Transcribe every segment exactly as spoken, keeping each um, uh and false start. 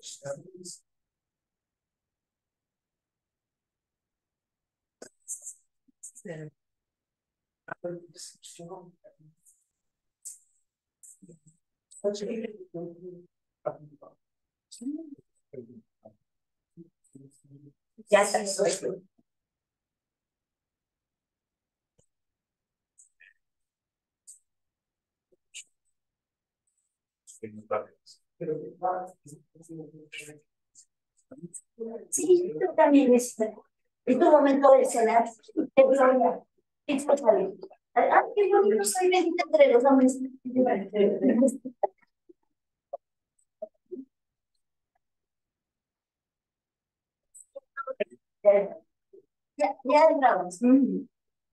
Ya está. Sí, tú también es, es tu momento de cenar, de gloria. Escúchale. Ah, qué bonito soy bendita entre los hombres. Ya, ya entramos. Mm.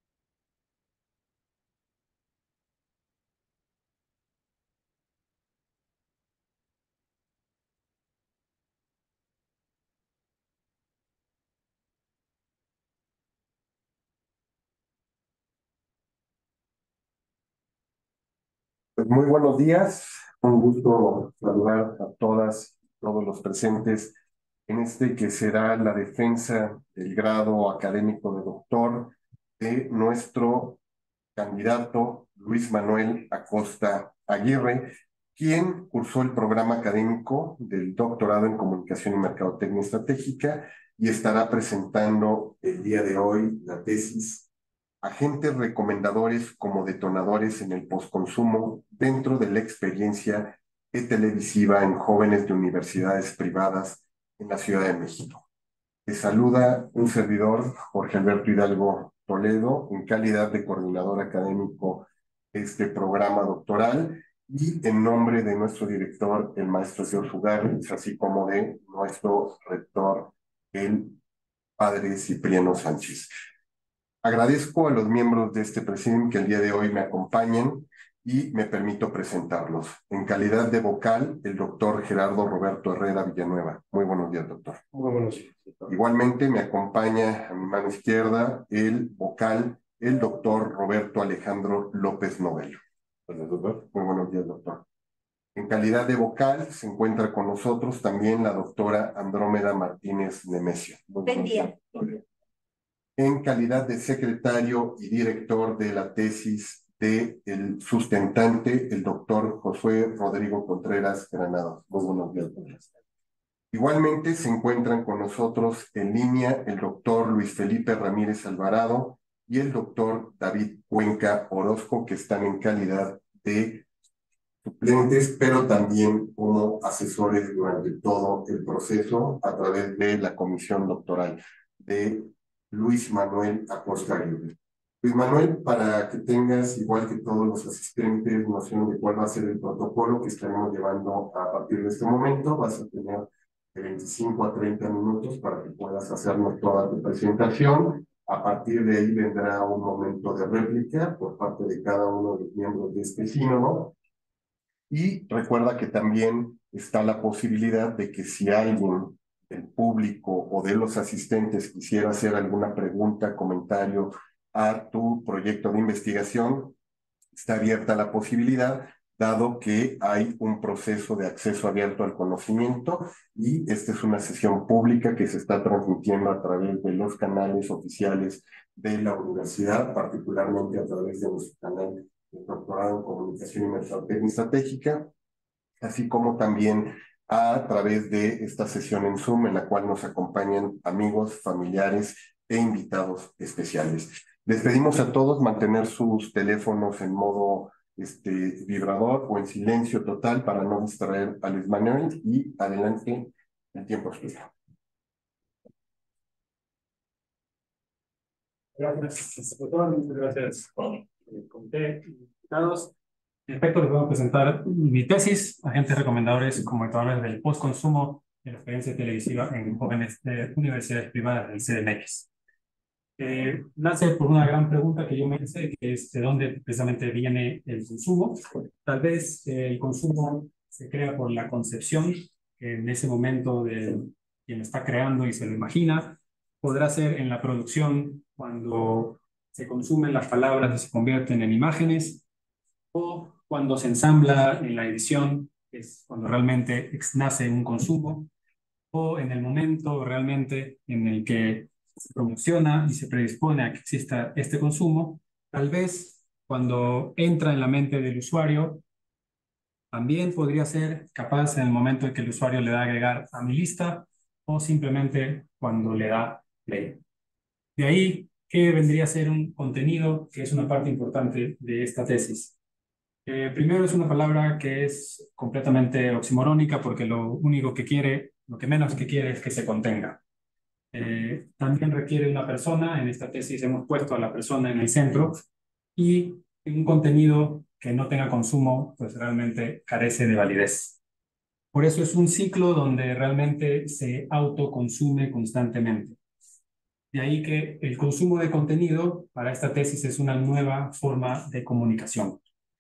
Pues muy buenos días, un gusto saludar a todas, todos los presentes en este que será la defensa del grado académico de doctor de nuestro candidato Luis Manuel Acosta Aguirre, quien cursó el programa académico del doctorado en Comunicación y Mercadotecnia Estratégica y estará presentando el día de hoy la tesis Agentes recomendadores como detonadores en el postconsumo dentro de la experiencia televisiva en jóvenes de universidades privadas en la Ciudad de México. Te saluda un servidor, Jorge Alberto Hidalgo Toledo, en calidad de coordinador académico de este programa doctoral y en nombre de nuestro director, el maestro George Ugarritz, así como de nuestro rector, el padre Cipriano Sánchez. Agradezco a los miembros de este presidium que el día de hoy me acompañan y me permito presentarlos. En calidad de vocal, el doctor Gerardo Roberto Herrera Villanueva. Muy buenos días, doctor. Muy buenos días. Igualmente me acompaña a mi mano izquierda el vocal, el doctor Roberto Alejandro López Novelo. Muy buenos días, doctor. En calidad de vocal se encuentra con nosotros también la doctora Andrómeda Martínez Nemesio. Buen día. En calidad de secretario y director de la tesis de el sustentante, el doctor Josué Rodrigo Contreras Granados. Muy buenos días. Igualmente se encuentran con nosotros en línea el doctor Luis Felipe Ramírez Alvarado y el doctor David Cuenca Orozco, que están en calidad de suplentes, pero también como asesores durante todo el proceso a través de la comisión doctoral de Luis Manuel Acosta Aguirre. Luis Manuel, para que tengas, igual que todos los asistentes, noción de cuál va a ser el protocolo que estaremos llevando a partir de este momento, vas a tener de veinticinco a treinta minutos para que puedas hacernos toda tu presentación. A partir de ahí vendrá un momento de réplica por parte de cada uno de los miembros de este sínodo. Y recuerda que también está la posibilidad de que si alguien del público o de los asistentes quisiera hacer alguna pregunta, comentario a tu proyecto de investigación, está abierta la posibilidad, dado que hay un proceso de acceso abierto al conocimiento y esta es una sesión pública que se está transmitiendo a través de los canales oficiales de la universidad, particularmente a través de nuestro canal de doctorado en Comunicación y Mercadotecnia Estratégica, así como también a través de esta sesión en Zoom en la cual nos acompañan amigos, familiares e invitados especiales. Les pedimos a todos mantener sus teléfonos en modo este, vibrador o en silencio total para no distraer a Luis Manuel y adelante, el tiempo es tuyo. Gracias, doctor. Muchas gracias, comité, invitados. En efecto, les voy a presentar mi tesis, agentes recomendadores como detonadores del postconsumo de la experiencia televisiva en jóvenes de universidades privadas del C D M X. Eh, nace por una gran pregunta que yo me hice, que es de dónde precisamente viene el consumo. Tal vez eh, el consumo se crea por la concepción, que en ese momento de quien lo está creando y se lo imagina, podrá ser en la producción cuando se consumen las palabras y se convierten en imágenes, o cuando se ensambla en la edición, es cuando realmente nace un consumo. o en el momento realmente en el que se promociona y se predispone a que exista este consumo, tal vez cuando entra en la mente del usuario, también podría ser capaz en el momento en que el usuario le da agregar a mi lista o simplemente cuando le da play. De ahí que vendría a ser un contenido que es una parte importante de esta tesis. Eh, primero es una palabra que es completamente oximorónica porque lo único que quiere, lo que menos que quiere es que se contenga. Eh, también requiere una persona, en esta tesis hemos puesto a la persona en el centro y un contenido que no tenga consumo pues realmente carece de validez. Por eso es un ciclo donde realmente se autoconsume constantemente. De ahí que el consumo de contenido para esta tesis es una nueva forma de comunicación.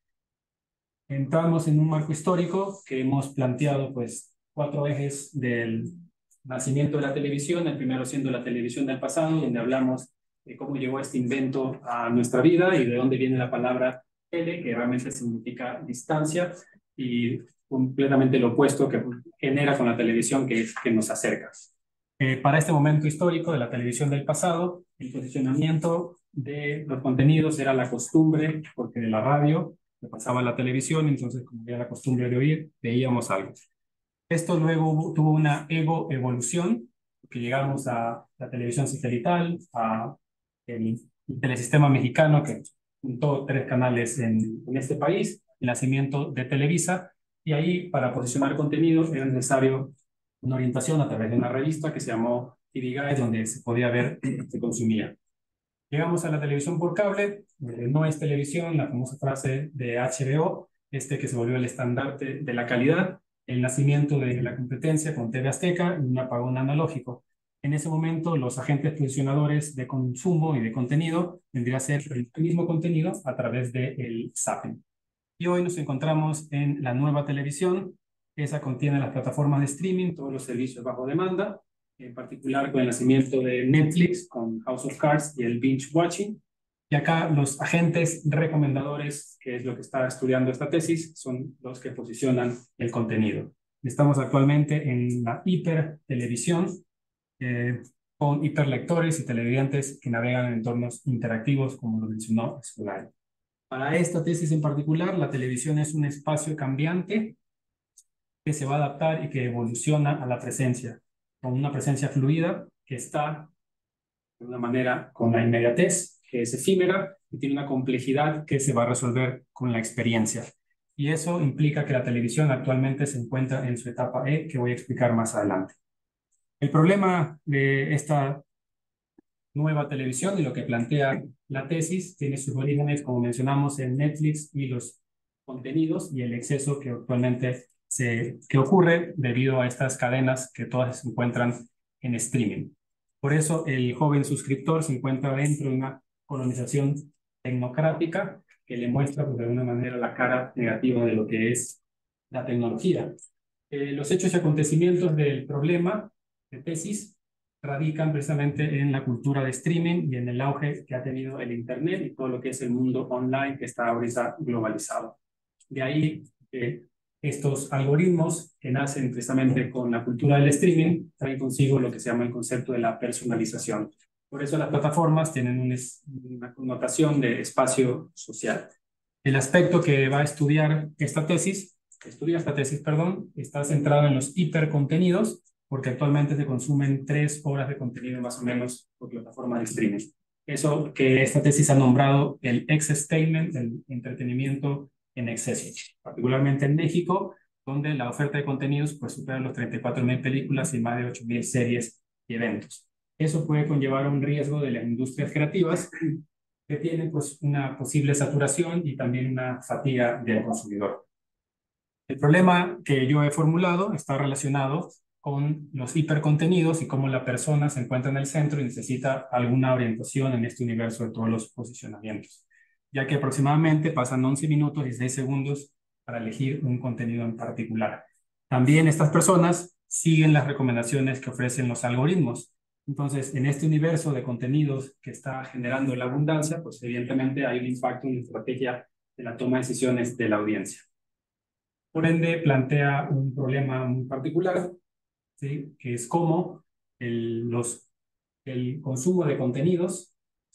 Entramos en un marco histórico que hemos planteado pues cuatro ejes del nacimiento de la televisión, el primero siendo la televisión del pasado, donde hablamos de cómo llegó este invento a nuestra vida y de dónde viene la palabra tele, que realmente significa distancia, y completamente lo opuesto que genera con la televisión, que es que nos acerca. Eh, para este momento histórico de la televisión del pasado, el posicionamiento de los contenidos era la costumbre, porque de la radio se pasaba a la televisión, entonces como era la costumbre de oír, veíamos algo. Esto luego tuvo una ego evolución, que llegamos a la televisión satelital, a el, el telesistema mexicano, que juntó tres canales en, en este país, el nacimiento de Televisa, y ahí para posicionar contenidos era necesario una orientación a través de una revista que se llamó T V Guide, donde se podía ver lo que se consumía. Llegamos a la televisión por cable, eh, no es televisión, la famosa frase de H B O, este que se volvió el estandarte de la calidad, el nacimiento de la competencia con T V Azteca y un apagón analógico. En ese momento, los agentes posicionadores de consumo y de contenido vendría a ser el mismo contenido a través del zapping. Y hoy nos encontramos en la nueva televisión. Esa contiene las plataformas de streaming, todos los servicios bajo demanda, en particular con el nacimiento de Netflix, con House of Cards y el binge watching. Y acá los agentes recomendadores, que es lo que está estudiando esta tesis, son los que posicionan el contenido. Estamos actualmente en la hipertelevisión, eh, con hiperlectores y televidentes que navegan en entornos interactivos, como lo mencionó Scolari. Para esta tesis en particular, la televisión es un espacio cambiante que se va a adaptar y que evoluciona a la presencia, con una presencia fluida que está, de una manera, con la inmediatez, que es efímera, y tiene una complejidad que se va a resolver con la experiencia. Y eso implica que la televisión actualmente se encuentra en su etapa E, que voy a explicar más adelante. El problema de esta nueva televisión y lo que plantea la tesis tiene sus orígenes, como mencionamos, en Netflix y los contenidos y el exceso que actualmente se, que ocurre debido a estas cadenas que todas se encuentran en streaming. Por eso el joven suscriptor se encuentra dentro de una colonización tecnocrática que le muestra pues, de alguna manera la cara negativa de lo que es la tecnología. Eh, los hechos y acontecimientos del problema de tesis radican precisamente en la cultura de streaming y en el auge que ha tenido el Internet y todo lo que es el mundo online que está ahorita globalizado. De ahí eh, estos algoritmos que nacen precisamente con la cultura del streaming traen consigo lo que se llama el concepto de la personalización. Por eso las plataformas tienen un es, una connotación de espacio social. El aspecto que va a estudiar esta tesis, que estudia esta tesis, perdón, está centrado en los hipercontenidos, porque actualmente se consumen tres horas de contenido más o menos por plataforma de streaming. Eso que esta tesis ha nombrado el excess-tainment, el entretenimiento en exceso, particularmente en México, donde la oferta de contenidos pues, supera los treinta y cuatro mil películas y más de ocho mil series y eventos. Eso puede conllevar un riesgo de las industrias creativas que tienen pues, una posible saturación y también una fatiga del consumidor. El problema que yo he formulado está relacionado con los hipercontenidos y cómo la persona se encuentra en el centro y necesita alguna orientación en este universo de todos los posicionamientos, ya que aproximadamente pasan once minutos y seis segundos para elegir un contenido en particular. También estas personas siguen las recomendaciones que ofrecen los algoritmos. Entonces, en este universo de contenidos que está generando la abundancia, pues evidentemente hay un impacto en la estrategia de la toma de decisiones de la audiencia. Por ende, plantea un problema muy particular ¿sí? Que es cómo el, los, el consumo de contenidos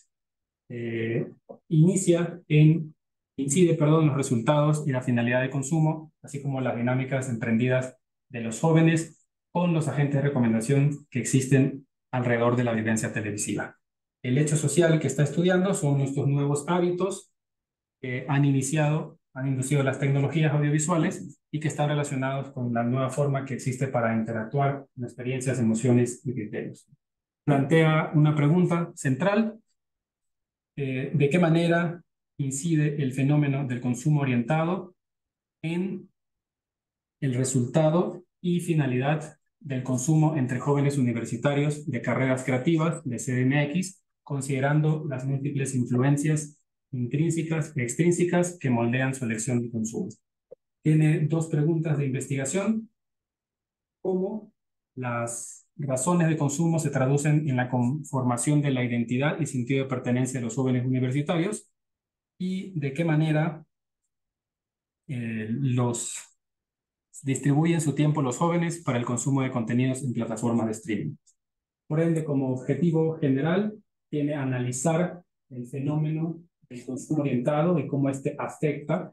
eh, inicia en, incide perdón, en los resultados y la finalidad de consumo, así como las dinámicas emprendidas de los jóvenes con los agentes de recomendación que existen alrededor de la vivencia televisiva. El hecho social que está estudiando son estos nuevos hábitos que han iniciado, han inducido las tecnologías audiovisuales y que están relacionados con la nueva forma que existe para interactuar con experiencias, emociones y criterios. Plantea una pregunta central: eh, ¿de qué manera incide el fenómeno del consumo orientado en el resultado y finalidad del consumo entre jóvenes universitarios de carreras creativas de C D M X, considerando las múltiples influencias intrínsecas e extrínsecas que moldean su elección de consumo? Tiene dos preguntas de investigación: cómo las razones de consumo se traducen en la conformación de la identidad y sentido de pertenencia de los jóvenes universitarios, y de qué manera eh, los distribuyen su tiempo los jóvenes para el consumo de contenidos en plataformas de streaming. Por ende, como objetivo general, tiene analizar el fenómeno del consumo orientado y cómo este afecta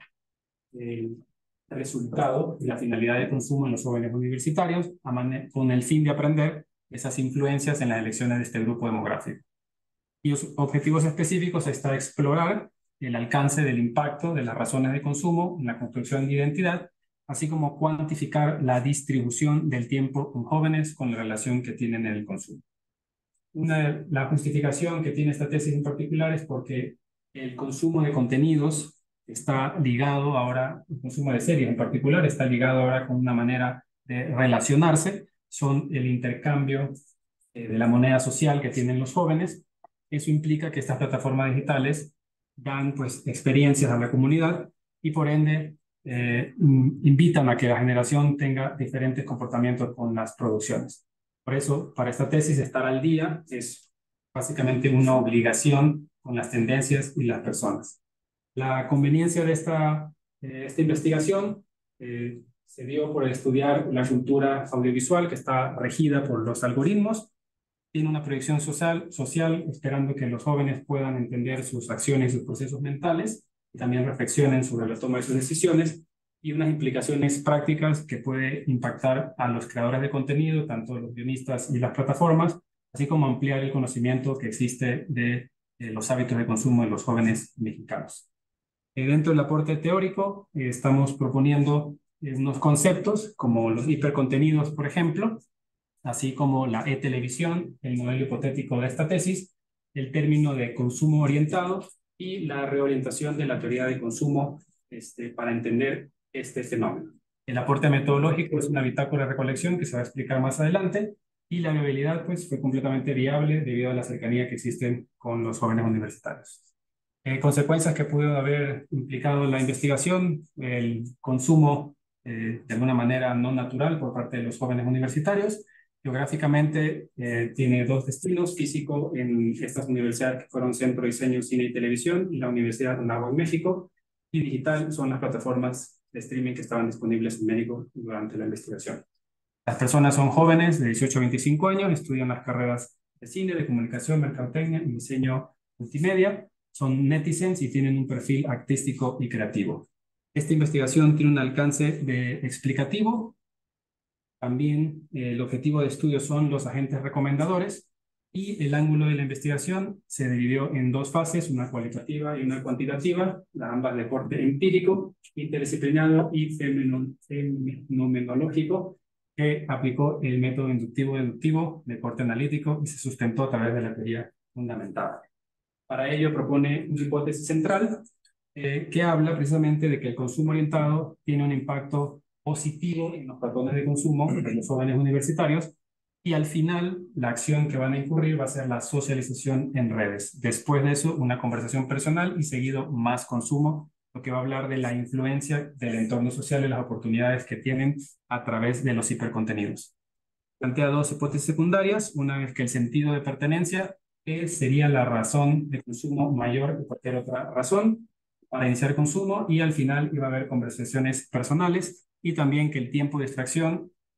el resultado y la finalidad de consumo en los jóvenes universitarios, con el fin de aprender esas influencias en las elecciones de este grupo demográfico. Y los objetivos específicos está explorar el alcance del impacto de las razones de consumo en la construcción de identidad, así como cuantificar la distribución del tiempo en jóvenes con la relación que tienen en el consumo. Una, la justificación que tiene esta tesis en particular es porque el consumo de contenidos está ligado ahora, el consumo de series en particular, está ligado ahora con una manera de relacionarse, son el intercambio eh, de la moneda social que tienen los jóvenes. Eso implica que estas plataformas digitales dan pues experiencias a la comunidad y por ende eh, invitan a que la generación tenga diferentes comportamientos con las producciones. Por eso, para esta tesis, estar al día es básicamente una obligación con las tendencias y las personas. La conveniencia de esta, eh, esta investigación eh, se dio por estudiar la cultura audiovisual que está regida por los algoritmos. Tiene una proyección social, social, esperando que los jóvenes puedan entender sus acciones y sus procesos mentales y también reflexionen sobre la toma de sus decisiones, y unas implicaciones prácticas que puede impactar a los creadores de contenido, tanto los guionistas y las plataformas, así como ampliar el conocimiento que existe de eh, los hábitos de consumo de los jóvenes mexicanos. Eh, dentro del aporte teórico, eh, estamos proponiendo eh, unos conceptos como los hipercontenidos, por ejemplo, así como la e-televisión, el modelo hipotético de esta tesis, el término de consumo orientado y la reorientación de la teoría de consumo este, para entender este fenómeno. El aporte metodológico es una bitácora de recolección que se va a explicar más adelante, y la viabilidad pues, fue completamente viable debido a la cercanía que existen con los jóvenes universitarios. Eh, consecuencias que pudo haber implicado la investigación: el consumo eh, de alguna manera no natural por parte de los jóvenes universitarios. Geográficamente eh, tiene dos destinos: físico en estas universidades que fueron Centro de Diseño, Cine y Televisión y la Universidad de Anáhuac, México, y digital son las plataformas de streaming que estaban disponibles en México durante la investigación. Las personas son jóvenes de dieciocho a veinticinco años, estudian las carreras de cine, de comunicación, mercadotecnia y diseño multimedia, son netizens y tienen un perfil artístico y creativo. Esta investigación tiene un alcance de explicativo. También eh, el objetivo de estudio son los agentes recomendadores, y el ángulo de la investigación se dividió en dos fases, una cualitativa y una cuantitativa, ambas de corte empírico, interdisciplinario y fenomenológico, que aplicó el método inductivo-deductivo de corte analítico y se sustentó a través de la teoría fundamentada. Para ello propone una hipótesis central eh, que habla precisamente de que el consumo orientado tiene un impacto positivo en los patrones de consumo de los jóvenes universitarios, y al final la acción que van a incurrir va a ser la socialización en redes. Después de eso, una conversación personal y seguido más consumo, lo que va a hablar de la influencia del entorno social y las oportunidades que tienen a través de los hipercontenidos. Plantea dos hipótesis secundarias: una vez que el sentido de pertenencia eh, sería la razón de consumo mayor que cualquier otra razón para iniciar consumo, y al final iba a haber conversaciones personales, y también que el tiempo de extracción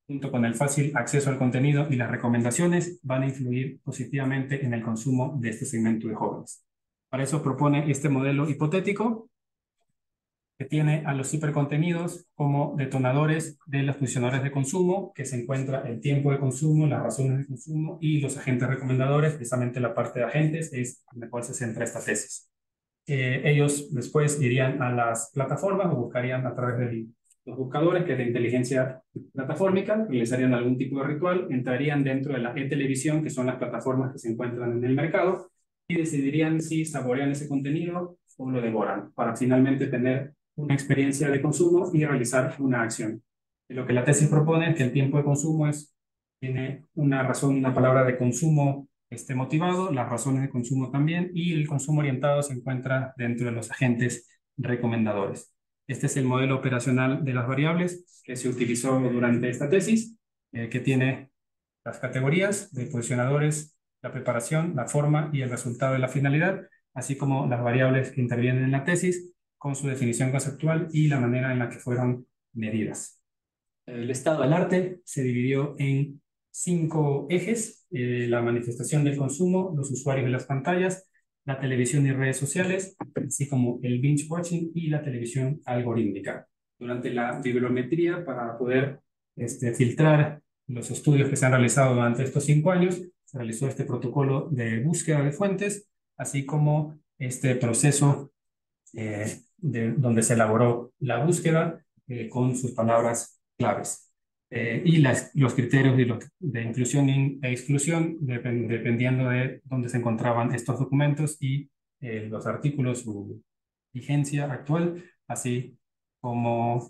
junto con el fácil acceso al contenido y las recomendaciones, van a influir positivamente en el consumo de este segmento de jóvenes. Para eso propone este modelo hipotético que tiene a los hipercontenidos como detonadores de los posicionadores de consumo, que se encuentra el tiempo de consumo, las razones de consumo y los agentes recomendadores. Precisamente la parte de agentes es en la cual se centra esta tesis. Eh, ellos después irían a las plataformas o buscarían a través de los buscadores, que es de inteligencia platformica, realizarían algún tipo de ritual, entrarían dentro de la e-televisión, que son las plataformas que se encuentran en el mercado, y decidirían si saborean ese contenido o lo devoran, para finalmente tener una experiencia de consumo y realizar una acción. Y lo que la tesis propone es que el tiempo de consumo es, tiene una razón, una palabra de consumo esté motivado, las razones de consumo también, y el consumo orientado se encuentra dentro de los agentes recomendadores. Este es el modelo operacional de las variables que se utilizó durante esta tesis, eh, que tiene las categorías de posicionadores, la preparación, la forma y el resultado de la finalidad, así como las variables que intervienen en la tesis, con su definición conceptual y la manera en la que fueron medidas. El estado del arte se dividió en cinco ejes: eh, la manifestación del consumo, los usuarios de las pantallas, la televisión y redes sociales, así como el binge watching y la televisión algorítmica. Durante la bibliometría, para poder este, filtrar los estudios que se han realizado durante estos cinco años, se realizó este protocolo de búsqueda de fuentes, así como este proceso eh, de, donde se elaboró la búsqueda eh, con sus palabras claves. Eh, y las, los criterios de, lo, de inclusión e exclusión, depend, dependiendo de dónde se encontraban estos documentos y eh, los artículos, su vigencia actual, así como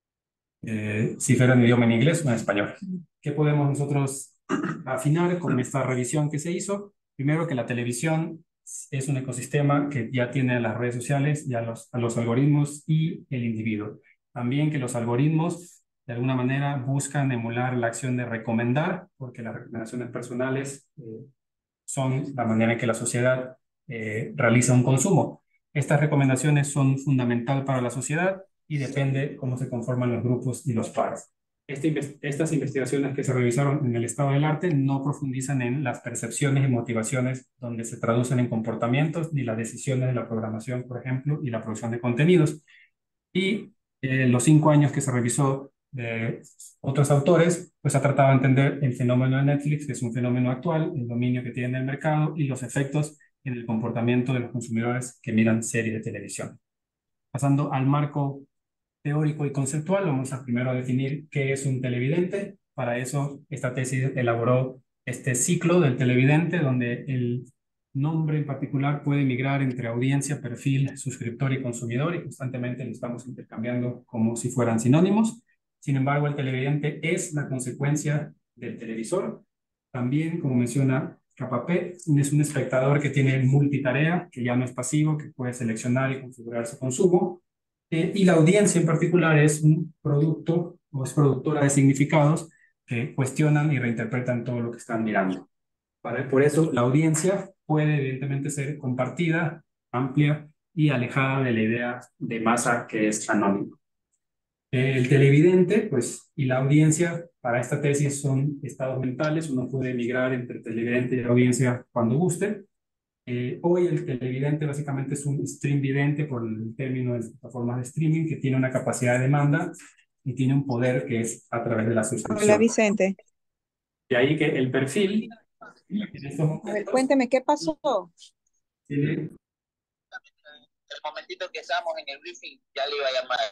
eh, si fuera en idioma en inglés o en español. ¿Qué podemos nosotros afinar con esta revisión que se hizo? Primero, que la televisión es un ecosistema que ya tiene a las redes sociales, ya los, a los algoritmos y el individuo. También que los algoritmos, de alguna manera, buscan emular la acción de recomendar, porque las recomendaciones personales eh, son la manera en que la sociedad eh, realiza un consumo. Estas recomendaciones son fundamental para la sociedad y depende cómo se conforman los grupos y los pares. Este, estas investigaciones que se revisaron en el estado del arte no profundizan en las percepciones y motivaciones donde se traducen en comportamientos ni las decisiones de la programación, por ejemplo, y la producción de contenidos. Y eh, los cinco años que se revisó de otros autores, pues ha tratado de entender el fenómeno de Netflix, que es un fenómeno actual, el dominio que tiene en el mercado y los efectos en el comportamiento de los consumidores que miran series de televisión. Pasando al marco teórico y conceptual, vamos a primero definir qué es un televidente. Para eso, esta tesis elaboró este ciclo del televidente, donde el nombre en particular puede migrar entre audiencia, perfil, suscriptor y consumidor, y constantemente lo estamos intercambiando como si fueran sinónimos. Sin embargo, el televidente es la consecuencia del televisor. También, como menciona Capapé, es un espectador que tiene multitarea, que ya no es pasivo, que puede seleccionar y configurar su consumo. Eh, y la audiencia en particular es un producto o es productora de significados que cuestionan y reinterpretan todo lo que están mirando. Para, por eso, la audiencia puede evidentemente ser compartida, amplia y alejada de la idea de masa que es anónimo. El televidente, pues, y la audiencia para esta tesis son estados mentales. Uno puede migrar entre televidente y audiencia cuando guste. Eh, hoy el televidente básicamente es un stream vidente por el término de las plataformas de streaming, que tiene una capacidad de demanda y tiene un poder que es a través de la Hola suscripción. Vicente, De ahí que el perfil en estos a ver, momentos cuénteme qué pasó. tiene El momentito que estábamos en el briefing, ya le iba a llamar.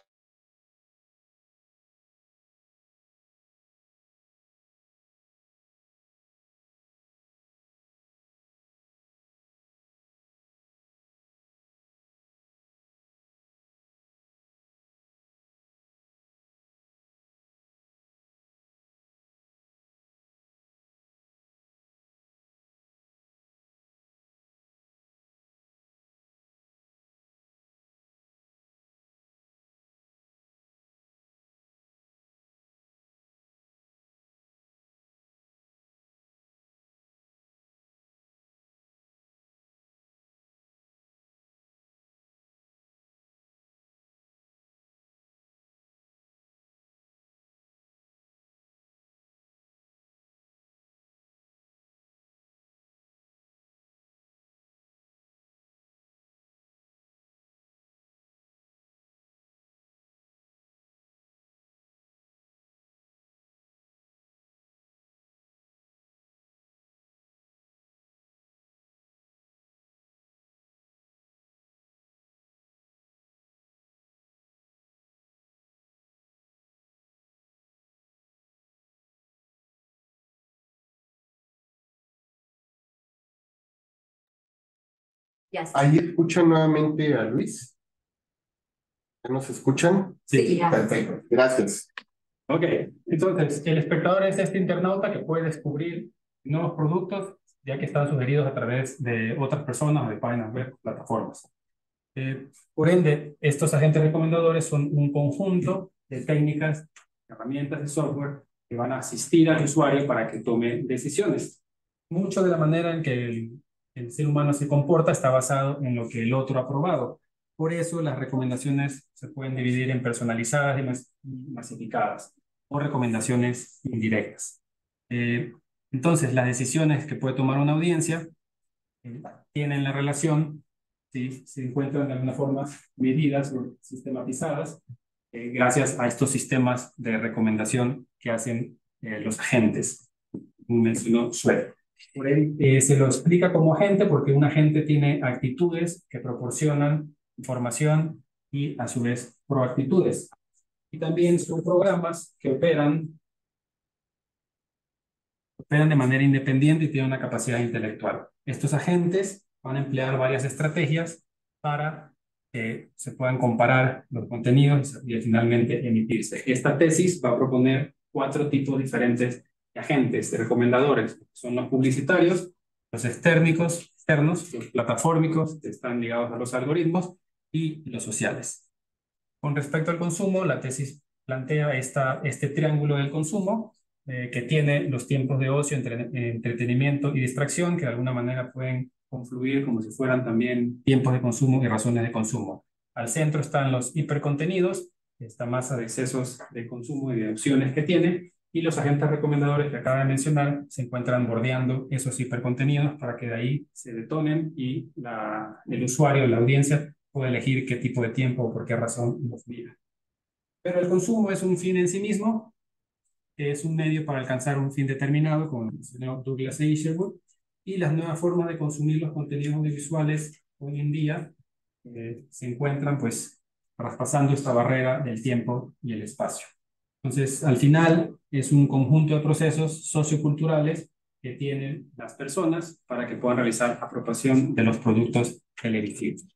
Ya está. Ahí escuchan nuevamente a Luis. ¿Ya nos escuchan? Sí, ya. Perfecto, gracias. Ok, entonces el espectador es este internauta que puede descubrir nuevos productos ya que están sugeridos a través de otras personas o de páginas web, plataformas. Eh, por ende, estos agentes recomendadores son un conjunto de técnicas, herramientas y software que van a asistir al usuario para que tome decisiones. Mucho de la manera en que el, el ser humano se comporta está basado en lo que el otro ha probado. Por eso las recomendaciones se pueden dividir en personalizadas y mas- y masificadas o recomendaciones indirectas. Eh, entonces, las decisiones que puede tomar una audiencia eh, tienen la relación, ¿sí? Se encuentran de alguna forma medidas o sistematizadas eh, gracias a estos sistemas de recomendación que hacen eh, los agentes. Mencionó Schwer. Por él eh, se lo explica como agente porque un agente tiene actitudes que proporcionan información y a su vez proactitudes. Y también son programas que operan, operan de manera independiente y tienen una capacidad intelectual. Estos agentes van a emplear varias estrategias para que se puedan comparar los contenidos y, y finalmente emitirse. Esta tesis va a proponer cuatro tipos diferentes de agentes, de recomendadores. Son los publicitarios, los extérnicos, externos, los platafórmicos, que están ligados a los algoritmos, y los sociales. Con respecto al consumo, la tesis plantea esta, este triángulo del consumo, eh, que tiene los tiempos de ocio, entre, entretenimiento y distracción, que de alguna manera pueden confluir como si fueran también tiempos de consumo y razones de consumo. Al centro están los hipercontenidos, esta masa de excesos de consumo y de opciones que tiene, y los agentes recomendadores que acabo de mencionar se encuentran bordeando esos hipercontenidos para que de ahí se detonen y la, el usuario, la audiencia, puede elegir qué tipo de tiempo o por qué razón los mira. Pero el consumo es un fin en sí mismo, que es un medio para alcanzar un fin determinado, como mencionó Douglas A. Sherwood, y las nuevas formas de consumir los contenidos audiovisuales hoy en día eh, se encuentran pues traspasando esta barrera del tiempo y el espacio. Entonces, al final es un conjunto de procesos socioculturales que tienen las personas para que puedan realizar apropiación de los productos televisivos.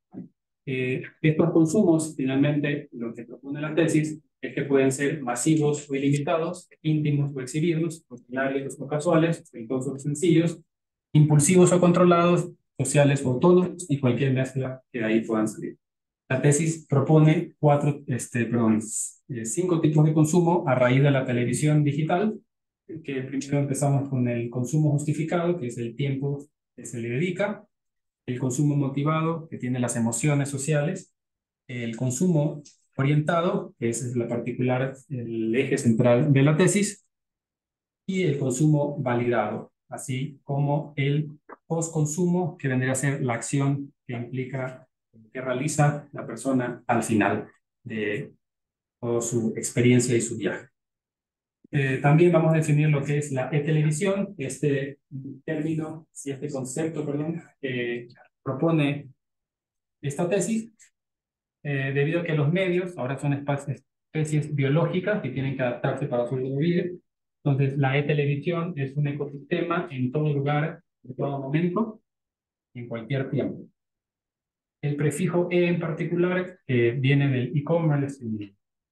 Eh, estos consumos, finalmente, lo que propone la tesis es que pueden ser masivos o ilimitados, íntimos o exhibidos, ordinarios o casuales, exitosos o sencillos, impulsivos o controlados, sociales o autónomos, y cualquier mezcla que de ahí puedan salir. La tesis propone cuatro, este, perdón, eh, cinco tipos de consumo a raíz de la televisión digital, que primero empezamos con el consumo justificado, que es el tiempo que se le dedica, el consumo motivado, que tiene las emociones sociales, el consumo orientado, que es la particular, el eje central de la tesis, y el consumo validado, así como el postconsumo, que vendría a ser la acción que implica, que realiza la persona al final de toda su experiencia y su viaje. Eh, también vamos a definir lo que es la e-televisión, este término, y este concepto, perdón, que propone esta tesis, eh, debido a que los medios ahora son especies, especies biológicas que tienen que adaptarse para sobrevivir. Entonces, la e-televisión es un ecosistema en todo lugar, en todo momento, en cualquier tiempo. El prefijo e en particular eh, viene del e-commerce y,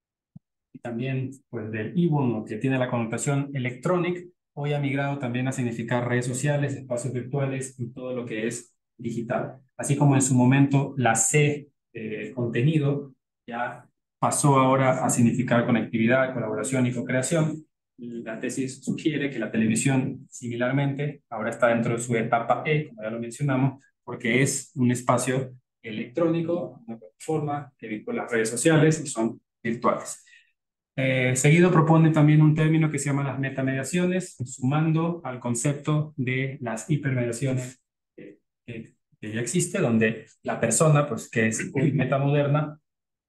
y también pues, del e-bono, que tiene la connotación electronic. Hoy ha migrado también a significar redes sociales, espacios virtuales y todo lo que es digital. Así como en su momento la C, eh, contenido, ya pasó ahora a significar conectividad, colaboración y co-creación. La tesis sugiere que la televisión, similarmente, ahora está dentro de su etapa E, como ya lo mencionamos, porque es un espacio electrónico, una plataforma que vincula las redes sociales y son virtuales. Eh, seguido propone también un término que se llama las metamediaciones, sumando al concepto de las hipermediaciones que, que, que ya existe, donde la persona, pues, que es metamoderna,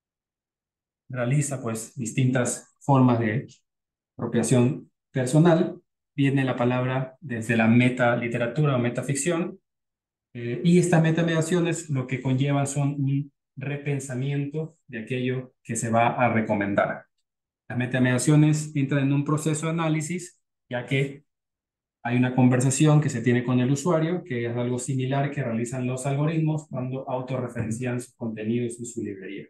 realiza pues distintas formas de apropiación personal. Viene la palabra desde la metaliteratura o metaficción, eh, y estas metamediaciones lo que conllevan son un repensamiento de aquello que se va a recomendar. Las metamediaciones entran en un proceso de análisis, ya que Hay una conversación que se tiene con el usuario, que es algo similar que realizan los algoritmos cuando autorreferencian sus contenidos en su librería.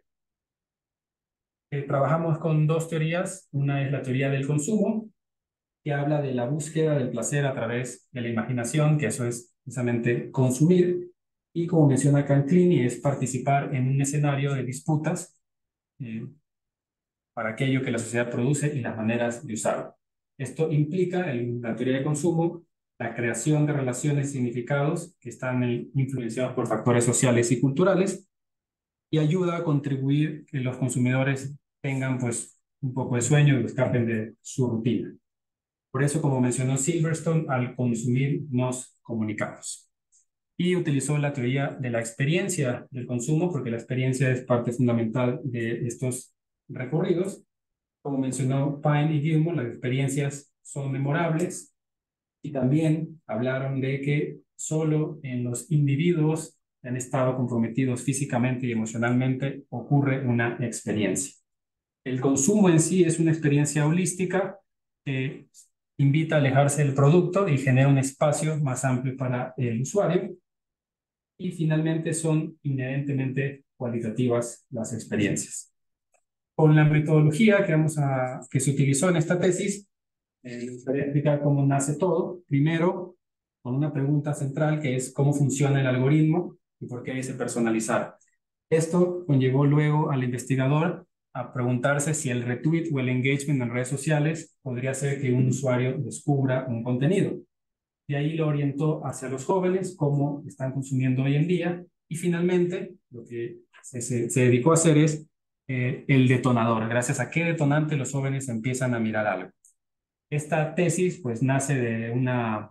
Eh, trabajamos con dos teorías. Una es la teoría del consumo, que habla de la búsqueda del placer a través de la imaginación, que eso es precisamente consumir. Y como menciona Canclini, es participar en un escenario de disputas eh, para aquello que la sociedad produce y las maneras de usarlo. Esto implica, en la teoría de consumo, la creación de relaciones y significados que están eh, influenciados por factores sociales y culturales, y ayuda a contribuir que los consumidores tengan pues un poco de sueño y escapen de su rutina. Por eso, como mencionó Silverstone, al consumir nos comunicamos. Y utilizó la teoría de la experiencia del consumo, porque la experiencia es parte fundamental de estos recorridos. Como mencionó Pine y Gilmore, las experiencias son memorables, y también hablaron de que solo en los individuos que han estado comprometidos físicamente y emocionalmente ocurre una experiencia. El consumo en sí es una experiencia holística que invita a alejarse del producto y genera un espacio más amplio para el usuario. Y finalmente son inherentemente cualitativas las experiencias. Con la metodología que, vamos a, que se utilizó en esta tesis, eh, me gustaría explicar cómo nace todo. Primero, con una pregunta central que es cómo funciona el algoritmo y por qué dice personalizar. Esto conllevó luego al investigador a preguntarse si el retweet o el engagement en redes sociales podría hacer que un usuario descubra un contenido. Y ahí lo orientó hacia los jóvenes, cómo están consumiendo hoy en día. Y finalmente, lo que se, se, se dedicó a hacer es eh, el detonador. Gracias a qué detonante los jóvenes empiezan a mirar algo. Esta tesis pues nace de una,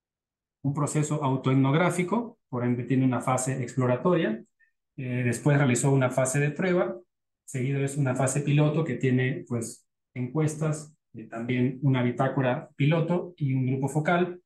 un proceso autoetnográfico, por ende tiene una fase exploratoria. Eh, después realizó una fase de prueba, seguido es una fase piloto que tiene pues encuestas, eh, también una bitácora piloto y un grupo focal,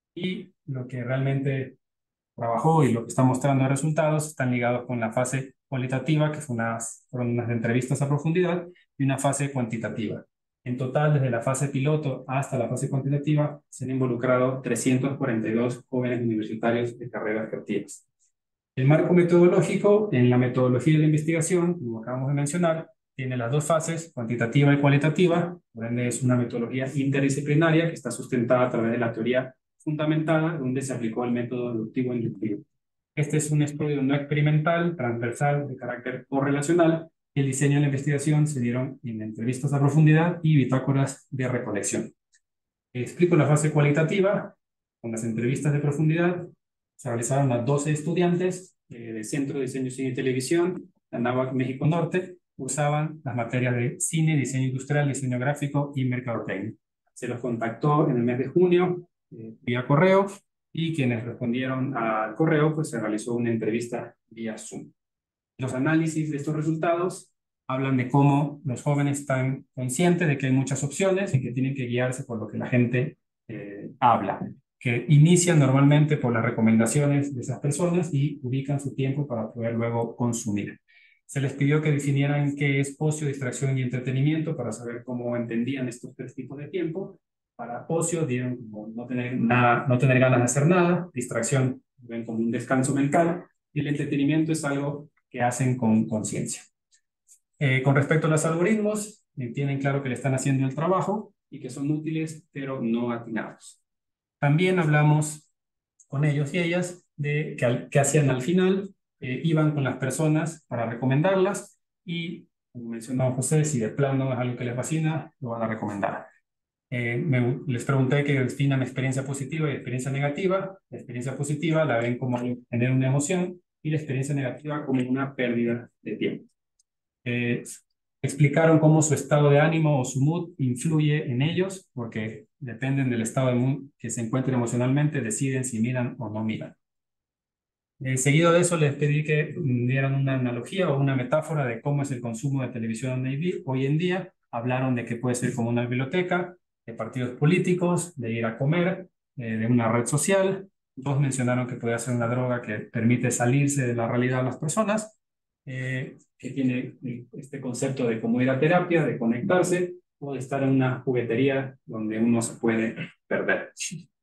y lo que realmente trabajó y lo que está mostrando de resultados están ligados con la fase cualitativa, que fue unas, fueron unas entrevistas a profundidad, y una fase cuantitativa. En total, desde la fase piloto hasta la fase cuantitativa, se han involucrado trescientos cuarenta y dos jóvenes universitarios de carreras creativas. El marco metodológico, en la metodología de la investigación, como acabamos de mencionar, tiene las dos fases, cuantitativa y cualitativa. Por ende, es una metodología interdisciplinaria que está sustentada a través de la teoría fundamentada, donde se aplicó el método deductivo-inductivo. Este es un estudio no experimental, transversal, de carácter correlacional. El diseño de la investigación se dieron en entrevistas a profundidad y bitácoras de recolección. Explico la fase cualitativa. Con las entrevistas de profundidad se realizaron a doce estudiantes eh, del Centro de Diseño, Cine y Televisión, Anáhuac, México Norte. Usaban las materias de cine, diseño industrial, diseño gráfico y mercadotecnia. Se los contactó en el mes de junio eh, vía correo, y quienes respondieron al correo pues se realizó una entrevista vía Zoom. Los análisis de estos resultados hablan de cómo los jóvenes están conscientes de que hay muchas opciones y que tienen que guiarse por lo que la gente eh, habla, que inician normalmente por las recomendaciones de esas personas y ubican su tiempo para poder luego consumir. Se les pidió que definieran qué es ocio, distracción y entretenimiento para saber cómo entendían estos tres tipos de tiempo. Para ocio dieron como no tener, nada, no tener ganas de hacer nada, distracción ven como un descanso mental, y el entretenimiento es algo que hacen con conciencia. Eh, con respecto a los algoritmos, eh, tienen claro que le están haciendo el trabajo y que son útiles, pero no atinados. También hablamos con ellos y ellas de qué, qué hacían al final. Eh, iban con las personas para recomendarlas y, como mencionó José, si de plano es algo que les fascina, lo van a recomendar. Eh, me, les pregunté que definan experiencia positiva y experiencia negativa. La experiencia positiva la ven como tener una emoción y la experiencia negativa como una pérdida de tiempo. Eh, explicaron cómo su estado de ánimo o su mood influye en ellos, porque dependen del estado de mood que se encuentren emocionalmente, deciden si miran o no miran. Eh, seguido de eso les pedí que dieran una analogía o una metáfora de cómo es el consumo de televisión hoy en día. Hablaron de que puede ser como una biblioteca, de partidos políticos, de ir a comer, eh, de una red social. Dos mencionaron que puede ser una droga que permite salirse de la realidad de las personas, eh, que tiene este concepto de cómo ir a terapia, de conectarse, o de estar en una juguetería donde uno se puede perder.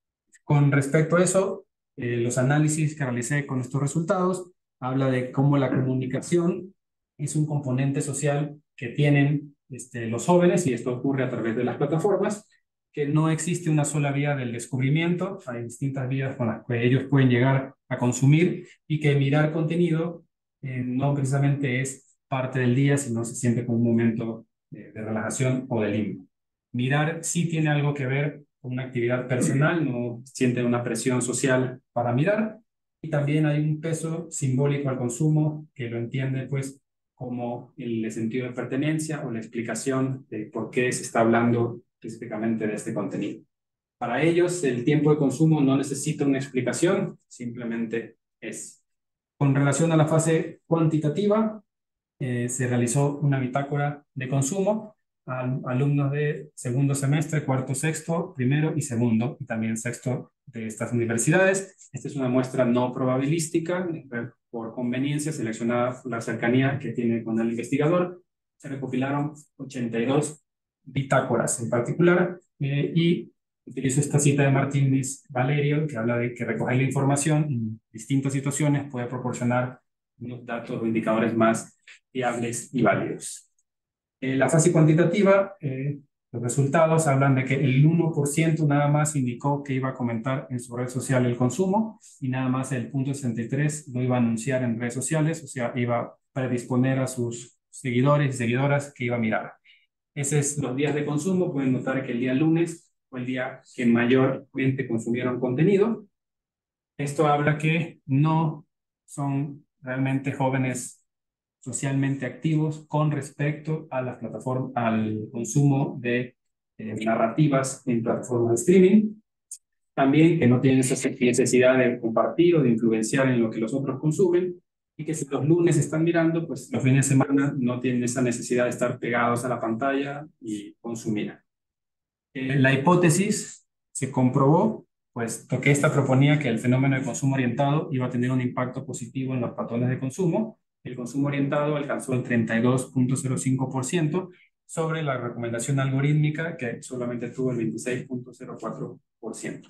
Con respecto a eso, eh, los análisis que realicé con estos resultados habla de cómo la comunicación es un componente social que tienen este, los jóvenes, y esto ocurre a través de las plataformas, que no existe una sola vía del descubrimiento, hay distintas vías con las que ellos pueden llegar a consumir, y que mirar contenido eh, no precisamente es parte del día, sino se siente como un momento de, de relajación o de limbo. Mirar sí tiene algo que ver con una actividad personal, no siente una presión social para mirar, y también hay un peso simbólico al consumo que lo entiende pues como el sentido de pertenencia o la explicación de por qué se está hablando específicamente de este contenido. Para ellos, el tiempo de consumo no necesita una explicación, simplemente es. Con relación a la fase cuantitativa, eh, se realizó una bitácora de consumo a alumnos de segundo semestre, cuarto, sexto, primero y segundo, y también sexto de estas universidades. Esta es una muestra no probabilística, por conveniencia, seleccionada por la cercanía que tiene con el investigador. Se recopilaron ochenta y dos bitácoras en particular, eh, y utilizo esta cita de Martínez Valerio, que habla de que recoger la información en distintas situaciones puede proporcionar unos datos o indicadores más fiables y válidos. En la fase cuantitativa, eh, los resultados hablan de que el uno por ciento nada más indicó que iba a comentar en su red social el consumo, y nada más el punto sesenta y tres lo iba a anunciar en redes sociales, o sea, iba a predisponer a sus seguidores y seguidoras que iba a mirar. Esos es los días de consumo. Pueden notar que el día lunes fue el día que mayormente consumieron contenido. Esto habla que no son realmente jóvenes socialmente activos con respecto a las plataformas, al consumo de eh, narrativas en plataformas de streaming. También que no tienen esa necesidad de compartir o de influenciar en lo que los otros consumen, y que si los lunes están mirando, pues los fines de semana no tienen esa necesidad de estar pegados a la pantalla y consumir. Eh, la hipótesis se comprobó, puesto que esta proponía que el fenómeno de consumo orientado iba a tener un impacto positivo en los patrones de consumo. El consumo orientado alcanzó el treinta y dos punto cero cinco por ciento sobre la recomendación algorítmica, que solamente tuvo el veintiséis punto cero cuatro por ciento.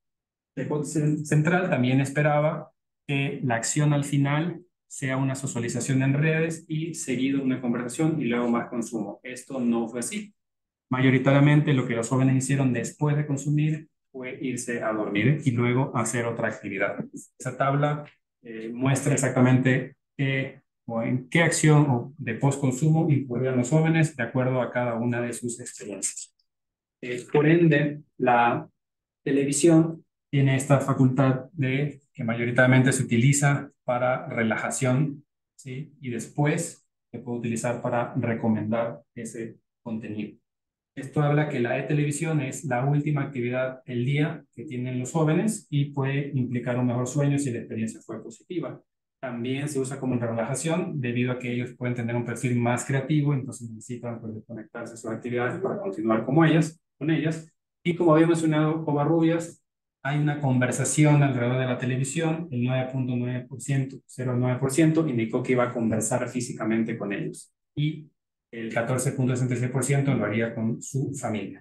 La hipótesis central también esperaba que la acción al final sea una socialización en redes y seguido una conversación y luego más consumo. Esto no fue así. Mayoritariamente lo que los jóvenes hicieron después de consumir fue irse a dormir y luego hacer otra actividad. Esa tabla eh, muestra exactamente qué, o en qué acción o de post-consumo incurrieron los jóvenes de acuerdo a cada una de sus experiencias. Eh, por ende, la televisión tiene esta facultad de que mayoritariamente se utiliza para relajación, ¿sí? Y después se puede utilizar para recomendar ese contenido. Esto habla que la e-televisión es la última actividad del día que tienen los jóvenes y puede implicar un mejor sueño si la experiencia fue positiva. También se usa como relajación debido a que ellos pueden tener un perfil más creativo, entonces necesitan pues, conectarse a sus actividades para continuar como ellas, con ellas. Y como había mencionado Covarrubias, hay una conversación alrededor de la televisión. El nueve punto nueve por ciento, cero punto nueve por ciento indicó que iba a conversar físicamente con ellos. Y el catorce punto sesenta y seis por ciento lo haría con su familia.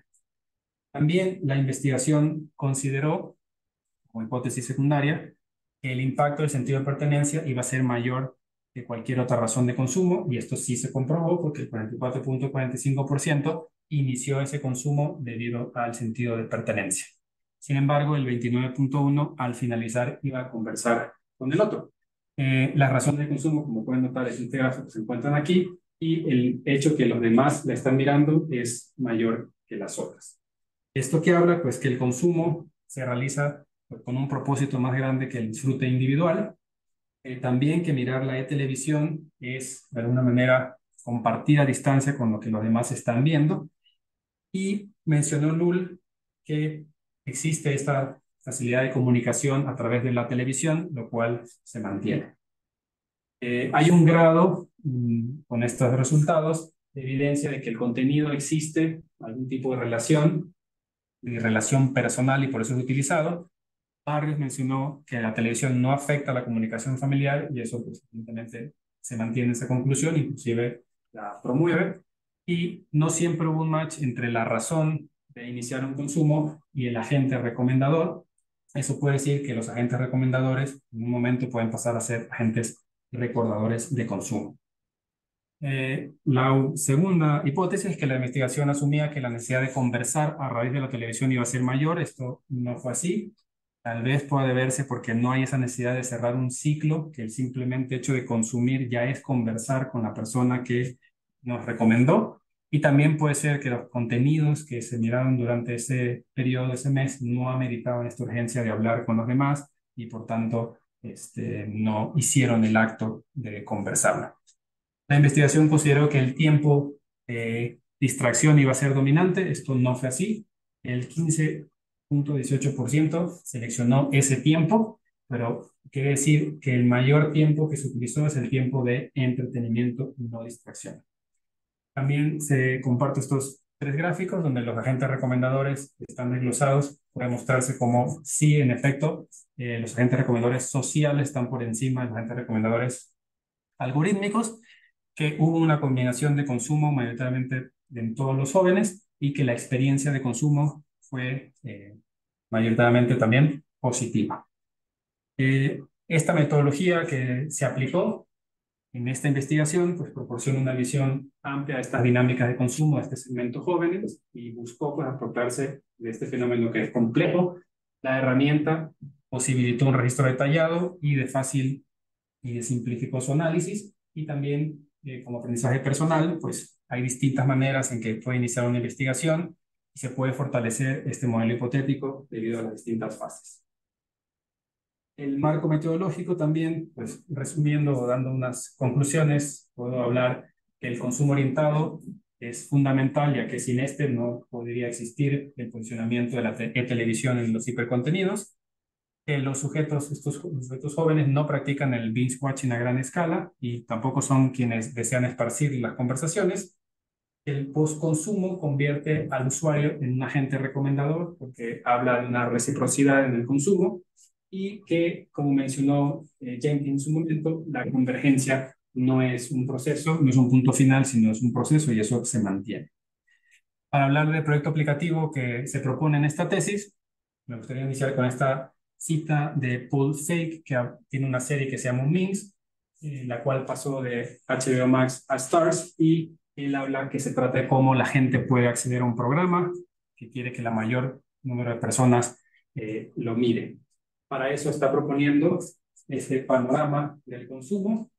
También la investigación consideró, como hipótesis secundaria, que el impacto del sentido de pertenencia iba a ser mayor que cualquier otra razón de consumo, y esto sí se comprobó porque el cuarenta y cuatro punto cuarenta y cinco por ciento inició ese consumo debido al sentido de pertenencia. Sin embargo, el veintinueve punto uno por ciento al finalizar iba a conversar con el otro. Eh, las razones de consumo, como pueden notar, es este gráfico que se encuentran aquí, y el hecho que los demás la están mirando es mayor que las otras. ¿Esto qué habla? Pues que el consumo se realiza pues, con un propósito más grande que el disfrute individual. Eh, también que mirar la e-televisión es, de alguna manera, compartir a distancia con lo que los demás están viendo. Y mencionó Lul que existe esta facilidad de comunicación a través de la televisión, lo cual se mantiene. Eh, hay un grado mmm, con estos resultados de evidencia de que el contenido existe, algún tipo de relación, de relación personal, y por eso es utilizado. Barrios mencionó que la televisión no afecta a la comunicación familiar, y eso pues evidentemente se mantiene esa conclusión, inclusive la promueve. Y no siempre hubo un match entre la razón de iniciar un consumo y el agente recomendador. Eso puede decir que los agentes recomendadores en un momento pueden pasar a ser agentes recordadores de consumo. Eh, la segunda hipótesis es que la investigación asumía que la necesidad de conversar a raíz de la televisión iba a ser mayor. Esto no fue así. Tal vez pueda deberse porque no hay esa necesidad de cerrar un ciclo, que el simplemente hecho de consumir ya es conversar con la persona que nos recomendó. Y también puede ser que los contenidos que se miraron durante ese periodo, ese mes, no ameritaban esta urgencia de hablar con los demás y por tanto este, no hicieron el acto de conversarla. La investigación consideró que el tiempo de distracción iba a ser dominante. Esto no fue así. El quince punto dieciocho por ciento seleccionó ese tiempo, pero quiere decir que el mayor tiempo que se utilizó es el tiempo de entretenimiento y no distracción. También se comparten estos tres gráficos donde los agentes recomendadores están desglosados. Puede mostrarse como sí, en efecto, eh, los agentes recomendadores sociales están por encima de los agentes recomendadores algorítmicos, que hubo una combinación de consumo mayoritariamente en todos los jóvenes y que la experiencia de consumo fue eh, mayoritariamente también positiva. Eh, esta metodología que se aplicó en esta investigación pues proporciona una visión amplia de estas dinámicas de consumo de este segmento jóvenes y buscó pues, apropiarse de este fenómeno que es complejo. La herramienta posibilitó un registro detallado y de fácil y de simplificó su análisis y también eh, como aprendizaje personal, pues hay distintas maneras en que puede iniciar una investigación y se puede fortalecer este modelo hipotético debido a las distintas fases. El marco metodológico también, pues resumiendo o dando unas conclusiones, puedo hablar que el consumo orientado es fundamental, ya que sin este no podría existir el funcionamiento de la te televisión en los hipercontenidos. Que los sujetos, estos los sujetos jóvenes no practican el binge watching a gran escala y tampoco son quienes desean esparcir las conversaciones. El postconsumo convierte al usuario en un agente recomendador porque habla de una reciprocidad en el consumo y que, como mencionó eh, Jenkins en su momento, la convergencia no es un proceso, no es un punto final, sino es un proceso y eso se mantiene. Para hablar del proyecto aplicativo que se propone en esta tesis, me gustaría iniciar con esta cita de Paul Feig, que tiene una serie que se llama Minx, eh, la cual pasó de H B O Max a Starz, y él habla que se trata de cómo la gente puede acceder a un programa que quiere que la mayor número de personas eh, lo mire. Para eso está proponiendo este panorama del consumo,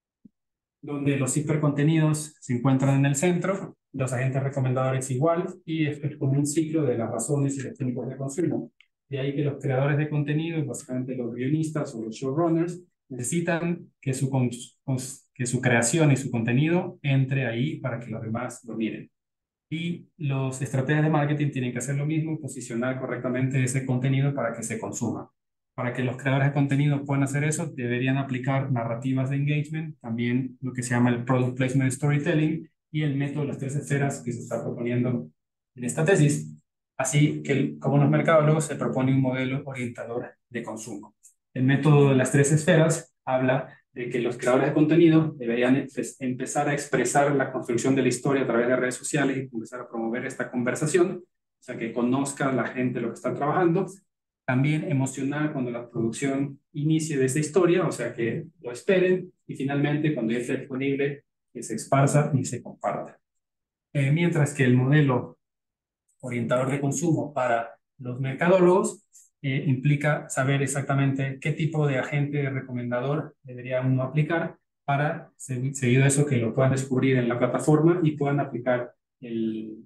donde los hipercontenidos se encuentran en el centro, los agentes recomendadores igual, y esto es como un ciclo de las razones y los tiempos de consumo. De ahí que los creadores de contenido, básicamente los guionistas o los showrunners, necesitan que su, que su creación y su contenido entre ahí para que los demás lo miren. Y los estrategas de marketing tienen que hacer lo mismo, posicionar correctamente ese contenido para que se consuma. Para que los creadores de contenido puedan hacer eso, deberían aplicar narrativas de engagement, también lo que se llama el Product Placement Storytelling y el método de las tres esferas que se está proponiendo en esta tesis. Así que, como los mercadólogos, se propone un modelo orientador de consumo. El método de las tres esferas habla de que los creadores de contenido deberían empezar a expresar la construcción de la historia a través de redes sociales y empezar a promover esta conversación, o sea, que conozca la gente lo que están trabajando. También emocionar cuando la producción inicie de esa historia, o sea, que lo esperen. Y finalmente, cuando ya esté disponible, que se esparza y se comparta. Eh, mientras que el modelo orientador de consumo para los mercadólogos eh, implica saber exactamente qué tipo de agente recomendador debería uno aplicar para, seguido de eso, que lo puedan descubrir en la plataforma y puedan aplicar el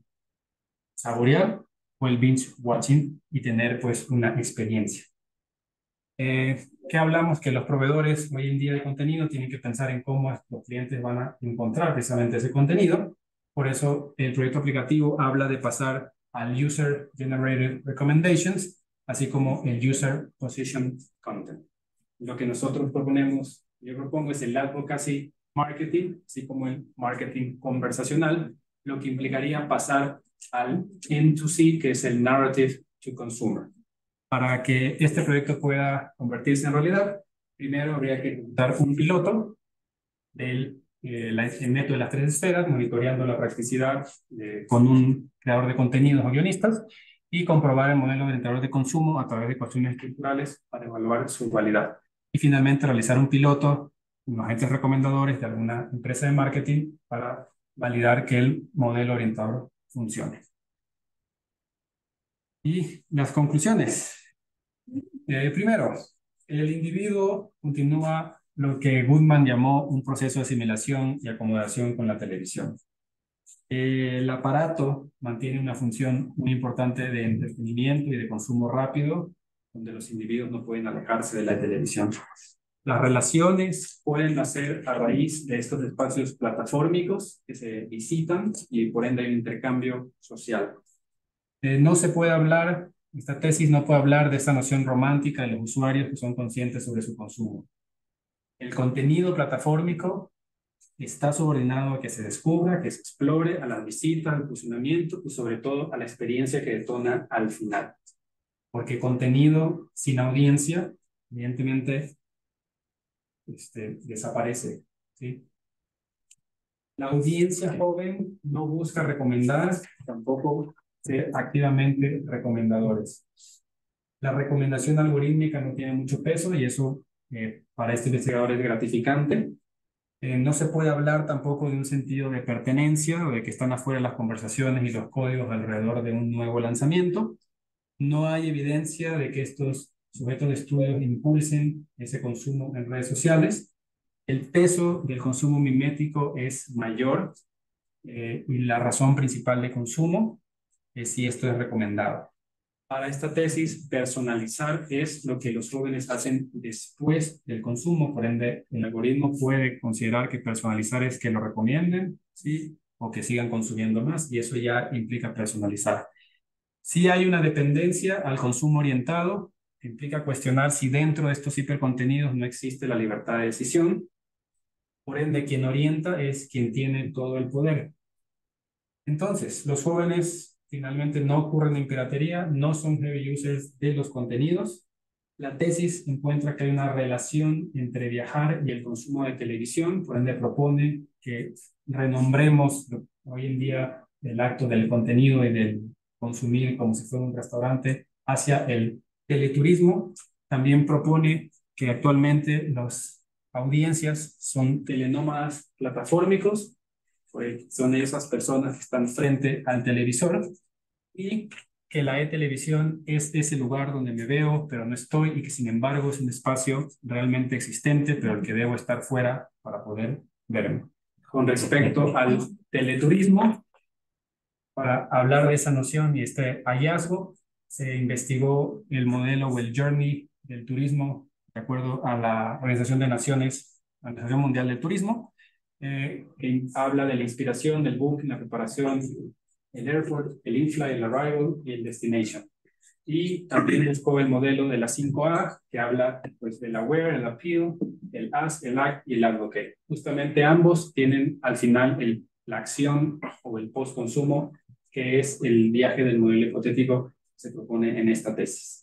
saborear o el binge watching y tener pues una experiencia. Eh, ¿Qué hablamos? Que los proveedores hoy en día de contenido tienen que pensar en cómo los clientes van a encontrar precisamente ese contenido. Por eso el proyecto aplicativo habla de pasar al User Generated Recommendations, así como el User Position Content. Lo que nosotros proponemos, yo propongo es el Advocacy Marketing, así como el Marketing Conversacional, lo que implicaría pasar al N dos C, que es el Narrative to Consumer. Para que este proyecto pueda convertirse en realidad, primero habría que ejecutar un piloto del eh, la, el método de las tres esferas, monitoreando la practicidad eh, con un creador de contenidos o guionistas, y comprobar el modelo orientador de consumo a través de ecuaciones estructurales para evaluar su validad. Y finalmente realizar un piloto con los agentes recomendadores de alguna empresa de marketing para validar que el modelo orientador funcione. Y las conclusiones. Eh, primero, el individuo continúa lo que Goodman llamó un proceso de asimilación y acomodación con la televisión. El aparato mantiene una función muy importante de entretenimiento y de consumo rápido, donde los individuos no pueden alejarse de la televisión. Las relaciones pueden nacer a raíz de estos espacios platformísticos que se visitan y por ende hay un intercambio social. Eh, no se puede hablar, esta tesis no puede hablar de esta noción romántica de los usuarios que son conscientes sobre su consumo. El contenido platformico está subordinado a que se descubra, que se explore, a las visitas, al funcionamiento y sobre todo a la experiencia que detona al final. Porque contenido sin audiencia, evidentemente, este, desaparece, ¿sí? La audiencia joven no busca recomendar, tampoco ser activamente recomendadores. La recomendación algorítmica no tiene mucho peso y eso eh, para este investigador es gratificante. Eh, no se puede hablar tampoco de un sentido de pertenencia o de que están afuera las conversaciones y los códigos alrededor de un nuevo lanzamiento. No hay evidencia de que estos sujetos de estudio impulsen ese consumo en redes sociales. El peso del consumo mimético es mayor eh, y la razón principal de consumo es si esto es recomendado. Para esta tesis, personalizar es lo que los jóvenes hacen después del consumo, por ende, el algoritmo puede considerar que personalizar es que lo recomienden, ¿sí? O que sigan consumiendo más, y eso ya implica personalizar. Si hay una dependencia al consumo orientado, que implica cuestionar si dentro de estos hipercontenidos no existe la libertad de decisión. Por ende, quien orienta es quien tiene todo el poder. Entonces, los jóvenes finalmente no ocurren en piratería, no son heavy users de los contenidos. La tesis encuentra que hay una relación entre viajar y el consumo de televisión, por ende propone que renombremos hoy en día el acto del contenido y del consumir como si fuera un restaurante hacia el teleturismo. También propone que actualmente las audiencias son telenómadas platformicos, pues son esas personas que están frente al televisor y que la e-televisión es ese lugar donde me veo, pero no estoy y que sin embargo es un espacio realmente existente, pero el que debo estar fuera para poder verme. Con respecto al teleturismo, para hablar de esa noción y este hallazgo, se investigó el modelo o el journey del turismo de acuerdo a la Organización de Naciones, la Organización Mundial del Turismo, eh, que habla de la inspiración, del booking, la preparación, el airport, el in-flight, el arrival y el destination. Y también buscó el modelo de la cinco A, que habla pues, del aware, el appeal, el ask, el act y el advocate. Justamente ambos tienen al final el, la acción o el post-consumo, que es el viaje del modelo hipotético que se propone en esta tesis.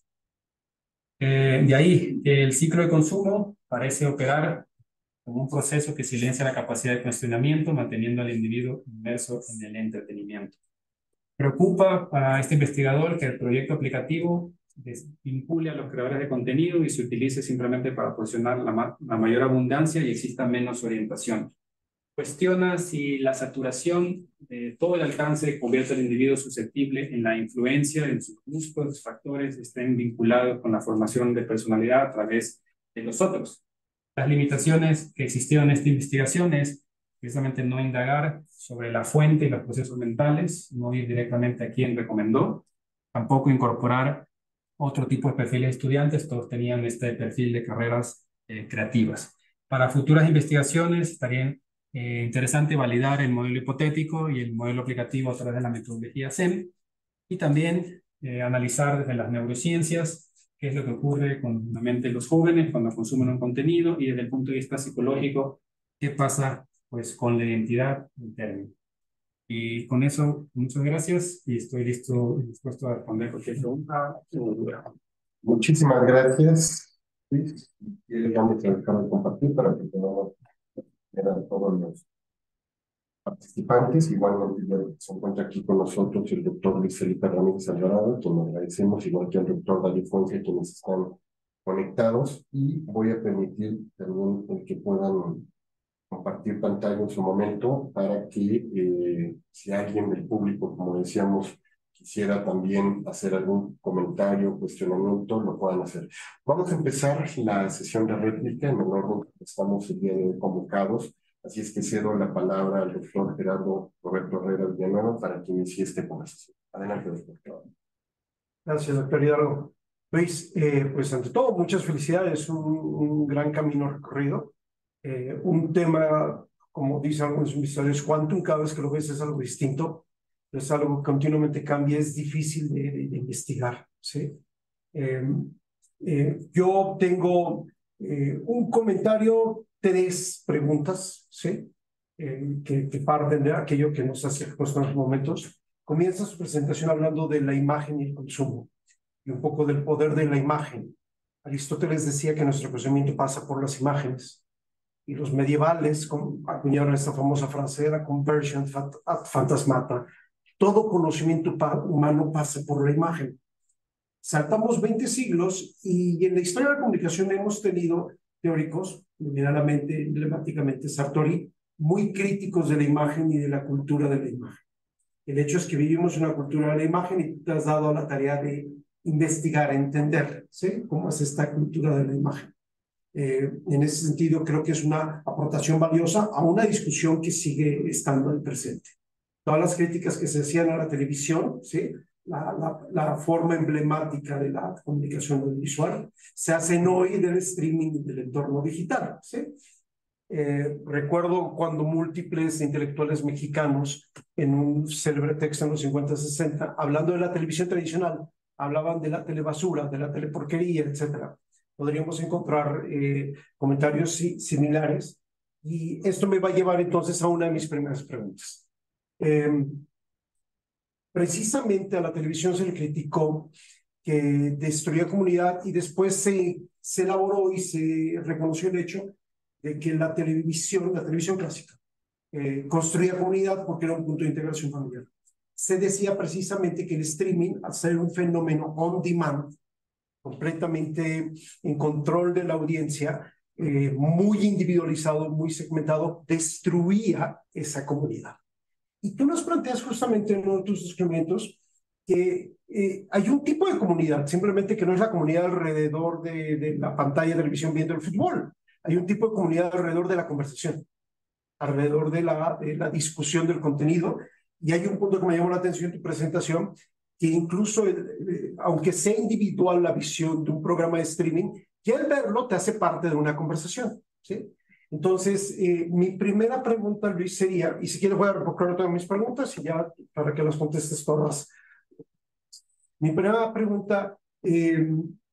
Eh, de ahí, el ciclo de consumo parece operar como un proceso que silencia la capacidad de cuestionamiento, manteniendo al individuo inmerso en el entretenimiento. Preocupa a este investigador que el proyecto aplicativo vincule a los creadores de contenido y se utilice simplemente para proporcionar la, ma la mayor abundancia y exista menos orientación. Cuestiona si la saturación de todo el alcance convierte al individuo susceptible en la influencia en sus gustos, factores estén vinculados con la formación de personalidad a través de los otros. Las limitaciones que existieron en esta investigación es precisamente no indagar sobre la fuente y los procesos mentales, no ir directamente a quien recomendó, tampoco incorporar otro tipo de perfiles de estudiantes, todos tenían este perfil de carreras eh, creativas. Para futuras investigaciones estaría eh, interesante validar el modelo hipotético y el modelo aplicativo a través de la metodología S E M y también eh, analizar desde las neurociencias qué es lo que ocurre con la mente de los jóvenes cuando consumen un contenido y desde el punto de vista psicológico, qué pasa pues, con la identidad interna. Y con eso, muchas gracias y estoy listo y dispuesto a responder cualquier pregunta o duda. Muchísimas gracias. Sí, y vamos a dejar de compartir para que podamos ver a todos los participantes. Igualmente ya se encuentra aquí con nosotros el doctor Luis Felipe Ramírez Alvarado, quien le agradecemos, igual que al doctor Darío Fuente, quienes están conectados, y voy a permitir también el que puedan compartir pantalla en su momento para que eh, si alguien del público, como decíamos, quisiera también hacer algún comentario, cuestionamiento, lo puedan hacer. Vamos a empezar la sesión de réplica en el orden que estamos el día de hoy convocados, así es que cedo la palabra al doctor Gerardo Roberto Herrera Villanueva para que inicie esta conversación. Adelante, doctor. Gracias, doctor Hidalgo. Luis, eh, pues ante todo, muchas felicidades, un, un gran camino recorrido. Eh, un tema, como dicen algunos investigadores, quantum, cada vez que lo ves es algo distinto, es algo que continuamente cambia, es difícil de, de, de investigar, ¿sí? Eh, eh, yo tengo eh, un comentario, tres preguntas, ¿sí? Eh, que, que parten de aquello que nos hace en los momentos. Comienza su presentación hablando de la imagen y el consumo, y un poco del poder de la imagen. Aristóteles decía que nuestro conocimiento pasa por las imágenes, y los medievales acuñaron esta famosa frase, la conversion ad phantasmata. Todo conocimiento humano pasa por la imagen. Saltamos veinte siglos y en la historia de la comunicación hemos tenido teóricos, generalmente, emblemáticamente Sartori, muy críticos de la imagen y de la cultura de la imagen. El hecho es que vivimos una cultura de la imagen y te has dado la tarea de investigar, entender, ¿sí? Cómo es esta cultura de la imagen. Eh, en ese sentido, creo que es una aportación valiosa a una discusión que sigue estando en presente. Todas las críticas que se hacían a la televisión, ¿sí? la, la, la forma emblemática de la comunicación audiovisual, se hacen hoy del streaming y del entorno digital, ¿sí? Eh, recuerdo cuando múltiples intelectuales mexicanos, en un célebre texto en los cincuenta sesenta, hablando de la televisión tradicional, hablaban de la telebasura, de la teleporquería, etcétera. Podríamos encontrar eh, comentarios si, similares, y esto me va a llevar entonces a una de mis primeras preguntas. Eh, precisamente a la televisión se le criticó que destruía comunidad, y después se, se elaboró y se reconoció el hecho de que la televisión, la televisión clásica, eh, construía comunidad porque era un punto de integración familiar. Se decía precisamente que el streaming, al ser un fenómeno on demand, completamente en control de la audiencia, eh, muy individualizado, muy segmentado, destruía esa comunidad. Y tú nos planteas justamente en uno de tus descubrimientos que eh, hay un tipo de comunidad, simplemente que no es la comunidad alrededor de, de la pantalla de televisión viendo el fútbol. Hay un tipo de comunidad alrededor de la conversación, alrededor de la, de la discusión del contenido. Y hay un punto que me llamó la atención en tu presentación, que incluso, eh, aunque sea individual la visión de un programa de streaming, ya al verlo te hace parte de una conversación, ¿sí? Entonces, eh, mi primera pregunta, Luis, sería, y si quieres voy a recoger todas mis preguntas y ya para que las contestes todas. Mi primera pregunta, eh,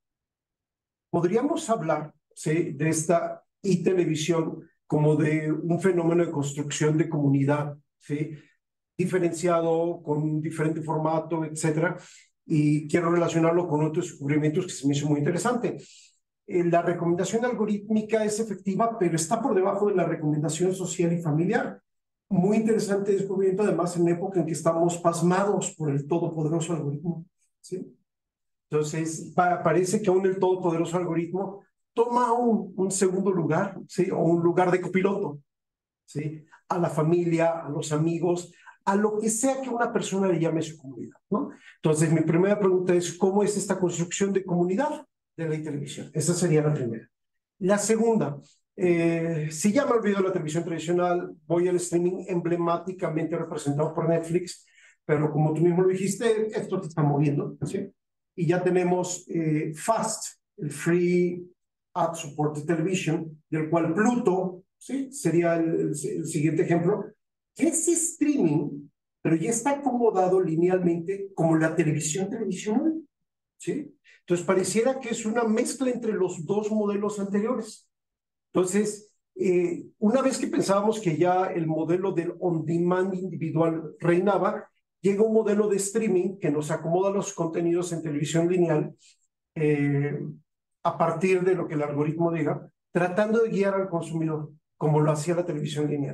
¿podríamos hablar, ¿sí?, de esta e-televisión como de un fenómeno de construcción de comunidad, ¿sí?, diferenciado, con un diferente formato, etcétera? Y quiero relacionarlo con otros descubrimientos que se me hizo muy interesante. Eh, la recomendación algorítmica es efectiva, pero está por debajo de la recomendación social y familiar. Muy interesante descubrimiento, además, en época en que estamos pasmados por el todopoderoso algoritmo, ¿sí? Entonces, pa parece que aún el todopoderoso algoritmo toma un, un segundo lugar, ¿sí?, o un lugar de copiloto, ¿sí?, a la familia, a los amigos, a lo que sea que una persona le llame su comunidad, ¿no? Entonces, mi primera pregunta es, ¿cómo es esta construcción de comunidad de la televisión? Esa sería la primera. La segunda, eh, si ya me olvido de la televisión tradicional, voy al streaming emblemáticamente representado por Netflix, pero como tú mismo lo dijiste, esto te está moviendo, ¿sí? Y ya tenemos eh, FAST, el Free Ad Supported Television, del cual Pluto, ¿sí?, sería el, el, el siguiente ejemplo. Es streaming, pero ya está acomodado linealmente como la televisión tradicional, ¿sí? Entonces pareciera que es una mezcla entre los dos modelos anteriores. Entonces, eh, una vez que pensábamos que ya el modelo del on-demand individual reinaba, llega un modelo de streaming que nos acomoda los contenidos en televisión lineal eh, a partir de lo que el algoritmo diga, tratando de guiar al consumidor, como lo hacía la televisión lineal.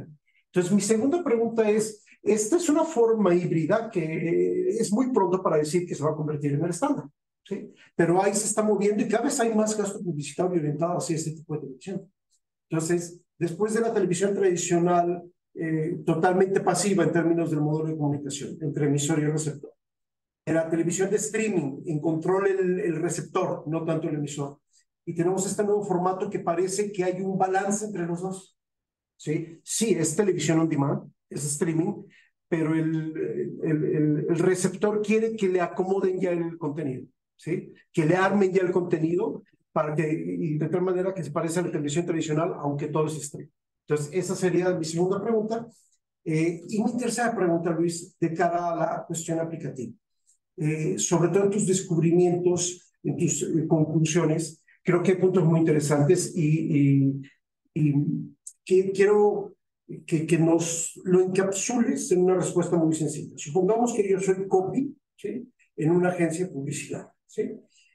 Entonces, mi segunda pregunta es, esta es una forma híbrida que es muy pronto para decir que se va a convertir en el estándar, ¿sí? Pero ahí se está moviendo y cada vez hay más gasto publicitario orientado hacia este tipo de televisión. Entonces, después de la televisión tradicional, eh, totalmente pasiva en términos del modelo de comunicación entre emisor y receptor, era televisión de streaming, encontró el, el receptor, no tanto el emisor. Y tenemos este nuevo formato que parece que hay un balance entre los dos. ¿Sí? Sí, es televisión on demand, es streaming, pero el, el, el, el receptor quiere que le acomoden ya el contenido, ¿sí? Que le armen ya el contenido para que, y de tal manera que se parezca a la televisión tradicional, aunque todo es streaming. Entonces, esa sería mi segunda pregunta. Eh, y mi tercera pregunta, Luis, de cara a la cuestión aplicativa. Eh, sobre todo en tus descubrimientos, en tus eh, conclusiones, creo que hay puntos muy interesantes y, y, y que quiero que, que nos lo encapsules en una respuesta muy sencilla. Supongamos que yo soy copy, ¿sí? En una agencia de publicidad, ¿sí?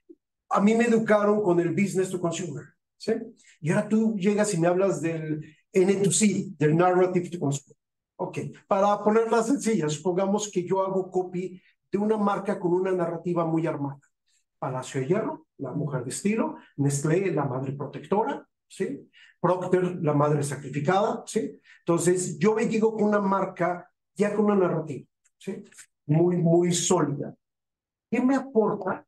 A mí me educaron con el business to consumer, ¿sí? Y ahora tú llegas y me hablas del N dos C, del narrative to consumer. Ok, para ponerla sencilla, supongamos que yo hago copy de una marca con una narrativa muy armada. Palacio de Hierro, la mujer de estilo, Nestlé, la madre protectora, ¿sí? Procter, la madre sacrificada, ¿sí? Entonces, yo me llego con una marca ya con una narrativa, ¿sí? Muy, muy sólida. ¿Qué me aporta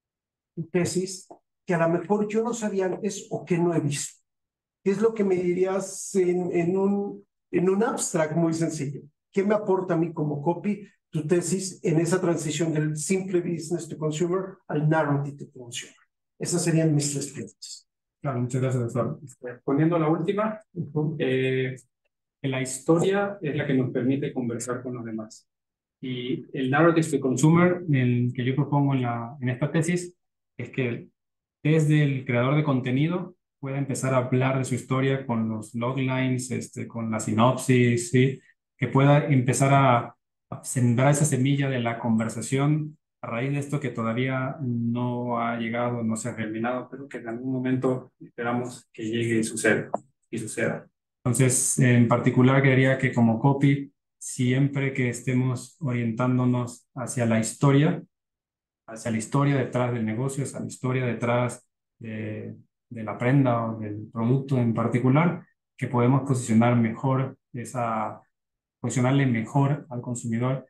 tu tesis que a lo mejor yo no sabía antes o que no he visto? ¿Qué es lo que me dirías en, en, un, en un abstract muy sencillo? ¿Qué me aporta a mí como copy tu tesis en esa transición del simple business to consumer al narrative to consumer? Esas serían mis tres preguntas. Claro, muchas gracias, doctor. Respondiendo a la última, eh, la historia es la que nos permite conversar con los demás. Y el narrative to consumer, el que yo propongo en, la, en esta tesis, es que desde el creador de contenido pueda empezar a hablar de su historia con los loglines, este, con la sinopsis, ¿sí? Que pueda empezar a, a sembrar esa semilla de la conversación a raíz de esto que todavía no ha llegado, no se ha terminado, pero que en algún momento esperamos que llegue y suceda. Y suceda. Entonces, en particular, quería que como copy, siempre que estemos orientándonos hacia la historia, hacia la historia detrás del negocio, hacia la historia detrás de, de la prenda o del producto en particular, que podemos posicionar mejor esa, posicionarle mejor al consumidor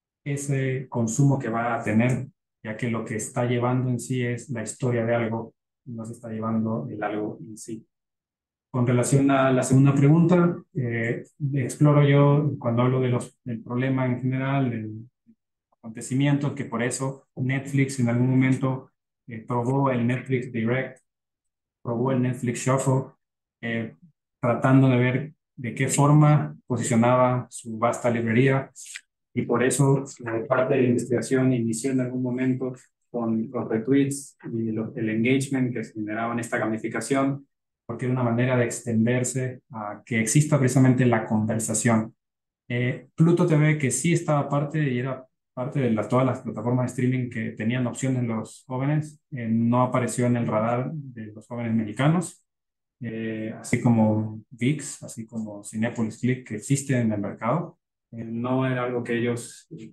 ese consumo que va a tener, ya que lo que está llevando en sí es la historia de algo, no se está llevando el algo en sí. Con relación a la segunda pregunta, eh, exploro yo, cuando hablo de los, del problema en general, del acontecimiento, que por eso Netflix en algún momento eh, probó el Netflix Direct, probó el Netflix Shuffle, eh, tratando de ver de qué forma posicionaba su vasta librería, y por eso eh, parte de la investigación inició en algún momento con los retweets y lo, el engagement que se generaba en esta gamificación, porque era una manera de extenderse a que exista precisamente la conversación. Eh, Pluto T V, que sí estaba parte y era parte de las, todas las plataformas de streaming que tenían opciones los jóvenes, eh, no apareció en el radar de los jóvenes mexicanos, eh, así como ViX, así como Cinépolis Click, que existen en el mercado. Eh, no era algo que ellos eh,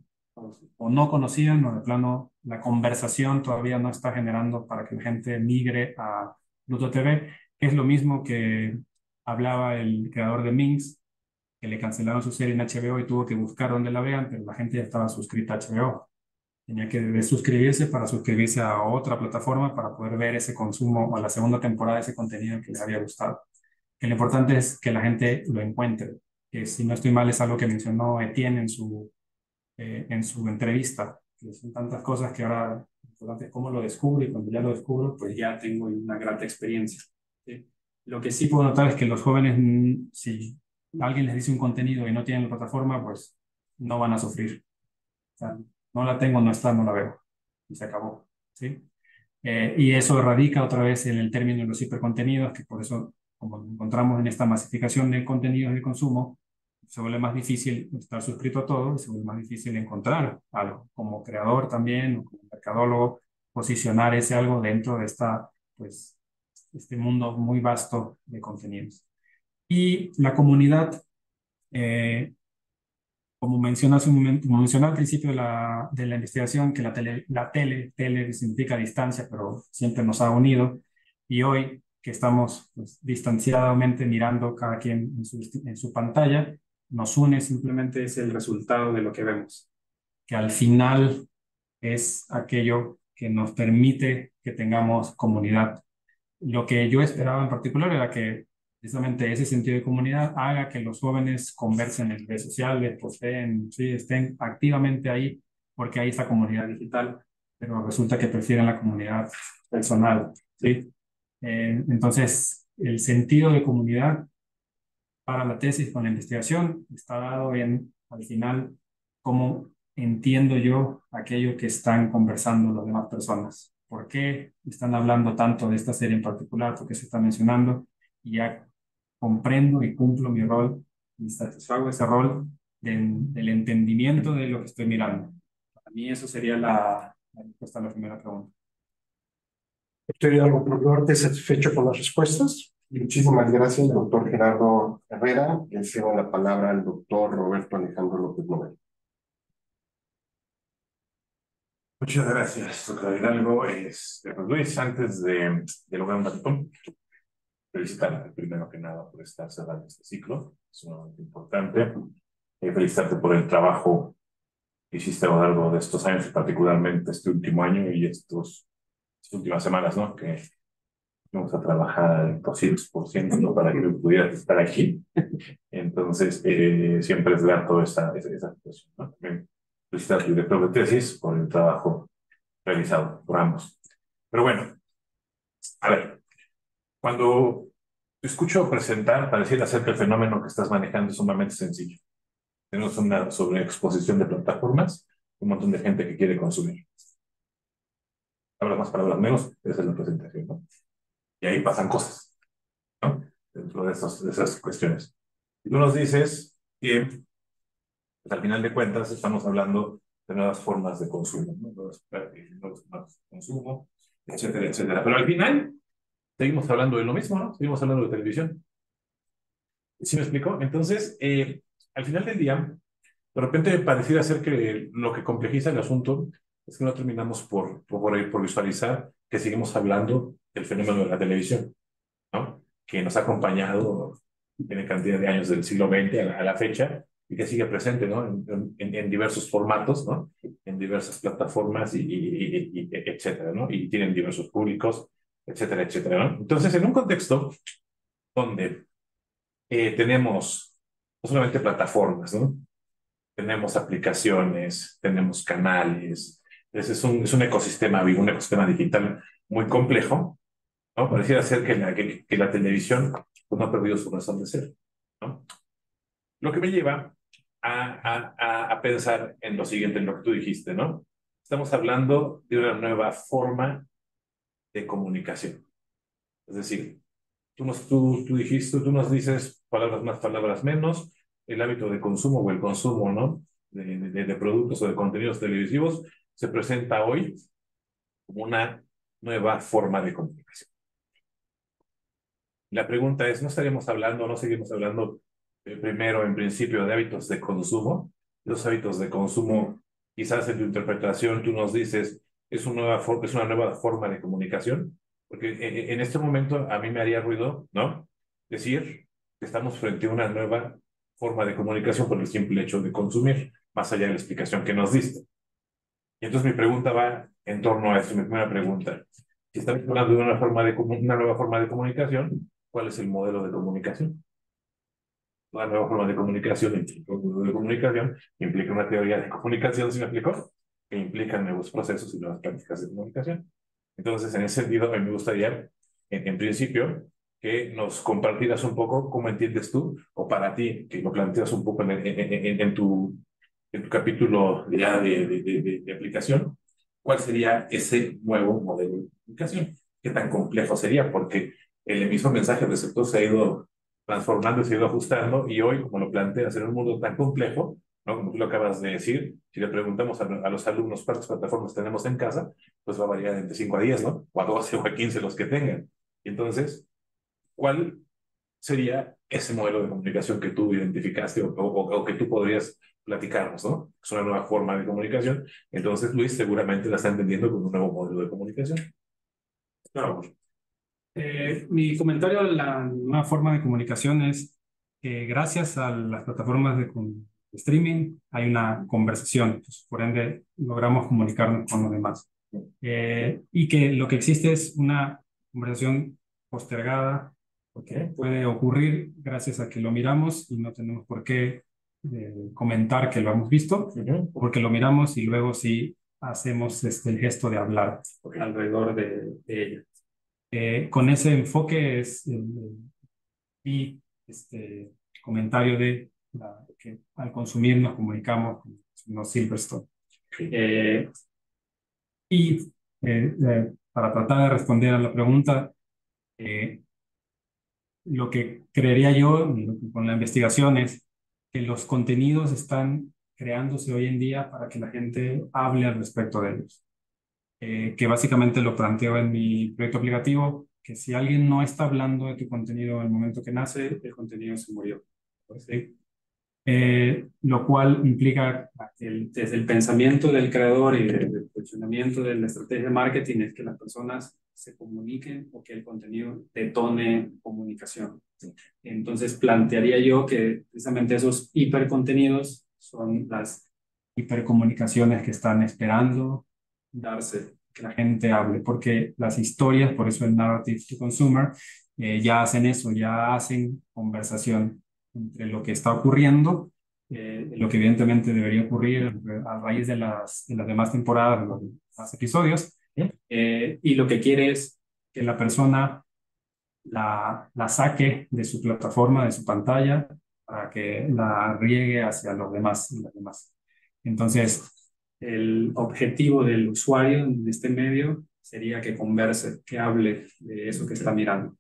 o no conocían, o de plano la conversación todavía no está generando para que la gente migre a Pluto T V, que es lo mismo que hablaba el creador de Minx, que le cancelaron su serie en H B O y tuvo que buscar dónde la vean, pero la gente ya estaba suscrita a H B O. Tenía que desuscribirse para suscribirse a otra plataforma para poder ver ese consumo o la segunda temporada de ese contenido que les había gustado. Que lo importante es que la gente lo encuentre, que si no estoy mal es algo que mencionó Etienne en su, eh, en su entrevista, que son tantas cosas que ahora lo importante es cómo lo descubro, y cuando ya lo descubro, pues ya tengo una grata experiencia. ¿Sí? Lo que sí puedo notar es que los jóvenes, si alguien les dice un contenido y no tienen la plataforma, pues no van a sufrir. O sea, no la tengo, no está, no la veo. Y se acabó. ¿Sí? Eh, y eso radica otra vez en el término de los hipercontenidos, que por eso, como encontramos en esta masificación de contenidos de consumo, se vuelve más difícil estar suscrito a todo, y se vuelve más difícil encontrar algo. Como creador también, o como mercadólogo, posicionar ese algo dentro de esta, pues, este mundo muy vasto de contenidos. Y la comunidad Eh, como mencioné hace un momento, como mencioné al principio de la, de la investigación, que la tele, la tele, tele significa distancia, pero siempre nos ha unido. Y hoy que estamos pues, distanciadamente mirando cada quien en su, en su pantalla, nos une simplemente es el resultado de lo que vemos, que al final es aquello que nos permite que tengamos comunidad. Lo que yo esperaba en particular era que precisamente ese sentido de comunidad haga que los jóvenes conversen en redes sociales, posteen, sí, estén activamente ahí, porque hay esta comunidad digital, pero resulta que prefieren la comunidad personal, ¿sí? Eh, entonces, el sentido de comunidad para la tesis con la investigación está dado en, al final, cómo entiendo yo aquello que están conversando las demás personas. ¿Por qué están hablando tanto de esta serie en particular? ¿Por qué se está mencionando? Y ya comprendo y cumplo mi rol y satisfago ese rol de, del entendimiento de lo que estoy mirando. Para mí eso sería la, la respuesta a la primera pregunta. Doctor Hidalgo, ¿por satisfecho con las respuestas? Muchísimas gracias, doctor Gerardo Herrera. Le cedo la palabra al doctor Roberto Alejandro López Novel. Muchas gracias, doctor Hidalgo. Este, pues Luis, antes de, de lograr un ratito, felicitarte primero que nada por estar cerrando este ciclo, es sumamente importante. Eh, felicitarte por el trabajo que hiciste a lo largo de estos años, particularmente este último año y estos, estas últimas semanas, ¿no? Que vamos a trabajar al doscientos por ciento, ¿no? Para que pudieras estar aquí. Entonces, eh, siempre es grato esa, esa, esa situación, ¿no? También felicitar al director de tesis por el trabajo realizado por ambos. Pero bueno, a ver, cuando te escucho presentar, pareciera ser que el fenómeno que estás manejando es sumamente sencillo. Tenemos una sobreexposición de plataformas, un montón de gente que quiere consumir. Palabras más, palabras menos, esa es la presentación, ¿no? Y ahí pasan cosas, ¿no? Dentro de, esos, de esas cuestiones. Y tú nos dices que, pues, al final de cuentas, estamos hablando de nuevas formas de consumo, ¿no? Nuevas prácticas, nuevas formas de consumo, etcétera, etcétera. Pero al final, seguimos hablando de lo mismo, ¿no? Seguimos hablando de televisión. ¿Sí me explico? Entonces, eh, al final del día, de repente pareciera ser que lo que complejiza el asunto es que no terminamos por, por, por visualizar que seguimos hablando del fenómeno de la televisión, ¿no? Que nos ha acompañado en cantidad de años del siglo veinte a la, a la fecha y que sigue presente, ¿no? En, en, en diversos formatos, ¿no? En diversas plataformas y, y, y, y etcétera, ¿no? Y tienen diversos públicos, etcétera, etcétera, ¿no? Entonces, en un contexto donde eh, tenemos no solamente plataformas, ¿no? Tenemos aplicaciones, tenemos canales, ese es un, es un ecosistema vivo, un ecosistema digital muy complejo, ¿no? Pareciera ser que la, que, que la televisión pues, no ha perdido su razón de ser, ¿no? Lo que me lleva a, a, a pensar en lo siguiente, en lo que tú dijiste, ¿no? Estamos hablando de una nueva forma de comunicación. Es decir, tú nos, tú, tú dijiste, tú nos dices palabras más, palabras menos, el hábito de consumo o el consumo, ¿no? De, de, de productos o de contenidos televisivos se presenta hoy como una nueva forma de comunicación. La pregunta es, ¿no estaríamos hablando, no seguimos hablando eh, primero en principio de hábitos de consumo? Los hábitos de consumo, quizás en tu interpretación tú nos dices, es una nueva, for es una nueva forma de comunicación, porque en, en este momento a mí me haría ruido, ¿no? Decir que estamos frente a una nueva forma de comunicación por el simple hecho de consumir, más allá de la explicación que nos diste. Y entonces mi pregunta va en torno a eso, mi primera pregunta. Si estamos hablando de una, forma de una nueva forma de comunicación, ¿cuál es el modelo de comunicación? Una nueva forma de comunicación implica un modelo de comunicación, implica una teoría de comunicación, ¿sí me explicó? Que implica nuevos procesos y nuevas prácticas de comunicación. Entonces, en ese sentido, a mí me gustaría, en, en principio, que nos compartieras un poco cómo entiendes tú, o para ti, que lo planteas un poco en, en, en, en, tu, en tu capítulo ya de, de, de, de aplicación, ¿cuál sería ese nuevo modelo de comunicación? ¿Qué tan complejo sería? Porque el mismo mensaje receptor se ha ido transformando, se ha ido ajustando, y hoy, como lo planteas, en un mundo tan complejo, ¿no? Como tú lo acabas de decir, si le preguntamos a, a los alumnos cuántas plataformas tenemos en casa, pues va a variar entre cinco a diez, ¿no? O a doce o a quince los que tengan. Entonces, ¿cuál sería ese modelo de comunicación que tú identificaste o, o, o que tú podrías platicarnos, ¿no? Es una nueva forma de comunicación. Entonces, Luis seguramente la está entendiendo como un nuevo modelo de comunicación. No. Eh, mi comentario a la nueva forma de comunicación es que gracias a las plataformas de, con- de streaming hay una conversación, pues, por ende logramos comunicarnos con los demás. Eh, y que lo que existe es una conversación postergada, porque puede ocurrir gracias a que lo miramos y no tenemos por qué eh, comentar que lo hemos visto, Uh-huh. porque lo miramos y luego sí hacemos este, el gesto de hablar alrededor de, de ella. Eh, con ese enfoque es el, el- y este comentario de la- que al consumir nos comunicamos con los Silverstone. Eh, y eh, eh, para tratar de responder a la pregunta, eh, lo que creería yo y lo que con la investigación es que los contenidos están creándose hoy en día para que la gente hable al respecto de ellos. Eh, que básicamente lo planteo en mi proyecto aplicativo, que si alguien no está hablando de tu contenido en el momento que nace, el contenido se murió. ¿Sí? Eh, lo cual implica que el- desde el pensamiento del creador y desde el funcionamiento de la estrategia de marketing es que las personas se comuniquen o que el contenido detone comunicación. Entonces plantearía yo que precisamente esos hipercontenidos son las hipercomunicaciones que están esperando darse, que la gente hable, porque las historias, por eso el narrative to consumer, eh, ya hacen eso, ya hacen conversación entre lo que está ocurriendo, eh, lo que evidentemente debería ocurrir a raíz de las, de las demás temporadas, de los demás episodios, eh, y lo que quiere es que la persona la, la saque de su plataforma, de su pantalla, para que la riegue hacia los demás, los demás. Entonces, el objetivo del usuario en este medio sería que converse, que hable de eso que está mirando.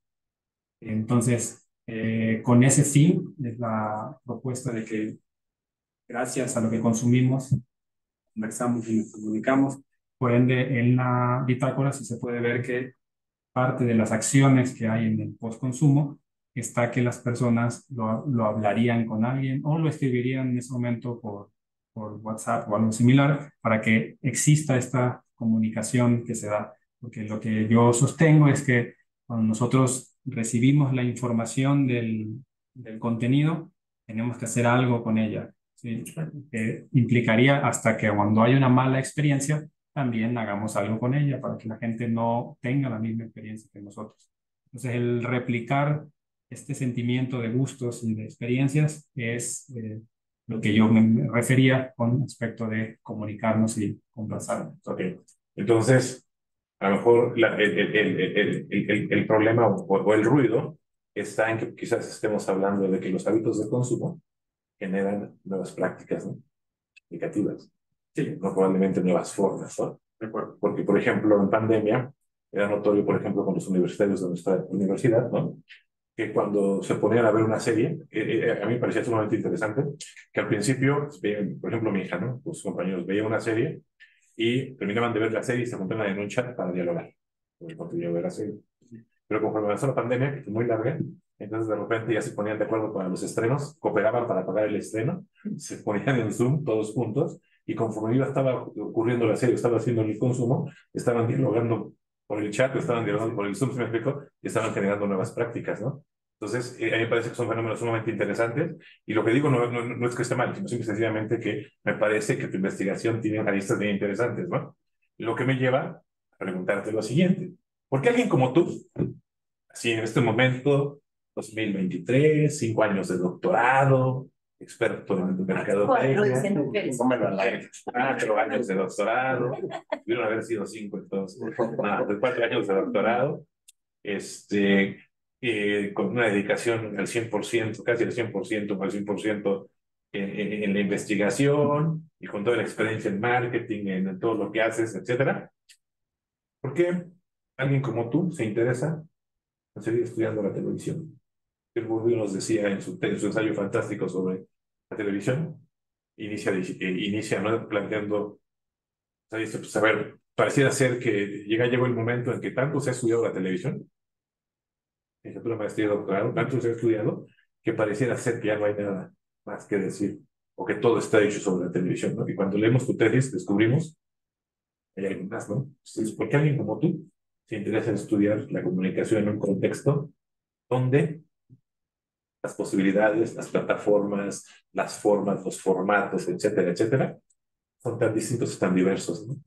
Entonces, eh, con ese fin es la propuesta de que gracias a lo que consumimos, conversamos y nos comunicamos. Por ende, en la bitácora sí se puede ver que parte de las acciones que hay en el postconsumo está que las personas lo, lo hablarían con alguien o lo escribirían en ese momento por, por WhatsApp o algo similar para que exista esta comunicación que se da. Porque lo que yo sostengo es que cuando nosotros recibimos la información del, del contenido, tenemos que hacer algo con ella. ¿Sí? Que implicaría hasta que cuando hay una mala experiencia, también hagamos algo con ella para que la gente no tenga la misma experiencia que nosotros. Entonces, el replicar este sentimiento de gustos y de experiencias es eh, lo que yo me refería con respecto de comunicarnos y conversar. Ok, entonces, a lo mejor la, el, el, el, el, el, el problema o, o el ruido está en que quizás estemos hablando de que los hábitos de consumo generan nuevas prácticas, ¿no? Aplicativas. Sí, no probablemente nuevas formas, ¿no? De acuerdo. Porque, por ejemplo, en pandemia era notorio, por ejemplo, con los universitarios de nuestra universidad, ¿no? Que cuando se ponían a ver una serie, eh, eh, a mí me parecía sumamente interesante, que al principio, veían, por ejemplo, mi hija, ¿no? Sus compañeros veían una serie y terminaban de ver la serie y se juntaban en un chat para dialogar sobre el contenido de la serie. Pero conforme avanzó la pandemia, que fue muy larga, entonces de repente ya se ponían de acuerdo para los estrenos, cooperaban para pagar el estreno, se ponían en Zoom todos juntos y conforme iba estaba ocurriendo la serie, estaba haciendo el consumo, estaban dialogando por el chat, estaban dialogando por el Zoom, ¿se me explico? Y estaban generando nuevas prácticas, ¿no? Entonces, eh, a mí me parece que son fenómenos sumamente interesantes y lo que digo no, no, no es que esté mal, sino sencillamente que me parece que tu investigación tiene aristas bien interesantes, ¿no? Lo que me lleva a preguntarte lo siguiente. ¿Por qué alguien como tú, así en este momento, dos mil veintitrés, cinco años de doctorado, experto en el mercado Cuatro, diciendo que eres. cuatro años de doctorado, debieron haber sido cinco entonces, no, de cuatro años de doctorado, este, eh, con una dedicación al cien por ciento, casi al cien por ciento, al cien por ciento en, en, en la investigación y con toda la experiencia en marketing, en todo lo que haces, etcétera? ¿Por qué alguien como tú se interesa en seguir estudiando la televisión? El Bourdieu nos decía en su, en su ensayo fantástico sobre la televisión, inicia, eh, inicia ¿no? planteando, ¿sabes? Pues, a ver, pareciera ser que llega, llegó el momento en que tanto se ha estudiado la televisión licenciatura, maestría y doctorado, tanto se ha estudiado, que pareciera ser que ya no hay nada más que decir, o que todo está hecho sobre la televisión, ¿no? Y cuando leemos tu tesis, descubrimos que hay algo más, ¿no? Entonces, ¿por qué alguien como tú se interesa en estudiar la comunicación en un contexto donde las posibilidades, las plataformas, las formas, los formatos, etcétera, etcétera, son tan distintos y tan diversos, ¿no?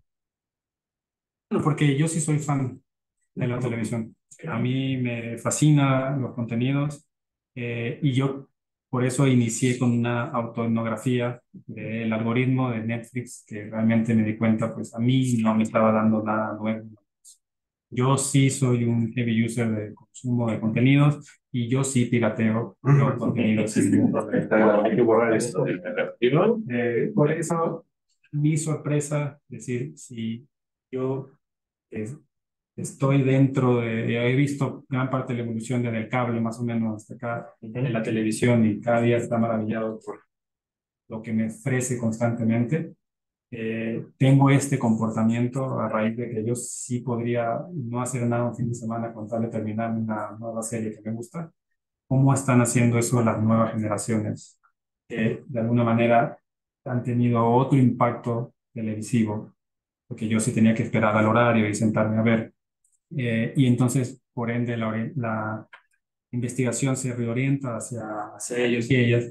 Bueno, porque yo sí soy fan de la televisión. A mí me fascinan los contenidos eh, y yo por eso inicié con una autoetnografía del algoritmo de Netflix, que realmente me di cuenta, pues a mí no me estaba dando nada nuevo. Yo sí soy un heavy user de consumo de contenidos y yo sí pirateo los contenidos sin ningún problema. Hay que borrar esto del narrativo. Eh, por eso, mi sorpresa, es decir, si yo eh, estoy dentro de, he visto gran parte de la evolución desde el cable más o menos hasta acá, en la televisión y cada día está maravillado por lo que me ofrece constantemente. Eh, tengo este comportamiento a raíz de que yo sí podría no hacer nada un fin de semana con tal de terminar una nueva serie que me gusta. ¿Cómo están haciendo eso las nuevas generaciones? Que de alguna manera han tenido otro impacto televisivo, porque yo sí tenía que esperar al horario y sentarme a ver. Eh, y entonces, por ende, la, ori- la investigación se reorienta hacia, hacia ellos y ellas.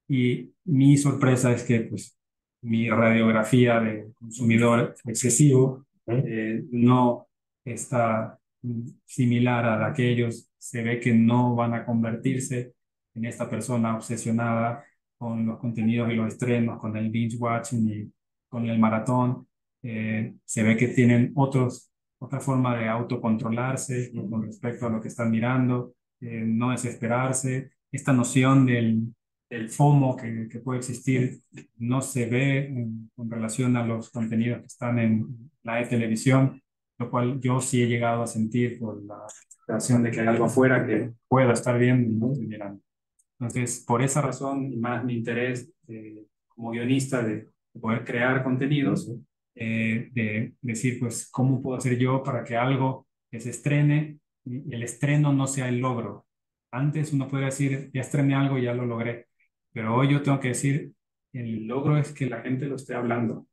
Y mi sorpresa es que pues, mi radiografía de consumidor excesivo eh, no está mm, similar a la que ellos. Se ve que no van a convertirse en esta persona obsesionada con los contenidos y los estrenos, con el binge watching y con el maratón. Eh, se ve que tienen otros, otra forma de autocontrolarse con respecto a lo que están mirando, eh, no desesperarse. Esta noción del, del FOMO que, que puede existir no se ve en, con relación a los contenidos que están en la de televisión, lo cual yo sí he llegado a sentir por la sensación de que hay algo afuera que puedo estar viendo y no estoy mirando. Entonces, por esa razón, y más mi interés eh, como guionista de, de poder crear contenidos, eh, de decir, pues, ¿cómo puedo hacer yo para que algo que se estrene y el estreno no sea el logro? Antes uno podría decir, ya estrené algo, ya lo logré, pero hoy yo tengo que decir, el logro es que la gente lo esté hablando.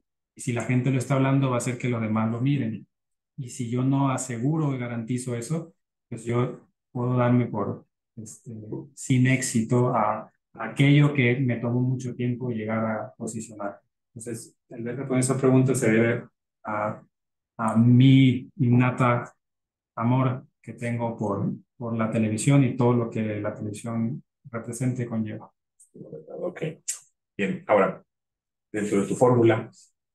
Y si la gente lo está hablando, va a hacer que los demás lo miren. Y si yo no aseguro y garantizo eso, pues yo puedo darme por este, sin éxito a, a aquello que me tomó mucho tiempo llegar a posicionar. Entonces, tal vez con esa pregunta se debe a, a mi innata amor que tengo por, por la televisión y todo lo que la televisión representa y conlleva. Ok. Bien, ahora, dentro de tu fórmula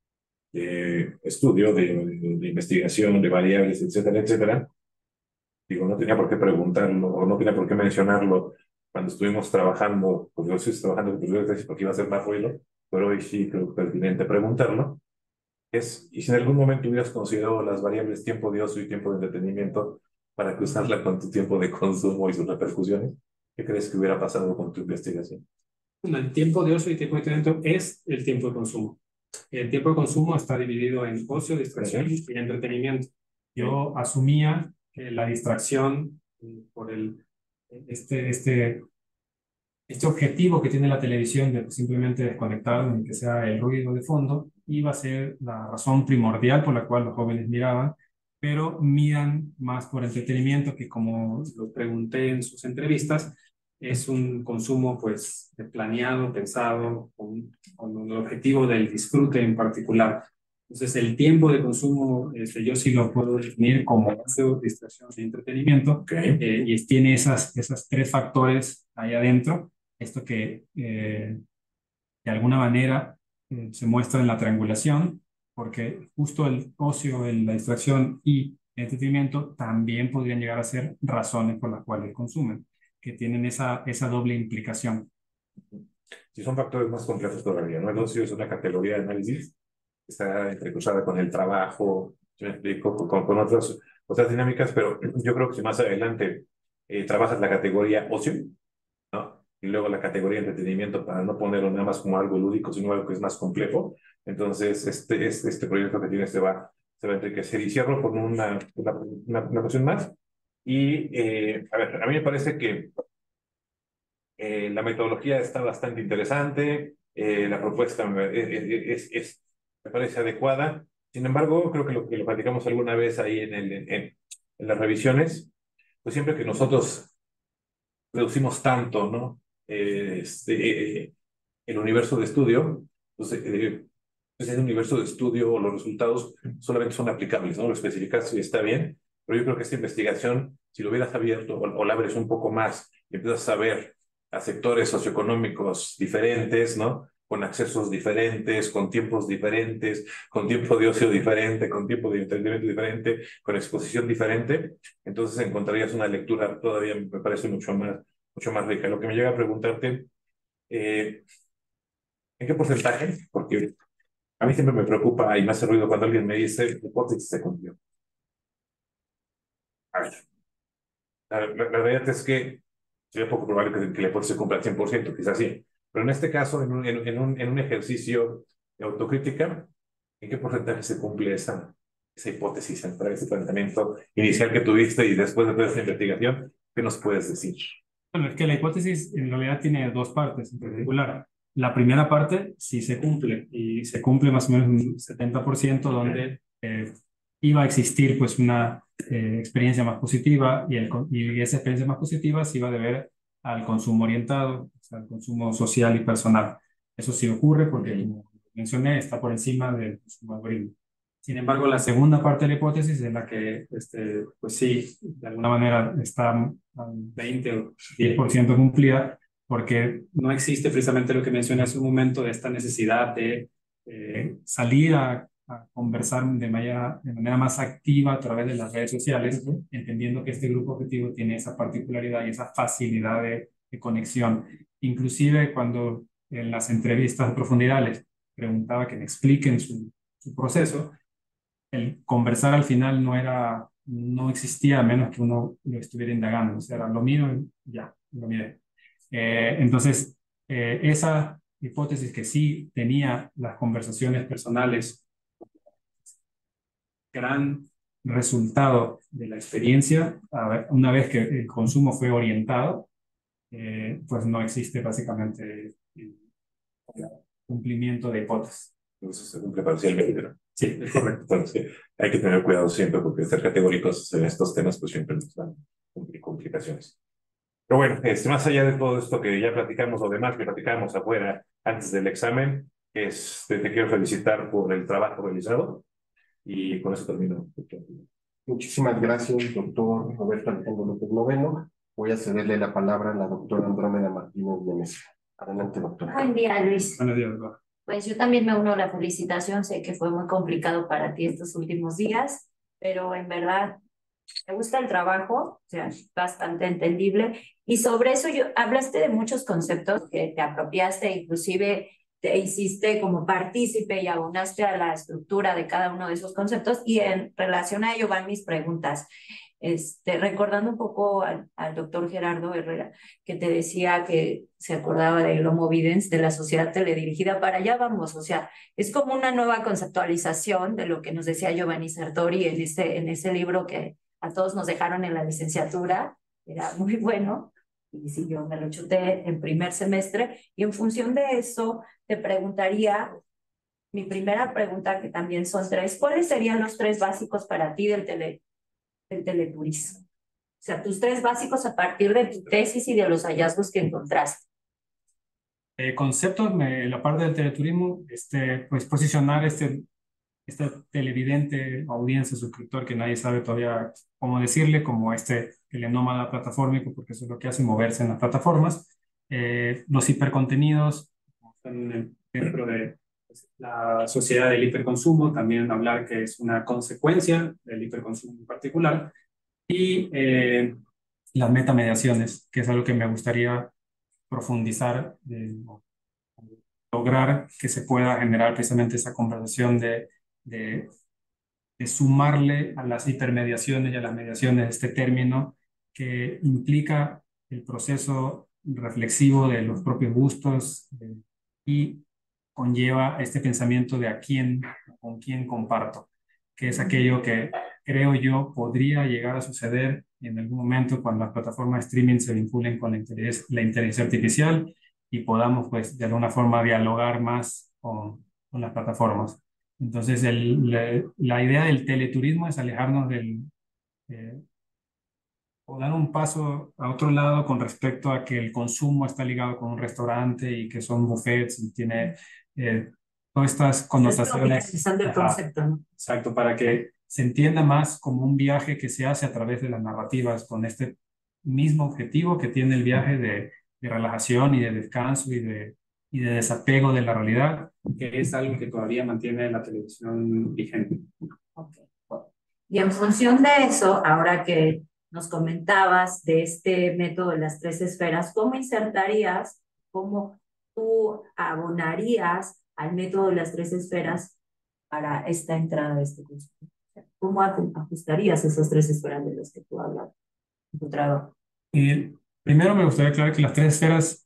de estudio, de, de, de investigación, de variables, etcétera, etcétera, digo, no tenía por qué preguntarlo o no tenía por qué mencionarlo cuando estuvimos trabajando, pues yo estoy trabajando con proyectos de tesis porque iba a ser más ruido, pero hoy sí creo que es pertinente preguntarlo. Es, y si en algún momento hubieras considerado las variables tiempo de ocio y tiempo de entretenimiento para cruzarla con tu tiempo de consumo y sus repercusiones, ¿qué crees que hubiera pasado con tu investigación? El tiempo de ocio y tiempo de entretenimiento es el tiempo de consumo. El tiempo de consumo está dividido en ocio, distracción y entretenimiento. Yo asumía que la distracción eh, por el, este, este, este objetivo que tiene la televisión de simplemente desconectar y que sea el ruido de fondo iba a ser la razón primordial por la cual los jóvenes miraban, pero miran más por entretenimiento, que como lo pregunté en sus entrevistas, es un consumo pues planeado, pensado, con, con el objetivo del disfrute en particular. Entonces el tiempo de consumo, este, yo sí lo puedo definir como ocio, distracción y entretenimiento, Okay. eh, y tiene esas, esas tres factores ahí adentro. Esto que eh, de alguna manera eh, se muestra en la triangulación, porque justo el ocio, el, la distracción y el entretenimiento también podrían llegar a ser razones por las cuales consumen, que tienen esa, esa doble implicación. Si son factores más complejos todavía, ¿no? El ocio es una categoría de análisis que está entrecruzada con el trabajo, ¿sí me explico? Con, con otras, otras dinámicas, pero yo creo que si más adelante eh, trabajas la categoría ocio, ¿no? Y luego la categoría entretenimiento para no ponerlo nada más como algo lúdico, sino algo que es más complejo. Entonces, este, este, este proyecto que tienes se va, se va a enriquecer. Y cierro con una, una, una, una cuestión más. Y, eh, a ver, a mí me parece que eh, la metodología está bastante interesante, eh, la propuesta me, es, es, es, me parece adecuada. Sin embargo, creo que lo que lo platicamos alguna vez ahí en, el, en, en las revisiones, pues siempre que nosotros reducimos tanto, ¿no? Eh, este, eh, el universo de estudio, pues, eh, pues ese universo de estudio o los resultados solamente son aplicables, ¿no? Lo especificas y está bien, pero yo creo que esta investigación, si lo hubieras abierto o, o la abres un poco más y empiezas a ver a sectores socioeconómicos diferentes, ¿no? Con accesos diferentes, con tiempos diferentes, con tiempo de ocio diferente, con tiempo de entretenimiento diferente, con exposición diferente, entonces encontrarías una lectura todavía, me parece, mucho más, mucho más rica. Lo que me llega a preguntarte, eh, ¿en qué porcentaje? Porque a mí siempre me preocupa y me hace ruido cuando alguien me dice la hipótesis se cumplió. A ver, la, la, la realidad es que sería poco probable que, que la hipótesis se cumpla al cien por ciento, quizás sí. Pero en este caso, en un, en, en un, en un ejercicio de autocrítica, ¿en qué porcentaje se cumple esa, esa hipótesis, ese planteamiento inicial que tuviste y después de toda esa investigación? ¿Qué nos puedes decir? Bueno, es que la hipótesis en realidad tiene dos partes en particular. La primera parte sí se cumple y se cumple más o menos un setenta por ciento donde eh, iba a existir pues una eh, experiencia más positiva y, el, y esa experiencia más positiva se iba a deber al consumo orientado, o sea, al consumo social y personal. Eso sí ocurre porque, como mencioné, está por encima del consumo algoritmo. Sin embargo, la segunda parte de la hipótesis es la que, este, pues sí, de alguna manera está al veinte o diez por ciento cumplida, porque no existe precisamente lo que mencioné hace un momento de esta necesidad de eh, salir a, a conversar de manera, de manera más activa a través de las redes sociales, uh-huh. entendiendo que este grupo objetivo tiene esa particularidad y esa facilidad de, de conexión. Inclusive cuando en las entrevistas a profundidad les preguntaba que me expliquen su, su proceso, el conversar al final no era, no existía a menos que uno lo estuviera indagando, o sea, era lo mío y ya, lo miré. Eh, entonces, eh, esa hipótesis que sí tenía las conversaciones personales, gran resultado de la experiencia, a ver, una vez que el consumo fue orientado, eh, pues no existe básicamente el cumplimiento de hipótesis. Entonces se cumple parcialmente, ¿no? Sí, es correcto. Entonces, hay que tener cuidado siempre porque ser categóricos en estos temas pues siempre nos dan complicaciones. Pero bueno, este, más allá de todo esto que ya platicamos o demás que platicamos afuera antes del examen, este, te quiero felicitar por el trabajo realizado y con eso termino. Muchísimas gracias, doctor Roberto Alejandro López Noveno. Voy a cederle la palabra a la doctora Andrómeda Martínez de Mesa. Adelante, doctora. Buen día, Luis. Buenos días, doctor. Pues yo también me uno a la felicitación. Sé que fue muy complicado para ti estos últimos días, pero en verdad me gusta el trabajo, o sea, bastante entendible. Y sobre eso yo hablaste de muchos conceptos que te apropiaste, inclusive te hiciste como partícipe y abonaste a la estructura de cada uno de esos conceptos. Y en relación a ello van mis preguntas. Este, recordando un poco al, al doctor Gerardo Herrera, que te decía que se acordaba de Homo Videns, de la sociedad teledirigida, para allá vamos, o sea, es como una nueva conceptualización de lo que nos decía Giovanni Sartori en ese, en ese libro que a todos nos dejaron en la licenciatura, era muy bueno, y sí, yo me lo chuté en primer semestre, y en función de eso te preguntaría, mi primera pregunta, que también son tres, ¿cuáles serían los tres básicos para ti del tele el teleturismo? O sea, tus tres básicos a partir de tu tesis y de los hallazgos que encontraste. Eh, conceptos, me, la parte del teleturismo, este, pues posicionar este, este televidente, audiencia, suscriptor que nadie sabe todavía cómo decirle, como este telenómada platformico, porque eso es lo que hace, moverse en las plataformas. Eh, los hipercontenidos, dentro de pues, la sociedad del hiperconsumo, también hablar que es una consecuencia del hiperconsumo en particular, y eh, las metamediaciones, que es algo que me gustaría profundizar, eh, lograr que se pueda generar precisamente esa conversación de, de, de sumarle a las hipermediaciones y a las mediaciones este término que implica el proceso reflexivo de los propios gustos eh, y conlleva este pensamiento de a quién, con quién comparto, que es aquello que creo yo podría llegar a suceder y en algún momento cuando las plataformas de streaming se vinculen con la inteligencia, la inteligencia artificial y podamos pues de alguna forma dialogar más con, con las plataformas. Entonces el, la, la idea del teleturismo es alejarnos del... Eh, o dar un paso a otro lado con respecto a que el consumo está ligado con un restaurante y que son buffets y tiene eh, todas estas connotaciones. Tropicalizando el concepto, ¿no? Exacto, para que se entienda más como un viaje que se hace a través de las narrativas con este mismo objetivo que tiene el viaje de, de relajación y de descanso y de, y de desapego de la realidad, que es algo que todavía mantiene la televisión vigente. Okay. Y en función de eso, ahora que nos comentabas de este método de las tres esferas, ¿cómo insertarías, cómo tú abonarías al método de las tres esferas para esta entrada de este curso? ¿Cómo ajustarías esas tres esferas de las que tú hablas en tu trabajo? Y primero me gustaría aclarar que las tres esferas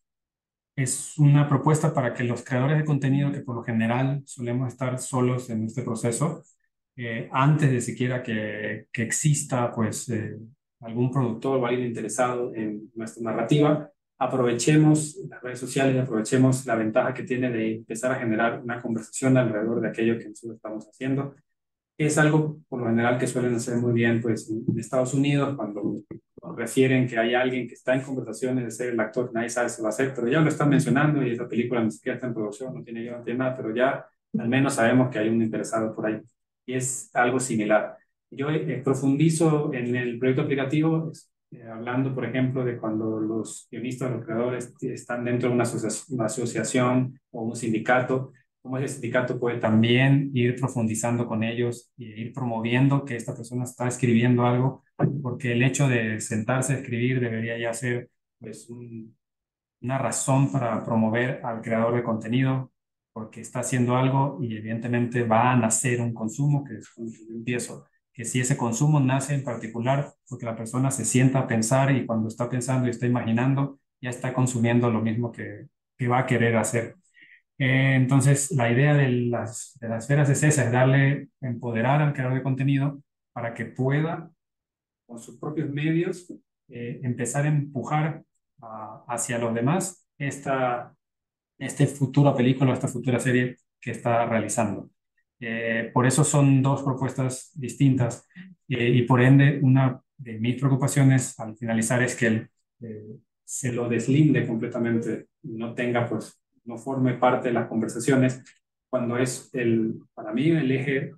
es una propuesta para que los creadores de contenido, que por lo general solemos estar solos en este proceso, eh, antes de siquiera que, que exista pues, eh, algún productor o alguien interesado en nuestra narrativa, aprovechemos las redes sociales, aprovechemos la ventaja que tiene de empezar a generar una conversación alrededor de aquello que nosotros estamos haciendo. Es algo, por lo general, que suelen hacer muy bien pues, en Estados Unidos, cuando refieren que hay alguien que está en conversaciones de ser el actor, nadie sabe si va a ser, pero ya lo están mencionando y esa película ni siquiera está en producción, no tiene guión, no tiene nada, pero ya al menos sabemos que hay un interesado por ahí. Y es algo similar. Yo eh, profundizo en el proyecto aplicativo, eh, hablando, por ejemplo, de cuando los guionistas, los creadores están dentro de una, asocia una asociación o un sindicato, cómo ese sindicato puede también ir profundizando con ellos y ir promoviendo que esta persona está escribiendo algo, porque el hecho de sentarse a escribir debería ya ser pues, un, una razón para promover al creador de contenido, porque está haciendo algo y evidentemente va a nacer un consumo, que es cuando yo empiezo, que si ese consumo nace en particular porque la persona se sienta a pensar y cuando está pensando y está imaginando, ya está consumiendo lo mismo que, que va a querer hacer. Eh, entonces, la idea de las, de las esferas es esa, es darle, empoderar al creador de contenido para que pueda, con sus propios medios, eh, empezar a empujar a, hacia los demás esta, este futuro película, esta futura serie que está realizando. Eh, por eso son dos propuestas distintas eh, y por ende una de mis preocupaciones al finalizar es que el, eh, se lo deslinde completamente y no tenga pues no forme parte de las conversaciones, cuando es el, para mí el eje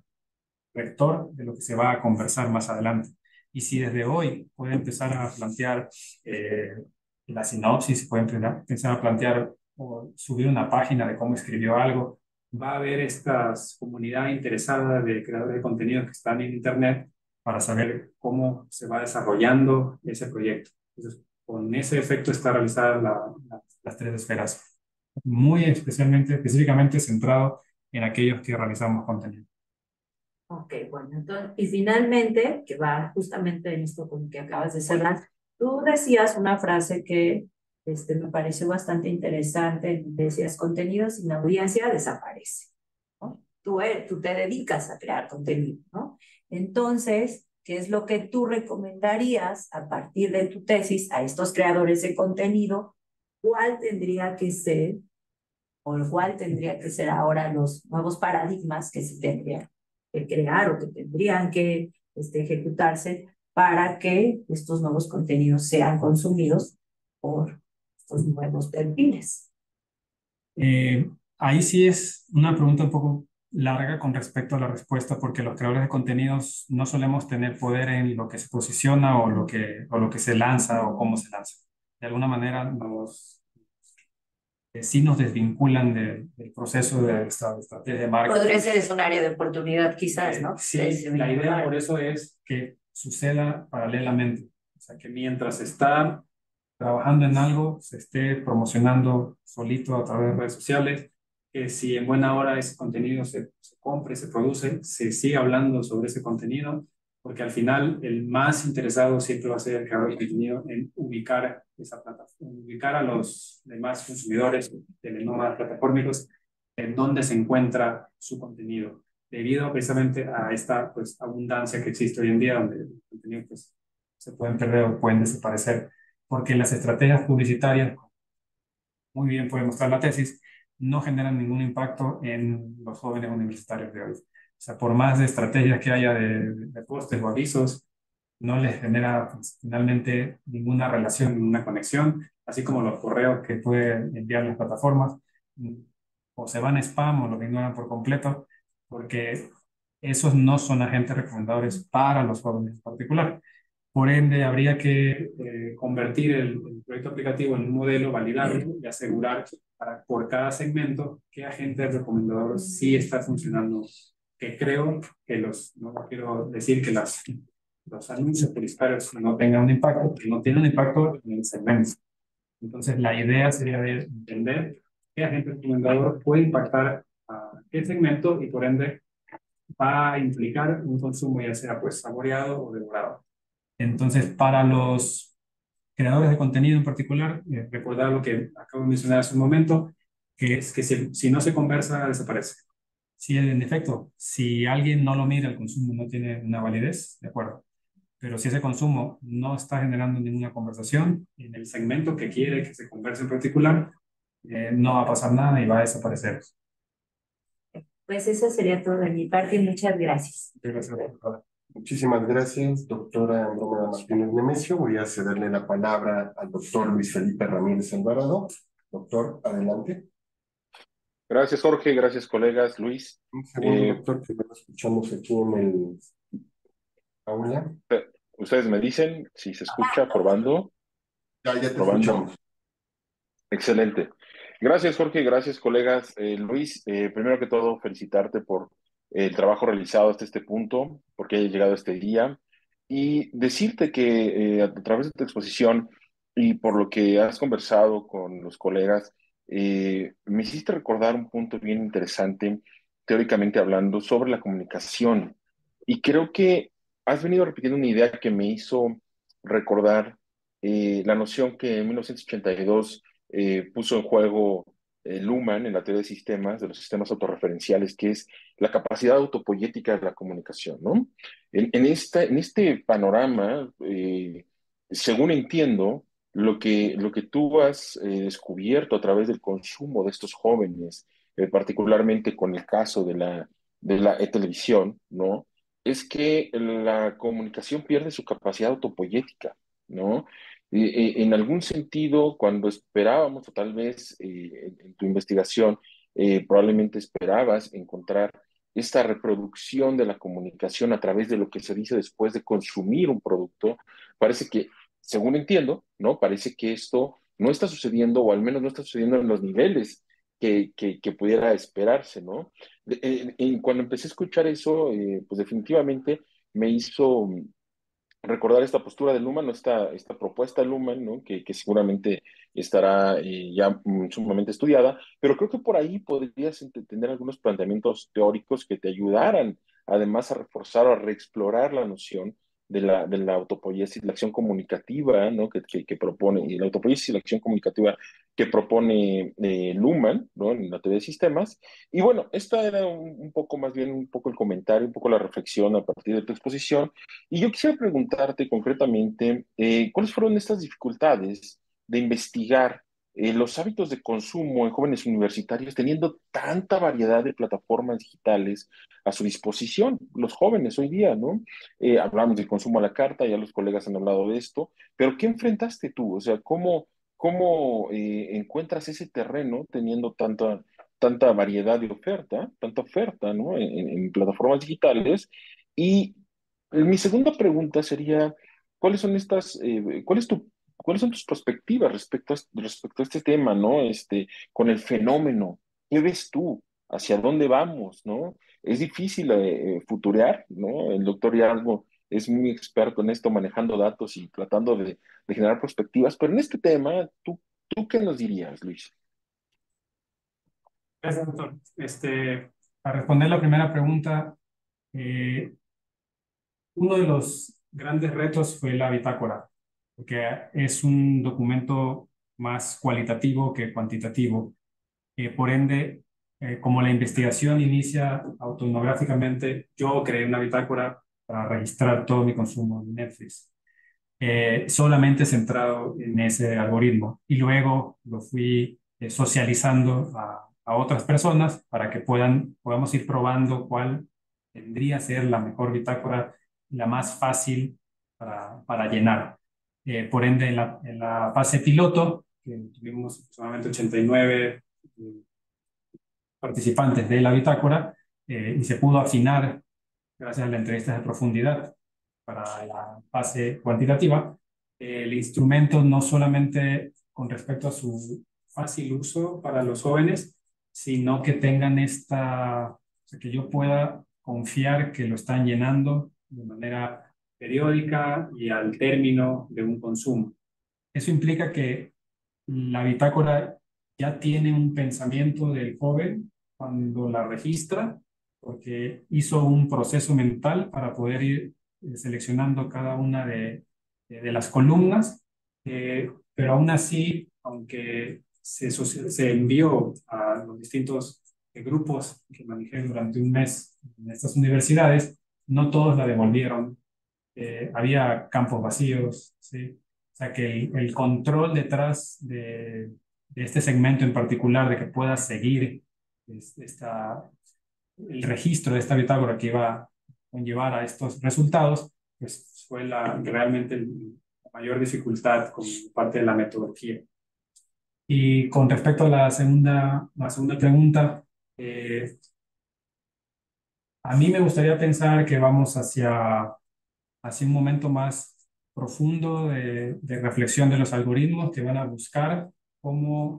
rector de lo que se va a conversar más adelante. Y si desde hoy puede empezar a plantear eh, la sinopsis, puede empezar a plantear o subir una página de cómo escribió algo, va a haber esta comunidad interesada de creadores de contenido que están en Internet para saber cómo se va desarrollando ese proyecto. Entonces, con ese efecto está realizada la, la, las tres esferas, muy especialmente, específicamente centrado en aquellos que realizamos contenido. Ok, bueno, entonces, y finalmente, que va justamente en esto con que acabas de cerrar, tú decías una frase que este, me pareció bastante interesante, decías, contenido sin audiencia desaparece, ¿no? Tú, eres, tú te dedicas a crear contenido, ¿no? Entonces, ¿qué es lo que tú recomendarías a partir de tu tesis a estos creadores de contenido? ¿Cuál tendría que ser, o cuál tendría que ser ahora los nuevos paradigmas que se tendrían que crear o que tendrían que este, ejecutarse para que estos nuevos contenidos sean consumidos por estos nuevos perfiles? Eh, ahí sí es una pregunta un poco larga con respecto a la respuesta, porque los creadores de contenidos no solemos tener poder en lo que se posiciona o lo que, o lo que se lanza o cómo se lanza. De alguna manera nos, eh, sí nos desvinculan de, del proceso de esta estrategia de marketing. Podría ser es un área de oportunidad quizás, ¿no? Eh, sí, la idea por eso es que suceda paralelamente. O sea, que mientras está trabajando en algo, se esté promocionando solito a través de redes sociales, que si en buena hora ese contenido se, se compre, se produce, se sigue hablando sobre ese contenido, porque al final el más interesado siempre va a ser el creador de contenido en ubicar esa plataforma, ubicar a los demás consumidores de las nuevas plataformas en dónde se encuentra su contenido, debido precisamente a esta pues, abundancia que existe hoy en día, donde el contenido pues, se pueden perder o pueden desaparecer, porque las estrategias publicitarias, muy bien puede mostrar la tesis, no generan ningún impacto en los jóvenes universitarios de hoy. O sea, por más de estrategias que haya de, de postes o avisos, no les genera pues, finalmente ninguna relación, ninguna conexión, así como los correos que pueden enviar las plataformas, o se van a spam o los ignoran por completo, porque esos no son agentes recomendadores para los jóvenes en particular. Por ende, habría que eh, convertir el, el proyecto aplicativo en un modelo, validarlo y asegurar para, por cada segmento qué agente recomendador sí está funcionando. Que creo que los, no quiero decir que las, los anuncios publicitarios no tengan un impacto, que no tienen un impacto en el segmento. Entonces, la idea sería de entender qué agente recomendador puede impactar a qué segmento y por ende va a implicar un consumo ya sea pues saboreado o devorado. Entonces, para los creadores de contenido en particular, eh, recordar lo que acabo de mencionar hace un momento, que es que si, si no se conversa, desaparece. Si en efecto, si alguien no lo mira, el consumo no tiene una validez, de acuerdo. Pero si ese consumo no está generando ninguna conversación en el segmento que quiere que se converse en particular, eh, no va a pasar nada y va a desaparecer. Pues eso sería todo de mi parte y muchas gracias. Gracias, doctora. Muchísimas gracias, doctora Andrómeda Martínez Nemesio. Voy a cederle la palabra al doctor Luis Felipe Ramírez Alvarado. Doctor, adelante. Gracias, Jorge. Gracias, colegas. Luis. Un segundo, Eh, doctor, que lo escuchamos aquí en el aula. ustedes me dicen si se escucha, probando. Ya, ya te Probando. escuchamos. Excelente. Gracias, Jorge. Gracias, colegas. Eh, Luis, eh, primero que todo, felicitarte por el trabajo realizado hasta este punto, porque hayas llegado a este día, y decirte que eh, a través de tu exposición y por lo que has conversado con los colegas, eh, me hiciste recordar un punto bien interesante, teóricamente hablando, sobre la comunicación. Y creo que has venido repitiendo una idea que me hizo recordar eh, la noción que en mil novecientos ochenta y dos eh, puso en juego eh, Luhmann en la teoría de sistemas, de los sistemas autorreferenciales, que es la capacidad autopoyética de la comunicación, ¿no? En, en, esta, en este panorama, eh, según entiendo, lo que, lo que tú has eh, descubierto a través del consumo de estos jóvenes, eh, particularmente con el caso de la, de la televisión, ¿no? Es que la comunicación pierde su capacidad autopoyética, ¿no? Eh, en algún sentido, cuando esperábamos, o tal vez eh, en, en tu investigación, eh, probablemente esperabas encontrar esta reproducción de la comunicación a través de lo que se dice después de consumir un producto, parece que, según entiendo, ¿no? Parece que esto no está sucediendo, o al menos no está sucediendo en los niveles que, que, que pudiera esperarse, ¿no? De, eh, eh, cuando empecé a escuchar eso, eh, pues definitivamente me hizo recordar esta postura de Luhmann, ¿no? esta, esta propuesta de Luhmann, ¿no? que, que seguramente estará eh, ya mm, sumamente estudiada, pero creo que por ahí podrías tener algunos planteamientos teóricos que te ayudaran además a reforzar o a reexplorar la noción de la, de la autopoiesis, la acción comunicativa, ¿no? que, que, que propone, y la autopoiesis y la acción comunicativa que propone eh, Luhmann, ¿no? en la teoría de sistemas. Y bueno, esta era un, un poco más bien un poco el comentario, un poco la reflexión a partir de tu exposición. Y yo quisiera preguntarte concretamente, eh, ¿cuáles fueron estas dificultades de investigar eh, los hábitos de consumo en jóvenes universitarios teniendo tanta variedad de plataformas digitales a su disposición? Los jóvenes hoy día, ¿no? Eh, hablamos del consumo a la carta, ya los colegas han hablado de esto, pero ¿qué enfrentaste tú? O sea, ¿cómo, cómo eh, encuentras ese terreno teniendo tanta, tanta variedad de oferta, tanta oferta, ¿no? En, en plataformas digitales. Y mi segunda pregunta sería, ¿cuáles son estas, eh, cuál es tu, cuáles son tus perspectivas respecto a, respecto a este tema, ¿no? Este, con el fenómeno, ¿qué ves tú? ¿Hacia dónde vamos, no? Es difícil eh, eh, futurear, ¿no? El doctor Hidalgo es muy experto en esto, manejando datos y tratando de, de generar perspectivas, pero en este tema, ¿tú, tú qué nos dirías, Luis? Gracias, doctor. Este, para responder la primera pregunta, eh, uno de los grandes retos fue la bitácora, porque es un documento más cualitativo que cuantitativo. Eh, por ende, eh, como la investigación inicia autoetnográficamente, yo creé una bitácora para registrar todo mi consumo de Netflix. eh, solamente centrado en ese algoritmo. Y luego lo fui eh, socializando a, a otras personas para que puedan, podamos ir probando cuál tendría que ser la mejor bitácora, la más fácil para, para llenar. Eh, por ende, en la, en la fase piloto, que tuvimos aproximadamente ochenta y nueve eh, participantes de la bitácora, eh, y se pudo afinar gracias a las entrevistas de profundidad para la fase cuantitativa. El instrumento no solamente con respecto a su fácil uso para los jóvenes, sino que tengan esta, o sea, que yo pueda confiar que lo están llenando de manera periódica y al término de un consumo. Eso implica que la bitácora ya tiene un pensamiento del joven cuando la registra, porque hizo un proceso mental para poder ir eh, seleccionando cada una de, de, de las columnas, eh, pero aún así, aunque se, se envió a los distintos eh, grupos que manejé durante un mes en estas universidades, no todos la devolvieron. Eh, había campos vacíos, ¿sí? O sea que el, el control detrás de, de, este segmento en particular, de que pueda seguir es, esta, el registro de esta bitácora que iba a conllevar a estos resultados, pues fue la, realmente el, la mayor dificultad como parte de la metodología. Y con respecto a la segunda, la segunda pregunta, eh, a mí me gustaría pensar que vamos hacia hacia un momento más profundo de, de reflexión de los algoritmos que van a buscar cómo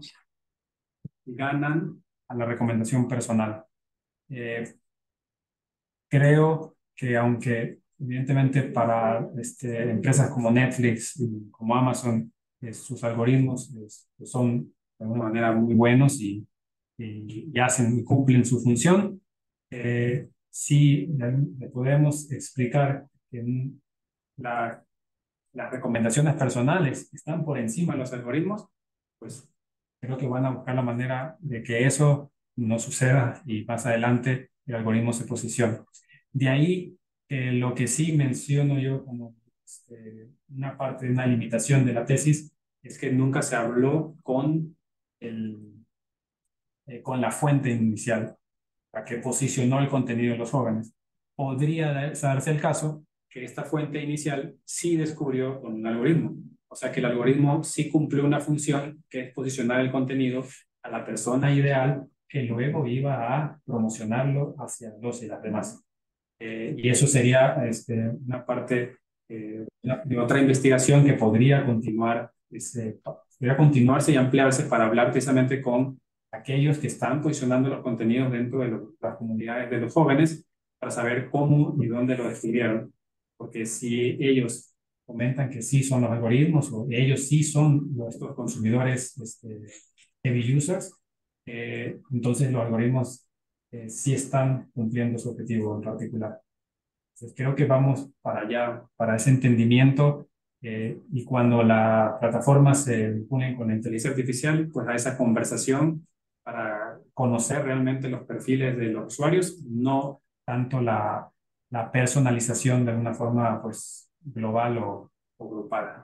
ganan a la recomendación personal. Eh, creo que aunque evidentemente para este, empresas como Netflix y como Amazon, eh, sus algoritmos eh, son de alguna manera muy buenos y, y, y hacen y cumplen su función, eh, sí le, le podemos explicar que la las recomendaciones personales están por encima de los algoritmos, pues creo que van a buscar la manera de que eso no suceda y más adelante el algoritmo se posicione. De ahí eh, lo que sí menciono yo como este, una parte de una limitación de la tesis es que nunca se habló con, el, eh, con la fuente inicial, la que posicionó el contenido de los jóvenes. Podría darse el caso que esta fuente inicial sí descubrió con un algoritmo. O sea, que el algoritmo sí cumplió una función que es posicionar el contenido a la persona ideal que luego iba a promocionarlo hacia los y las demás. Eh, y eso sería este, una parte eh, de otra investigación que podría continuar, este, podría continuarse y ampliarse para hablar precisamente con aquellos que están posicionando los contenidos dentro de los, las comunidades de los jóvenes para saber cómo y dónde lo descubrieron. Porque si ellos comentan que sí son los algoritmos o ellos sí son nuestros consumidores este, heavy users, eh, entonces los algoritmos eh, sí están cumpliendo su objetivo en particular. Entonces, creo que vamos para allá, para ese entendimiento, eh, y cuando las plataformas se vinculen con la inteligencia artificial, pues a esa conversación para conocer realmente los perfiles de los usuarios, no tanto la, la personalización de una forma pues global o, o grupal.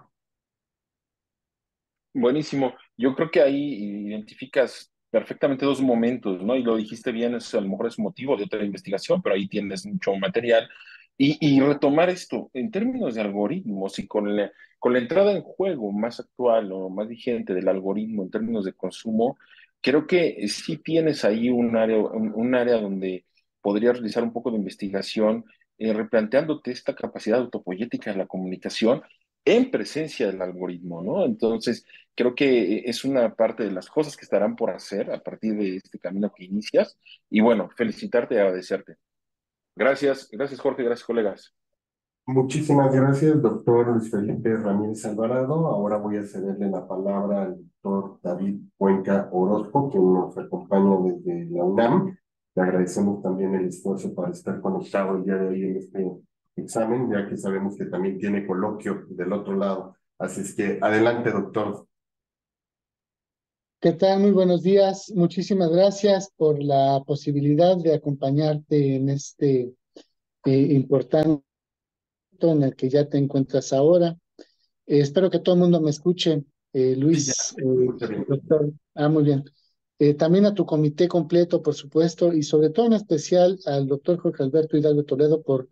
Buenísimo. Yo creo que ahí identificas perfectamente dos momentos, ¿no? Y lo dijiste bien, es, a lo mejor es motivo de otra investigación, pero ahí tienes mucho material. Y, y retomar esto en términos de algoritmos y con la, con la entrada en juego más actual o más vigente del algoritmo en términos de consumo, creo que sí tienes ahí un área, un, un área donde podrías realizar un poco de investigación, eh, replanteándote esta capacidad autopoyética de la comunicación en presencia del algoritmo, ¿no? Entonces, creo que es una parte de las cosas que estarán por hacer a partir de este camino que inicias. Y bueno, felicitarte y agradecerte. Gracias, gracias Jorge, gracias colegas. Muchísimas gracias, doctor Luis Felipe Ramírez Alvarado. Ahora voy a cederle la palabra al doctor David Cuenca Orozco, quien nos acompaña desde la UNAM. Le agradecemos también el esfuerzo para estar conectado el día de hoy en este examen, ya que sabemos que también tiene coloquio del otro lado. Así es que adelante, doctor. ¿Qué tal? Muy buenos días. Muchísimas gracias por la posibilidad de acompañarte en este eh, importante en el que ya te encuentras ahora. Eh, espero que todo el mundo me escuche, eh, Sí, ya. Luis, eh, doctor. Ah, muy bien. Eh, también a tu comité completo, por supuesto, y sobre todo en especial al doctor Jorge Alberto Hidalgo Toledo por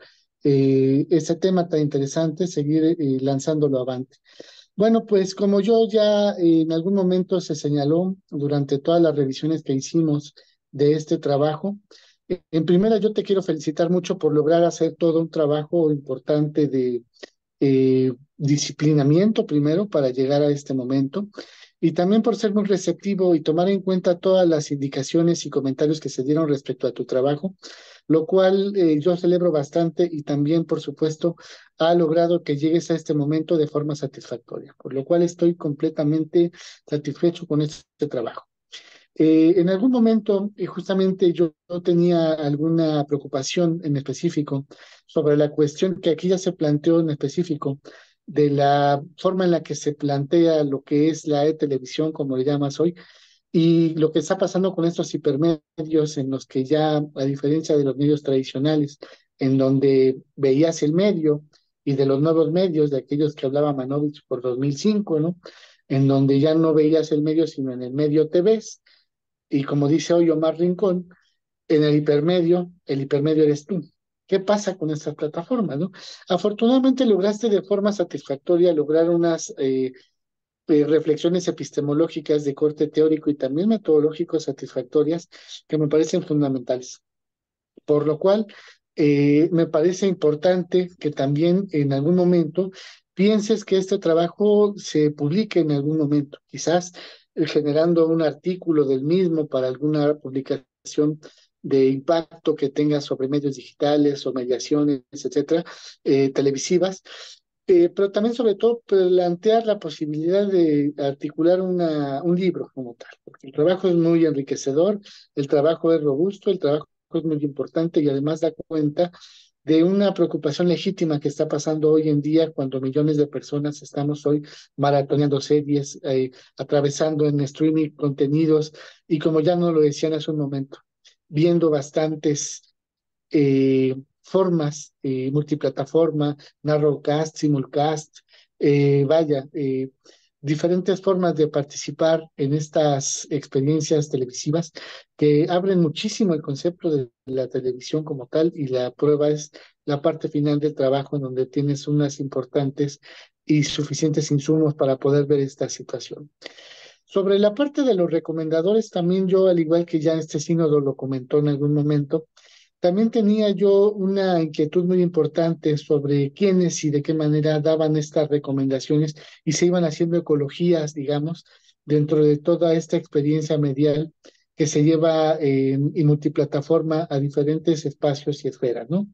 eh, ese tema tan interesante, seguir eh, lanzándolo avante. Bueno, pues como yo ya eh, en algún momento se señaló durante todas las revisiones que hicimos de este trabajo, eh, en primera yo te quiero felicitar mucho por lograr hacer todo un trabajo importante de eh, disciplinamiento primero para llegar a este momento y también por ser muy receptivo y tomar en cuenta todas las indicaciones y comentarios que se dieron respecto a tu trabajo, lo cual eh, yo celebro bastante y también, por supuesto, ha logrado que llegues a este momento de forma satisfactoria, por lo cual estoy completamente satisfecho con este trabajo. Eh, en algún momento, y justamente yo, yo tenía alguna preocupación en específico sobre la cuestión que aquí ya se planteó en específico, de la forma en la que se plantea lo que es la e-televisión, como le llamas hoy, y lo que está pasando con estos hipermedios en los que ya, a diferencia de los medios tradicionales, en donde veías el medio y de los nuevos medios, de aquellos que hablaba Manovich por dos mil cinco, ¿no? En donde ya no veías el medio, sino en el medio te ves y como dice hoy Omar Rincón, en el hipermedio, el hipermedio eres tú. ¿Qué pasa con estas plataformas, no? Afortunadamente lograste de forma satisfactoria lograr unas eh, eh, reflexiones epistemológicas de corte teórico y también metodológico satisfactorias que me parecen fundamentales. Por lo cual, eh, me parece importante que también en algún momento pienses que este trabajo se publique en algún momento, quizás eh, generando un artículo del mismo para alguna publicación de impacto que tenga sobre medios digitales o mediaciones, etcétera, eh, televisivas, eh, pero también sobre todo plantear la posibilidad de articular una, un libro como tal, porque el trabajo es muy enriquecedor, el trabajo es robusto, el trabajo es muy importante y además da cuenta de una preocupación legítima que está pasando hoy en día cuando millones de personas estamos hoy maratoneando series, eh, atravesando en streaming contenidos y como ya no lo decían hace un momento, viendo bastantes eh, formas, eh, multiplataforma, narrowcast, simulcast, eh, vaya, eh, diferentes formas de participar en estas experiencias televisivas que abren muchísimo el concepto de la televisión como tal y la prueba es la parte final del trabajo en donde tienes unas importantes y suficientes insumos para poder ver esta situación. Sobre la parte de los recomendadores, también yo, al igual que ya este sínodo lo comentó en algún momento, también tenía yo una inquietud muy importante sobre quiénes y de qué manera daban estas recomendaciones y se iban haciendo ecologías, digamos, dentro de toda esta experiencia medial que se lleva en, en multiplataforma a diferentes espacios y esferas, ¿no?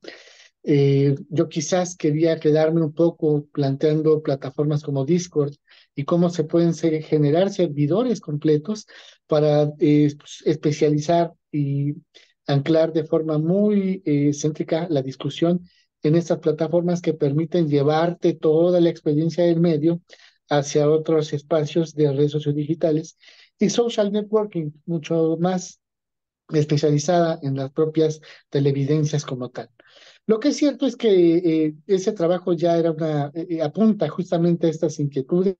Eh, yo quizás quería quedarme un poco planteando plataformas como Discord y cómo se pueden ser- generar servidores completos para eh, pues, especializar y anclar de forma muy eh, céntrica la discusión en estas plataformas que permiten llevarte toda la experiencia del medio hacia otros espacios de redes sociodigitales y social networking, mucho más especializada en las propias televidencias como tal. Lo que es cierto es que eh, ese trabajo ya era una, eh, apunta justamente a estas inquietudes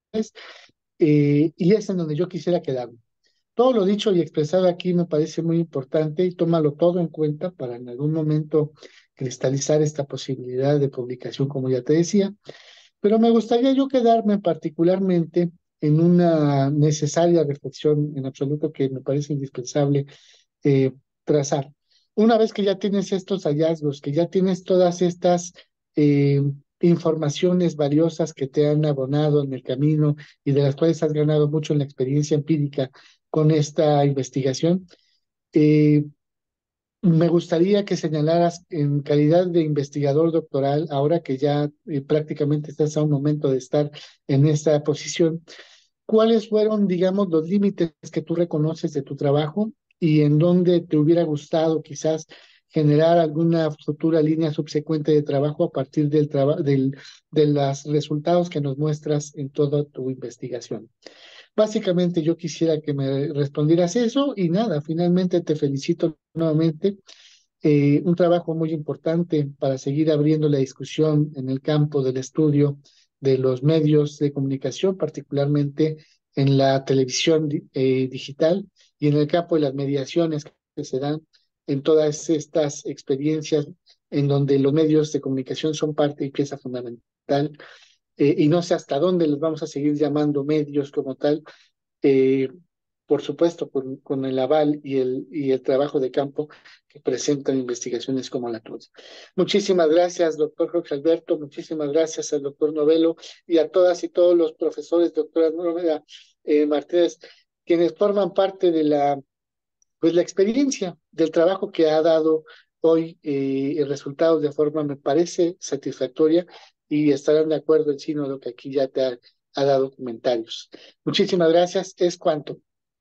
eh, y es en donde yo quisiera quedarme. Todo lo dicho y expresado aquí me parece muy importante y tómalo todo en cuenta para en algún momento cristalizar esta posibilidad de publicación, como ya te decía, pero me gustaría yo quedarme particularmente en una necesaria reflexión en absoluto que me parece indispensable eh, trazar. Una vez que ya tienes estos hallazgos, que ya tienes todas estas eh, informaciones valiosas que te han abonado en el camino y de las cuales has ganado mucho en la experiencia empírica con esta investigación, eh, me gustaría que señalaras en calidad de investigador doctoral, ahora que ya eh, prácticamente estás a un momento de estar en esta posición, ¿cuáles fueron, digamos, los límites que tú reconoces de tu trabajo y en dónde te hubiera gustado quizás generar alguna futura línea subsecuente de trabajo a partir del traba del, de los resultados que nos muestras en toda tu investigación? Básicamente yo quisiera que me respondieras eso y nada, finalmente te felicito nuevamente. Eh, un trabajo muy importante para seguir abriendo la discusión en el campo del estudio de los medios de comunicación, particularmente en la televisión eh, digital y en el campo de las mediaciones que se dan en todas estas experiencias en donde los medios de comunicación son parte y pieza fundamental, eh, y no sé hasta dónde los vamos a seguir llamando medios como tal, eh, por supuesto, con, con el aval y el, y el trabajo de campo que presentan investigaciones como la tuya. Muchísimas gracias, doctor Jorge Alberto, muchísimas gracias al doctor Novelo y a todas y todos los profesores, doctora Novela eh, Martínez, quienes forman parte de la, pues, la experiencia del trabajo que ha dado hoy eh, el resultado de forma, me parece, satisfactoria, y estarán de acuerdo el sínodo que aquí ya te ha, ha dado comentarios. Muchísimas gracias, es cuanto.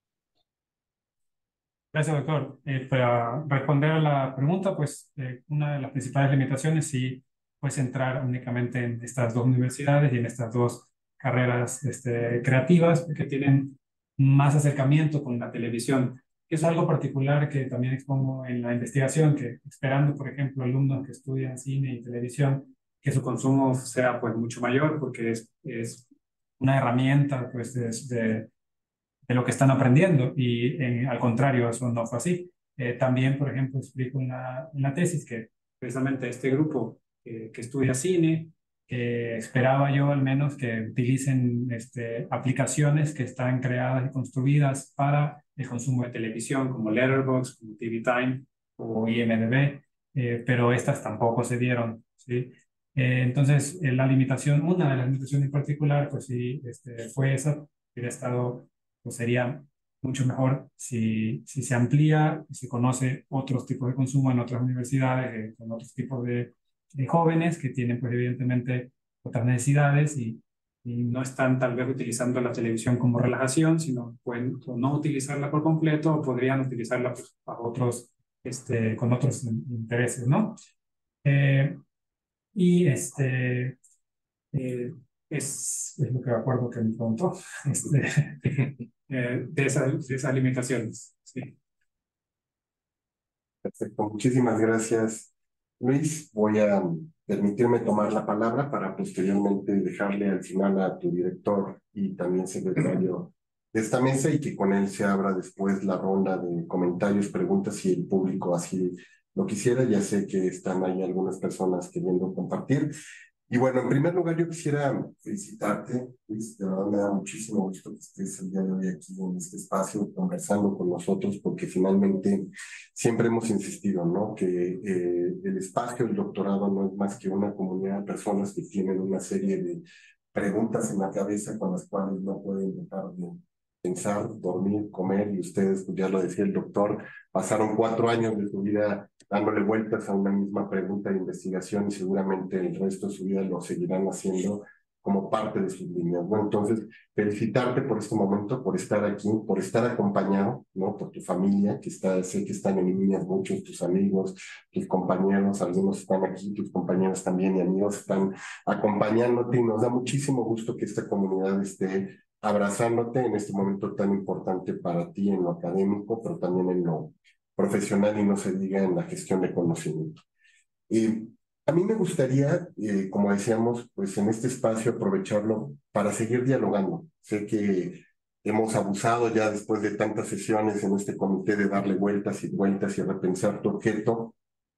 Gracias, doctor. Eh, para responder a la pregunta, pues eh, una de las principales limitaciones sí pues entrar únicamente en estas dos universidades y en estas dos carreras este, creativas que tienen más acercamiento con la televisión. Es algo particular que también expongo en la investigación, que esperando, por ejemplo, alumnos que estudian cine y televisión, que su consumo sea pues mucho mayor, porque es, es una herramienta pues de, de de lo que están aprendiendo y en, al contrario, eso no fue así. Eh, también, por ejemplo, explico en la, en la tesis que precisamente este grupo eh, que estudia cine, eh, esperaba yo al menos que utilicen este, aplicaciones que están creadas y construidas para el consumo de televisión, como Letterboxd, como T V Time o I M D B, eh, pero estas tampoco se dieron, ¿sí? Eh, entonces, eh, la limitación, una de las limitaciones en particular, pues sí, este, fue esa, que hubiera estado pues sería mucho mejor si, si se amplía y se conoce otros tipos de consumo en otras universidades, eh, con otros tipos de, de jóvenes que tienen pues evidentemente otras necesidades y, y no están tal vez utilizando la televisión como relajación, sino pueden o no utilizarla por completo o podrían utilizarla pues, para otros, este, con otros intereses, ¿no? Eh, y este... Eh, es, es lo que me acuerdo que me preguntó, este, eh, de, esa, de esas limitaciones. Sí. Perfecto, muchísimas gracias, Luis. Voy a permitirme tomar la palabra para posteriormente dejarle al final a tu director y también secretario de esta mesa y que con él se abra después la ronda de comentarios, preguntas si el público así lo quisiera. Ya sé que están ahí algunas personas queriendo compartir. Y bueno, en primer lugar yo quisiera felicitarte, Luis, de verdad me da muchísimo gusto que estés el día de hoy aquí en este espacio conversando con nosotros, porque finalmente siempre hemos insistido, ¿no? Que eh, el espacio del doctorado no es más que una comunidad de personas que tienen una serie de preguntas en la cabeza con las cuales no pueden dejar de pensar, dormir, comer, y ustedes, pues ya lo decía el doctor, pasaron cuatro años de su vida dándole vueltas a una misma pregunta de investigación y seguramente el resto de su vida lo seguirán haciendo como parte de sus líneas, ¿no? Entonces, felicitarte por este momento, por estar aquí, por estar acompañado, ¿no? Por tu familia, que está, sé que están en líneas muchos, tus amigos, tus compañeros, algunos están aquí, tus compañeros también y amigos están acompañándote y nos da muchísimo gusto que esta comunidad esté abrazándote en este momento tan importante para ti en lo académico, pero también en lo profesional y no se diga en la gestión de conocimiento. Eh, a mí me gustaría, eh, como decíamos, pues en este espacio aprovecharlo para seguir dialogando. Sé que hemos abusado ya después de tantas sesiones en este comité de darle vueltas y vueltas y repensar tu objeto,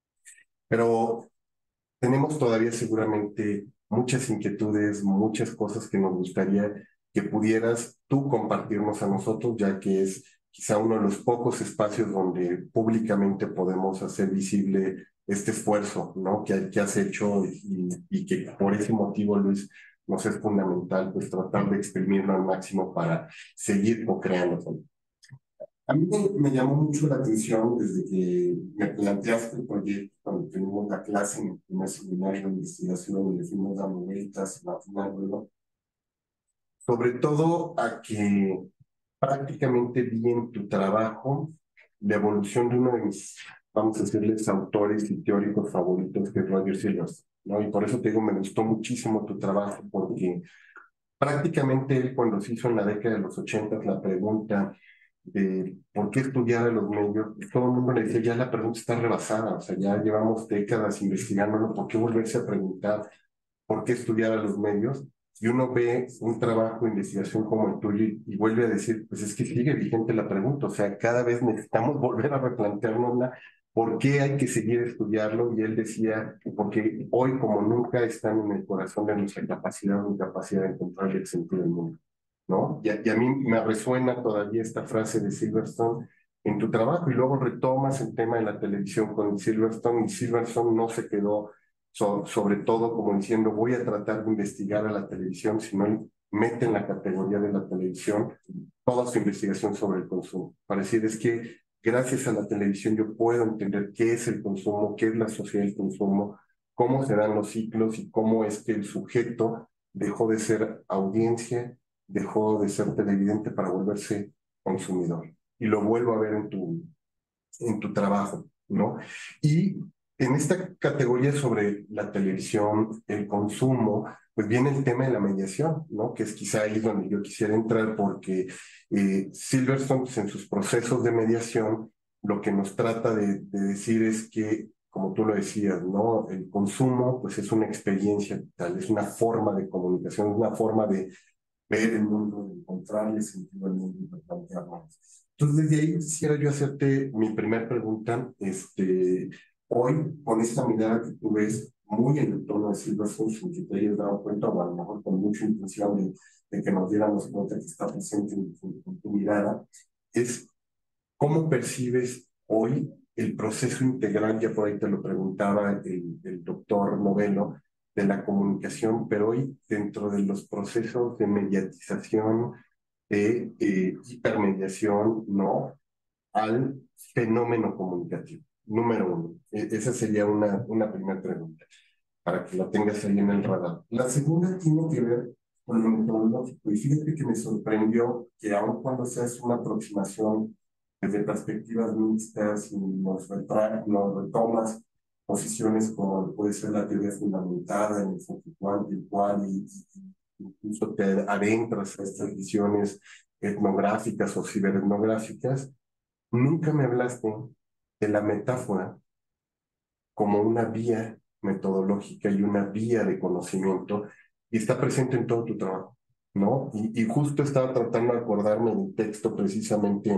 pero tenemos todavía seguramente muchas inquietudes, muchas cosas que nos gustaría que pudieras tú compartirnos a nosotros, ya que es quizá uno de los pocos espacios donde públicamente podemos hacer visible este esfuerzo, ¿no? que, que has hecho y, y que por ese motivo, Luis, nos es fundamental pues tratar de exprimirlo al máximo para seguir co-creando. A mí me, me llamó mucho la atención desde que me planteaste el proyecto, cuando tuvimos la clase en el primer seminario de investigación y le fuimos dando vueltas, al final, ¿no? Sobre todo a que prácticamente vi en tu trabajo la evolución de uno de mis, vamos a decirles, autores y teóricos favoritos, que es Roger Silverstein, ¿no? Y por eso te digo, me gustó muchísimo tu trabajo, porque prácticamente él, cuando se hizo en la década de los ochentas la pregunta de por qué estudiar a los medios, todo el mundo le decía, ya la pregunta está rebasada, o sea, ya llevamos décadas investigándolo, ¿por qué volverse a preguntar por qué estudiar a los medios? y uno ve un trabajo de investigación como el tuyo y, y vuelve a decir, pues es que sigue vigente la pregunta, o sea, cada vez necesitamos volver a replanteárnosla, ¿por qué hay que seguir estudiarlo? Y él decía, porque hoy como nunca están en el corazón de nuestra capacidad o incapacidad de encontrar el sentido del mundo, ¿no? Y a, y a mí me resuena todavía esta frase de Silverstone en tu trabajo, y luego retomas el tema de la televisión con Silverstone, y Silverstone no se quedó So, sobre todo como diciendo voy a tratar de investigar a la televisión, sino él mete en la categoría de la televisión toda su investigación sobre el consumo. Para decir, es que gracias a la televisión yo puedo entender qué es el consumo, qué es la sociedad del consumo, cómo se dan los ciclos y cómo es que el sujeto dejó de ser audiencia, dejó de ser televidente para volverse consumidor. Y lo vuelvo a ver en tu, en tu trabajo, ¿no? Y en esta categoría sobre la televisión, el consumo, pues viene el tema de la mediación, ¿no? Que es quizá ahí donde yo quisiera entrar, porque eh, Silverstone, pues, en sus procesos de mediación, lo que nos trata de, de decir es que, como tú lo decías, ¿no? El consumo, pues es una experiencia vital, es una forma de comunicación, es una forma de ver el mundo, de encontrarle sentido al mundo y de plantearlo. Entonces, desde ahí quisiera yo hacerte mi primera pregunta. Este, hoy, con esta mirada que tú ves muy en el tono de Silverstone, sin que te hayas dado cuenta, o a lo mejor con mucha intención de, de que nos diéramos cuenta que está presente en, en, en tu mirada, es cómo percibes hoy el proceso integral, ya por ahí te lo preguntaba el, el doctor Novelo, de la comunicación, pero hoy dentro de los procesos de mediatización, de eh, hipermediación, ¿no? Al fenómeno comunicativo. Número uno. E esa sería una, una primera pregunta, para que la tengas ahí en el radar. La segunda tiene que ver con lo metodológico. Y fíjate que me sorprendió que aun cuando se hace una aproximación desde perspectivas mixtas y nos, nos retomas posiciones como puede ser la teoría fundamentada, en el enfoque cual y, y incluso te adentras a estas visiones etnográficas o ciberetnográficas, nunca me hablaste de la metáfora como una vía metodológica y una vía de conocimiento, y está presente en todo tu trabajo, ¿no? Y, y justo estaba tratando de acordarme del texto precisamente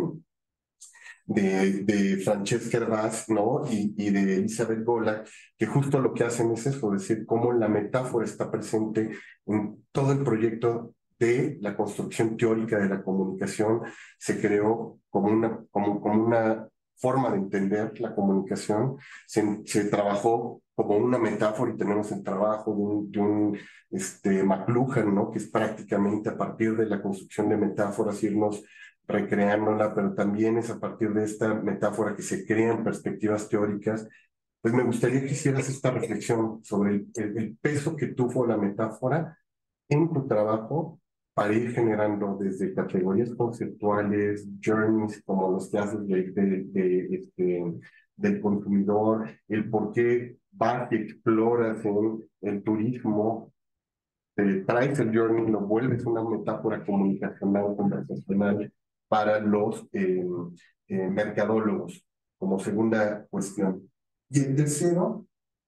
de, de Francesca Hervás, ¿no? Y, y de Elizabeth Gola, que justo lo que hacen es eso, decir cómo la metáfora está presente en todo el proyecto de la construcción teórica de la comunicación. Se creó como una, como, como una forma de entender la comunicación, se, se trabajó como una metáfora, y tenemos el trabajo de un, de un este, McLuhan, ¿no? Que es prácticamente a partir de la construcción de metáforas irnos recreándola, pero también es a partir de esta metáfora que se crean perspectivas teóricas. Pues me gustaría que hicieras esta reflexión sobre el, el, el peso que tuvo la metáfora en tu trabajo para ir generando desde categorías conceptuales, journeys como los que haces de, de, de, este, del consumidor, el por qué vas y exploras en el turismo, te traes el journey, lo vuelves una metáfora comunicacional, conversacional para los eh, eh, mercadólogos, como segunda cuestión. Y el tercero,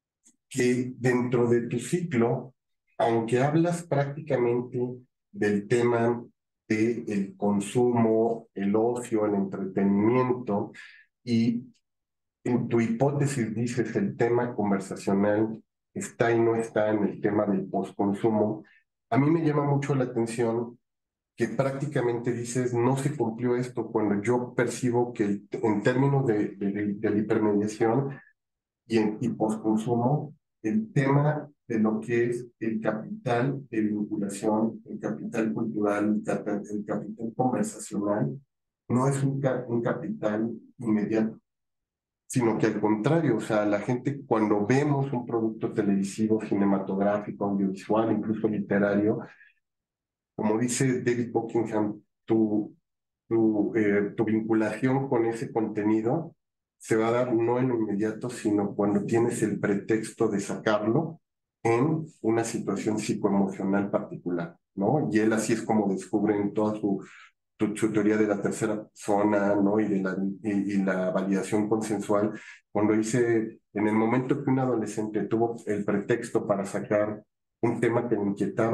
que dentro de tu ciclo, aunque hablas prácticamente del tema del consumo, el ocio, el entretenimiento, y en tu hipótesis dices el tema conversacional está y no está en el tema del postconsumo, a mí me llama mucho la atención que prácticamente dices no se cumplió esto cuando yo percibo que en términos de, de, de, de la hipermediación y, en, y postconsumo, el tema de lo que es el capital de vinculación, el capital cultural, el capital, el capital conversacional, no es un, un capital inmediato, sino que al contrario, o sea, la gente cuando vemos un producto televisivo, cinematográfico, audiovisual, incluso literario, como dice David Buckingham, tu, tu, eh, tu vinculación con ese contenido se va a dar no en lo inmediato, sino cuando tienes el pretexto de sacarlo en una situación psicoemocional particular, ¿no? Y él así es como descubre en toda su, tu, su teoría de la tercera zona, ¿no? Y de la, y, y la validación consensual, cuando dice, en el momento que un adolescente tuvo el pretexto para sacar un tema que le inquietaba,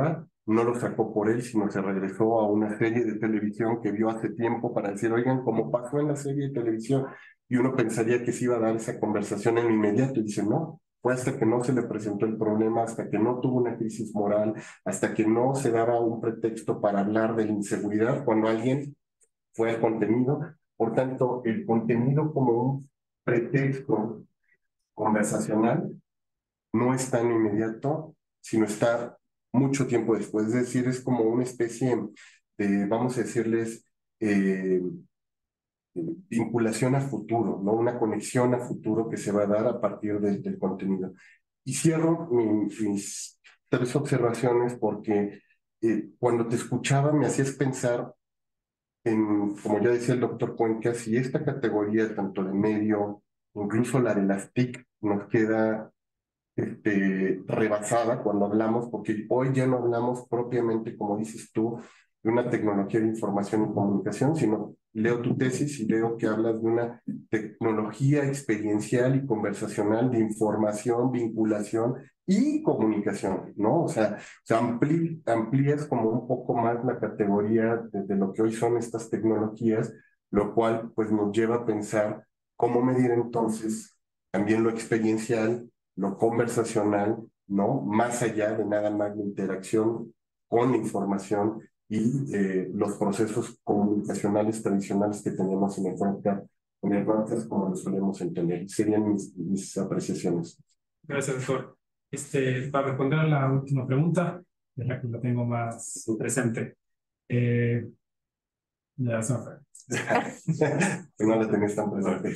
no lo sacó por él, sino se regresó a una serie de televisión que vio hace tiempo para decir, oigan, como pasó en la serie de televisión, y uno pensaría que se iba a dar esa conversación en inmediato, y dice, no, fue hasta que no se le presentó el problema, hasta que no tuvo una crisis moral, hasta que no se daba un pretexto para hablar de la inseguridad, cuando alguien fue al contenido. Por tanto, el contenido como un pretexto conversacional no es tan inmediato, sino está mucho tiempo después. Es decir, es como una especie de, vamos a decirles, eh, vinculación a futuro, ¿no? Una conexión a futuro que se va a dar a partir de, del contenido. Y cierro mi, mis tres observaciones porque eh, cuando te escuchaba me hacías pensar en, como ya decía el doctor Cuenca, si esta categoría, tanto de medio, incluso la de las T I C, nos queda este, rebasada cuando hablamos, porque hoy ya no hablamos propiamente, como dices tú, de una tecnología de información y comunicación, sino leo tu tesis y veo que hablas de una tecnología experiencial y conversacional de información, vinculación y comunicación, ¿no? O sea, o sea ampli, amplías como un poco más la categoría de, de lo que hoy son estas tecnologías, lo cual pues nos lleva a pensar cómo medir entonces también lo experiencial, lo conversacional, ¿no? Más allá de nada más la interacción con la información y eh, los procesos comunicacionales tradicionales que teníamos en el broadcast, en el broadcast como lo solemos entender. Serían mis, mis apreciaciones. Gracias, doctor. Este, para responder a la última pregunta, es la que la tengo más presente. Eh, ya se me fue. Que no la tenés tan presente.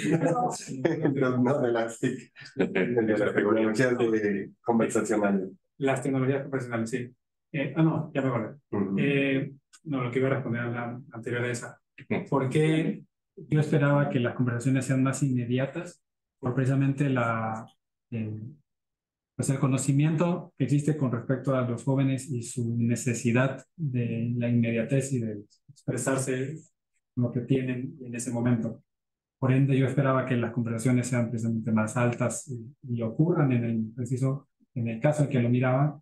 Pero no de las T I C, de las tecnologías de conversacionales. Las tecnologías conversacionales, sí. Eh, ah, no, ya me acordé. Uh-huh. eh, no, lo que iba a responder a la anterior a esa. ¿Por qué yo esperaba que las conversaciones sean más inmediatas? Por precisamente la, eh, pues el conocimiento que existe con respecto a los jóvenes y su necesidad de la inmediatez y de expresarse lo que tienen en ese momento. Por ende, yo esperaba que las conversaciones sean precisamente más altas y, y ocurran en el preciso, en el caso en que lo miraba,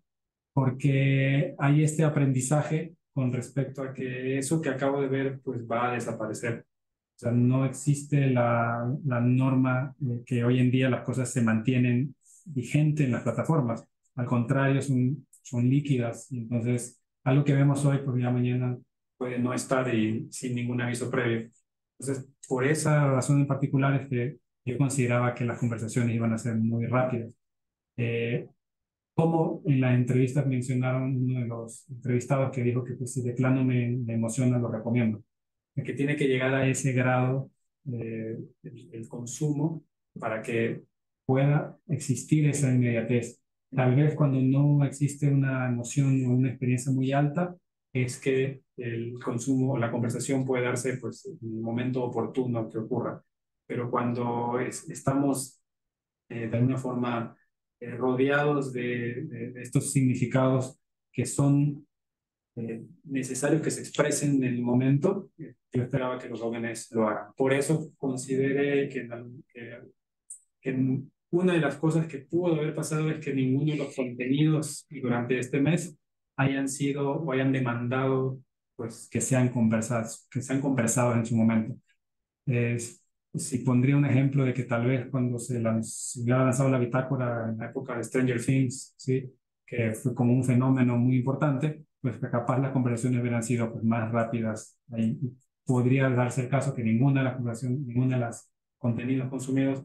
porque hay este aprendizaje con respecto a que eso que acabo de ver pues va a desaparecer. O sea, no existe la, la norma eh, que hoy en día las cosas se mantienen vigentes en las plataformas. Al contrario, son, son líquidas. Y entonces, algo que vemos hoy, pues ya mañana puede no estar y sin ningún aviso previo. Entonces, por esa razón en particular es que yo consideraba que las conversaciones iban a ser muy rápidas. Eh, como en la entrevista mencionaron uno de los entrevistados que dijo que pues, si de plano me, me emociona, lo recomiendo. Que tiene que llegar a ese grado eh, el, el consumo para que pueda existir esa inmediatez. Tal vez cuando no existe una emoción o una experiencia muy alta, es que el consumo o la conversación puede darse pues, en el momento oportuno que ocurra. Pero cuando es, estamos eh, de alguna forma eh, rodeados de, de, de estos significados que son eh, necesarios que se expresen en el momento, eh, yo esperaba que los jóvenes lo hagan. Por eso consideré que, que, que una de las cosas que pudo haber pasado es que ninguno de los contenidos durante este mes hayan sido o hayan demandado pues, que sean conversados, que sean conversados en su momento. Es, si pondría un ejemplo de que tal vez cuando se, lanz, se hubiera lanzado la bitácora en la época de Stranger Things, ¿sí? Que fue como un fenómeno muy importante, pues que capaz las conversaciones hubieran sido pues, más rápidas. Ahí podría darse el caso que ninguna de las conversaciones, ninguna de las contenidos consumidos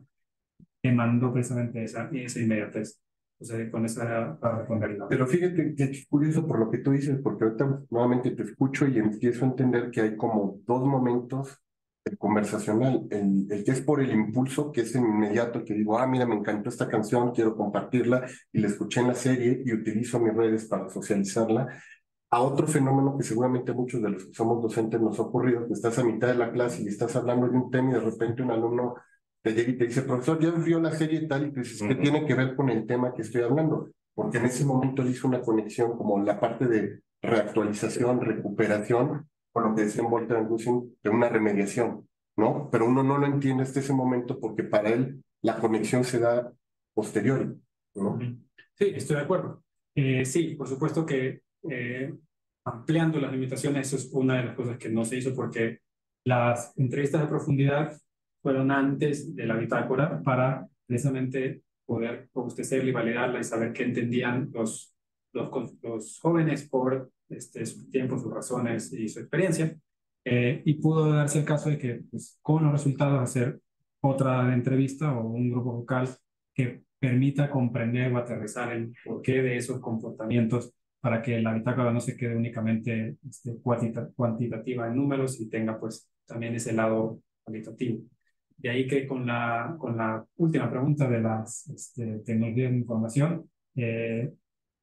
demandó precisamente esa, esa inmediatez. O sea, con esa para responder. Pero fíjate que es curioso por lo que tú dices, porque ahorita nuevamente te escucho y empiezo a entender que hay como dos momentos conversacional, el, el que es por el impulso, que es inmediato, que digo, ah, mira, me encantó esta canción, quiero compartirla, y la escuché en la serie y utilizo mis redes para socializarla, a otro fenómeno que seguramente muchos de los que somos docentes nos ha ocurrido, que estás a mitad de la clase y estás hablando de un tema y de repente un alumno te llega y te dice, profesor, ya vio la serie y tal, y te dices, ¿qué tiene que ver con el tema que estoy hablando? Porque en ese momento le hizo una conexión como la parte de reactualización, recuperación, con lo que decía Walter Anderson, de una remediación, ¿no? Pero uno no lo entiende hasta ese momento porque para él la conexión se da posterior, ¿no? Sí, estoy de acuerdo. Eh, sí, por supuesto que eh, ampliando las limitaciones, eso es una de las cosas que no se hizo porque las entrevistas de profundidad fueron antes de la bitácora para precisamente poder robustecerla y validarla y saber qué entendían los, los, los jóvenes por este, su tiempo, sus razones y su experiencia. Eh, y pudo darse el caso de que pues, con los resultados hacer otra entrevista o un grupo vocal que permita comprender o aterrizar el porqué de esos comportamientos para que la bitácora no se quede únicamente este, cuantita, cuantitativa en números y tenga pues también ese lado cualitativo. De ahí que con la, con la última pregunta de las este, tecnologías de información, eh,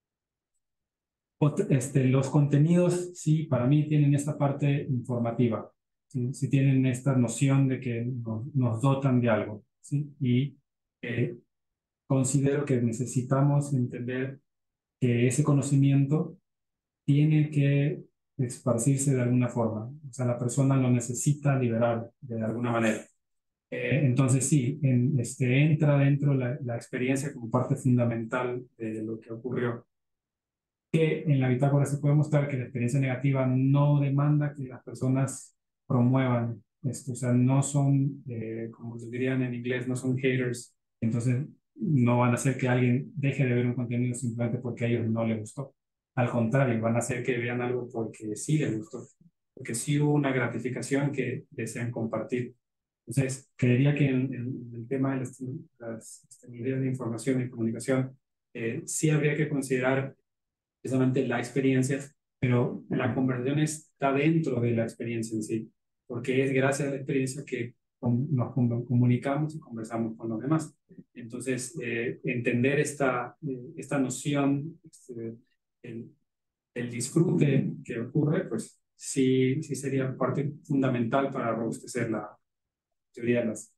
este, los contenidos sí, para mí tienen esta parte informativa, sí, sí tienen esta noción de que nos, nos dotan de algo, ¿sí? Y eh, considero que necesitamos entender que ese conocimiento tiene que esparcirse de alguna forma. O sea, la persona lo necesita liberar de alguna manera. Eh, entonces, sí, en, este, entra dentro la, la experiencia como parte fundamental de lo que ocurrió. Que en la bitácora se puede mostrar que la experiencia negativa no demanda que las personas promuevan esto. O sea, no son, eh, como se dirían en inglés, no son haters. Entonces, no van a hacer que alguien deje de ver un contenido simplemente porque a ellos no les gustó. Al contrario, van a hacer que vean algo porque sí les gustó, porque sí hubo una gratificación que desean compartir. Entonces, creería que en, en el tema de las, las tecnologías de información y comunicación, eh, sí habría que considerar precisamente la experiencia, pero la conversación está dentro de la experiencia en sí, porque es gracias a la experiencia que nos comunicamos y conversamos con los demás. Entonces, eh, entender esta, esta noción, este, el, el disfrute que ocurre, pues sí, sí sería parte fundamental para robustecer la teoría de las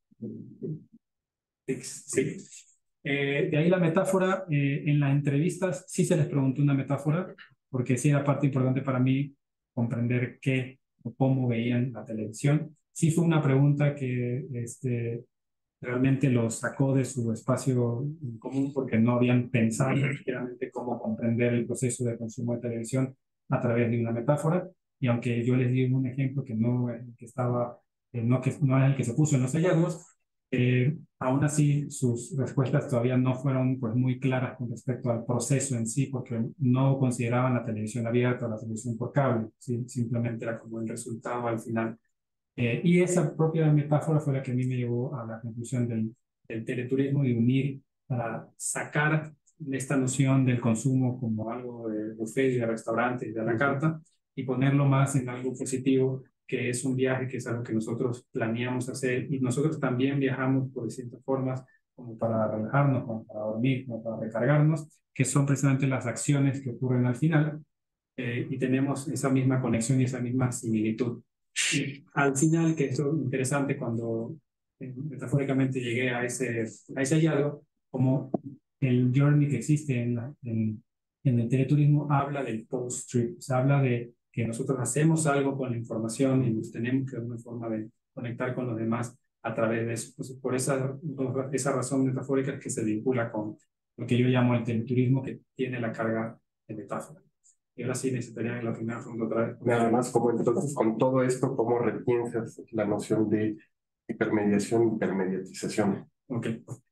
T I Cs. Sí. Eh, de ahí la metáfora, eh, en las entrevistas sí se les preguntó una metáfora, porque sí era parte importante para mí comprender qué o cómo veían la televisión. Sí fue una pregunta que este, realmente los sacó de su espacio en común porque no habían pensado realmente cómo comprender el proceso de consumo de televisión a través de una metáfora. Y aunque yo les di un ejemplo que no, que estaba, eh, no, que, no era el que se puso en los hallazgos, Eh, aún así, sus respuestas todavía no fueron pues, muy claras con respecto al proceso en sí, porque no consideraban la televisión abierta o la televisión por cable, ¿sí? Simplemente era como el resultado al final. Eh, y esa propia metáfora fue la que a mí me llevó a la conclusión del, del teleturismo y unir, para sacar esta noción del consumo como algo de buffet y de restaurante y de la carta y ponerlo más en algo positivo, que es un viaje, que es algo que nosotros planeamos hacer y nosotros también viajamos por distintas formas, como para relajarnos, como para dormir, como para recargarnos, que son precisamente las acciones que ocurren al final, eh, y tenemos esa misma conexión y esa misma similitud. Y al final, que esto es interesante, cuando eh, metafóricamente llegué a ese, a ese hallazgo, como el journey que existe en, la, en, en el teleturismo habla del post-trip, o sea, habla de que nosotros hacemos algo con la información y nos tenemos que dar una forma de conectar con los demás a través de eso. Entonces, por esa, esa razón metafórica es que se vincula con lo que yo llamo el teleturismo, que tiene la carga de metáfora. Y ahora sí necesitaría la primera pregunta otra vez. Nada más, como entonces, con todo esto, ¿cómo repiensas la noción de hipermediación, hipermediatización? Ok.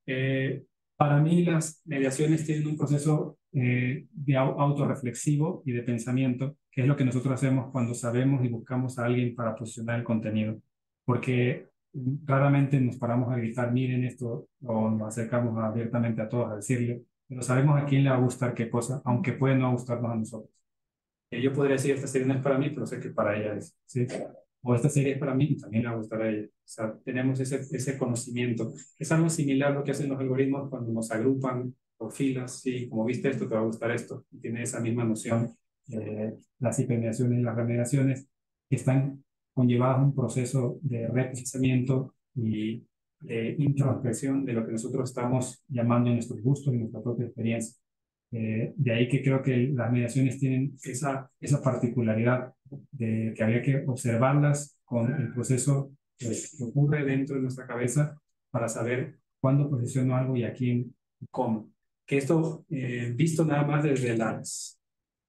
Eh, para mí las mediaciones tienen un proceso eh, de autorreflexivo y de pensamiento, que es lo que nosotros hacemos cuando sabemos y buscamos a alguien para posicionar el contenido. Porque raramente nos paramos a gritar, miren esto, o nos acercamos abiertamente a todos a decirle, pero sabemos a quién le va a gustar qué cosa, aunque puede no gustarnos a nosotros. Eh, yo podría decir, esta serie no es para mí, pero sé que para ella es, ¿sí? O esta serie es para mí y también le va a gustar a ella. O sea, tenemos ese, ese conocimiento. Es algo similar a lo que hacen los algoritmos cuando nos agrupan por filas, sí, como viste esto, te va a gustar esto. Y tiene esa misma noción. Eh, las hipermediaciones y las remediaciones que están conllevadas a un proceso de reprocesamiento y de introspección de lo que nosotros estamos llamando nuestros gustos y nuestra propia experiencia. Eh, de ahí que creo que las mediaciones tienen esa, esa particularidad de que habría que observarlas con el proceso que, que ocurre dentro de nuestra cabeza para saber cuándo posiciono algo y a quién y cómo. Que esto, eh, visto nada más desde las,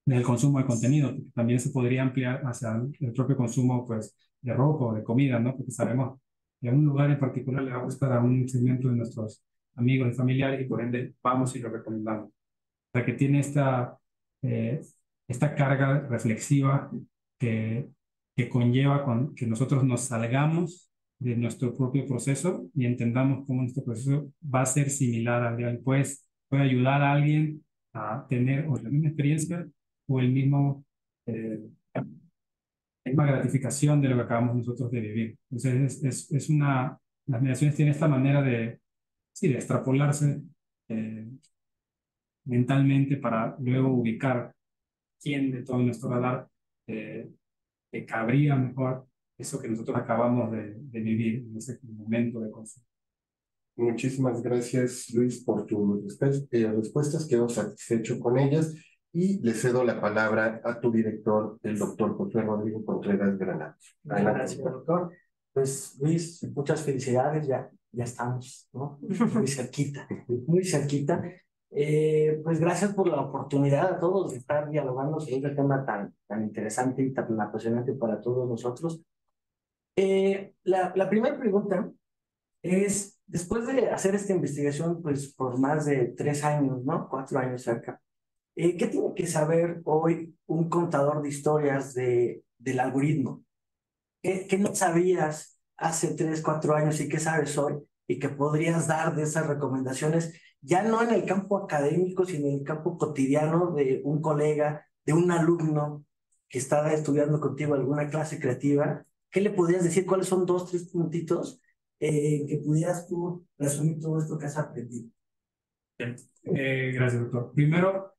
del consumo de contenido, porque también se podría ampliar hacia el propio consumo pues, de ropa o de comida, ¿no? Porque sabemos que a un lugar en particular le va a gustar a un segmento de nuestros amigos y familiares y por ende vamos y lo recomendamos. O sea, que tiene esta, eh, esta carga reflexiva que, que conlleva con, que nosotros nos salgamos de nuestro propio proceso y entendamos cómo nuestro proceso va a ser similar al de alguien. Pues, puede ayudar a alguien a tener o la misma experiencia o el mismo, eh, la misma gratificación de lo que acabamos nosotros de vivir. Entonces, es, es, es una, las mediaciones tienen esta manera de, sí, de extrapolarse eh, mentalmente para luego ubicar quién de todo nuestro radar eh, que cabría mejor eso que nosotros acabamos de, de vivir en ese momento de consumo. Muchísimas gracias, Luis, por tus respuestas. Eh, respuestas. Quedo satisfecho con ellas y le cedo la palabra a tu director, el doctor José Rodrigo Contreras Granados. Gracias, doctor. Pues, Luis, muchas felicidades, ya, ya estamos, ¿no? Muy cerquita, muy cerquita. Eh, pues gracias por la oportunidad a todos de estar dialogando sobre este tema tan, tan interesante y tan apasionante para todos nosotros. Eh, la, la primera pregunta es, después de hacer esta investigación, pues por más de tres años, ¿no? Cuatro años cerca, eh, ¿qué tiene que saber hoy un contador de historias de, del algoritmo? ¿Qué, qué no sabías hace tres, cuatro años y qué sabes hoy? Y que podrías dar de esas recomendaciones, ya no en el campo académico, sino en el campo cotidiano de un colega, de un alumno que está estudiando contigo alguna clase creativa. ¿Qué le podrías decir? ¿Cuáles son dos, tres puntitos eh, que pudieras tú resumir todo esto que has aprendido? Eh, gracias, doctor. Primero,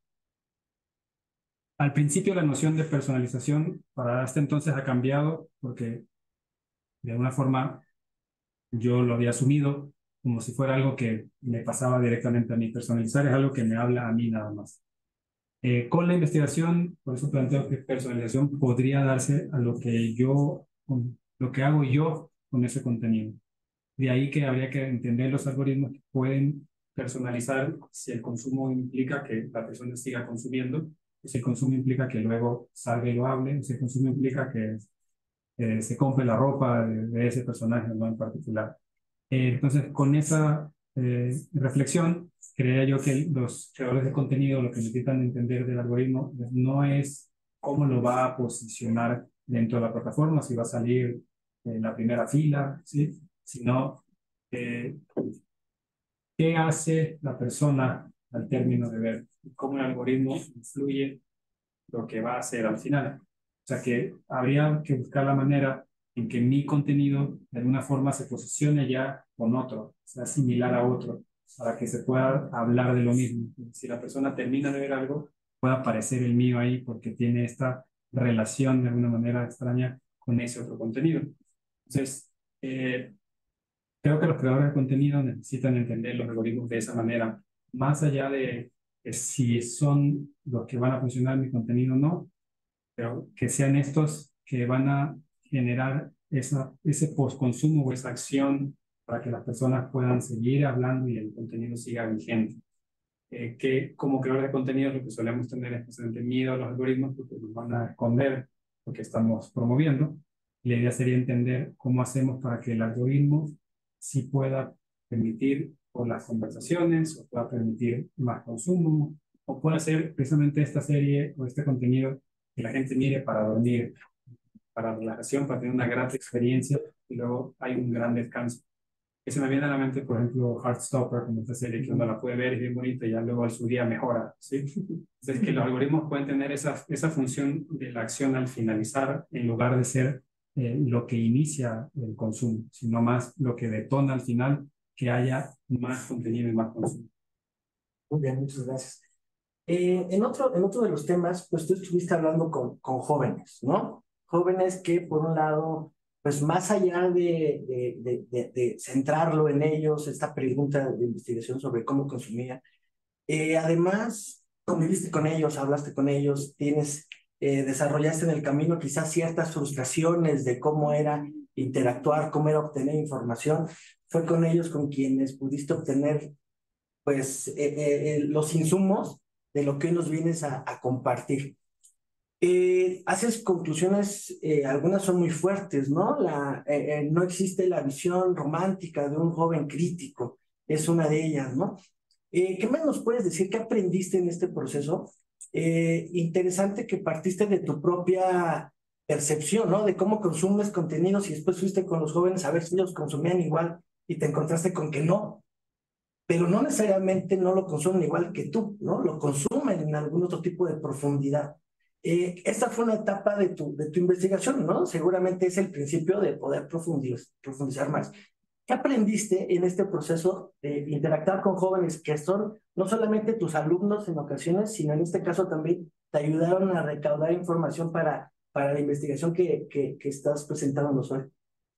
al principio la noción de personalización para hasta entonces ha cambiado porque de alguna forma yo lo había asumido como si fuera algo que me pasaba directamente a mí. Personalizar es algo que me habla a mí nada más. Eh, con la investigación, por eso planteo que personalización podría darse a lo que yo, lo que hago yo con ese contenido. De ahí que habría que entender los algoritmos que pueden personalizar si el consumo implica que la persona siga consumiendo, o si el consumo implica que luego salga y lo hable, o si el consumo implica que eh, se compre la ropa de, de ese personaje, ¿no? En particular. Eh, entonces, con esa eh, reflexión, creía yo que los creadores de contenido lo que necesitan entender del algoritmo no es cómo lo va a posicionar dentro de la plataforma, si va a salir en la primera fila, ¿sí? Sino eh, qué hace la persona al término de ver, cómo el algoritmo influye lo que va a hacer al final. O sea que habría que buscar la manera en que mi contenido de alguna forma se posicione ya con otro, sea similar a otro, para que se pueda hablar de lo mismo. Si la persona termina de ver algo, pueda aparecer el mío ahí porque tiene esta relación de alguna manera extraña con ese otro contenido. Entonces, eh, creo que los creadores de contenido necesitan entender los algoritmos de esa manera, más allá de que si son los que van a funcionar mi contenido o no, pero que sean estos que van a generar esa, ese postconsumo o esa acción para que las personas puedan seguir hablando y el contenido siga vigente. Eh, que como creador de contenido lo que solemos tener es bastante miedo a los algoritmos porque nos van a esconder lo que estamos promoviendo. La idea sería entender cómo hacemos para que el algoritmo sí pueda permitir por las conversaciones o pueda permitir más consumo o pueda hacer precisamente esta serie o este contenido que la gente mire para dormir, para relajación, para tener una gran experiencia y luego hay un gran descanso. Que se me viene a la mente, por ejemplo, Heartstopper, como esta serie que uno la puede ver, es bien bonita y ya luego al su día mejora, ¿sí? Entonces, que los algoritmos pueden tener esa, esa función de la acción al finalizar en lugar de ser eh, lo que inicia el consumo, sino más lo que detona al final que haya más contenido y más consumo. Muy bien, muchas gracias. Eh, en, otro, en otro de los temas, pues tú estuviste hablando con, con jóvenes, ¿no? Jóvenes que, por un lado, pues más allá de, de, de, de, de centrarlo en ellos, esta pregunta de investigación sobre cómo consumía, eh, además, conviviste con ellos, hablaste con ellos, tienes, eh, desarrollaste en el camino quizás ciertas frustraciones de cómo era interactuar, cómo era obtener información. Fue con ellos con quienes pudiste obtener, pues, eh, eh, los insumos de lo que hoy nos vienes a, a compartir. Eh, haces conclusiones, eh, algunas son muy fuertes, ¿no? La, eh, eh, no existe la visión romántica de un joven crítico, es una de ellas, ¿no? Eh, ¿qué más nos puedes decir? ¿Qué aprendiste en este proceso? Eh, interesante que partiste de tu propia percepción, ¿no? De cómo consumes contenidos y después fuiste con los jóvenes a ver si ellos consumían igual y te encontraste con que no, pero no necesariamente no lo consumen igual que tú, ¿no? Lo consumen en algún otro tipo de profundidad. Eh, esta fue una etapa de tu, de tu investigación, ¿no? Seguramente es el principio de poder profundizar, profundizar más. ¿Qué aprendiste en este proceso de interactuar con jóvenes que son no solamente tus alumnos en ocasiones, sino en este caso también te ayudaron a recaudar información para, para la investigación que, que, que estás presentándonos hoy?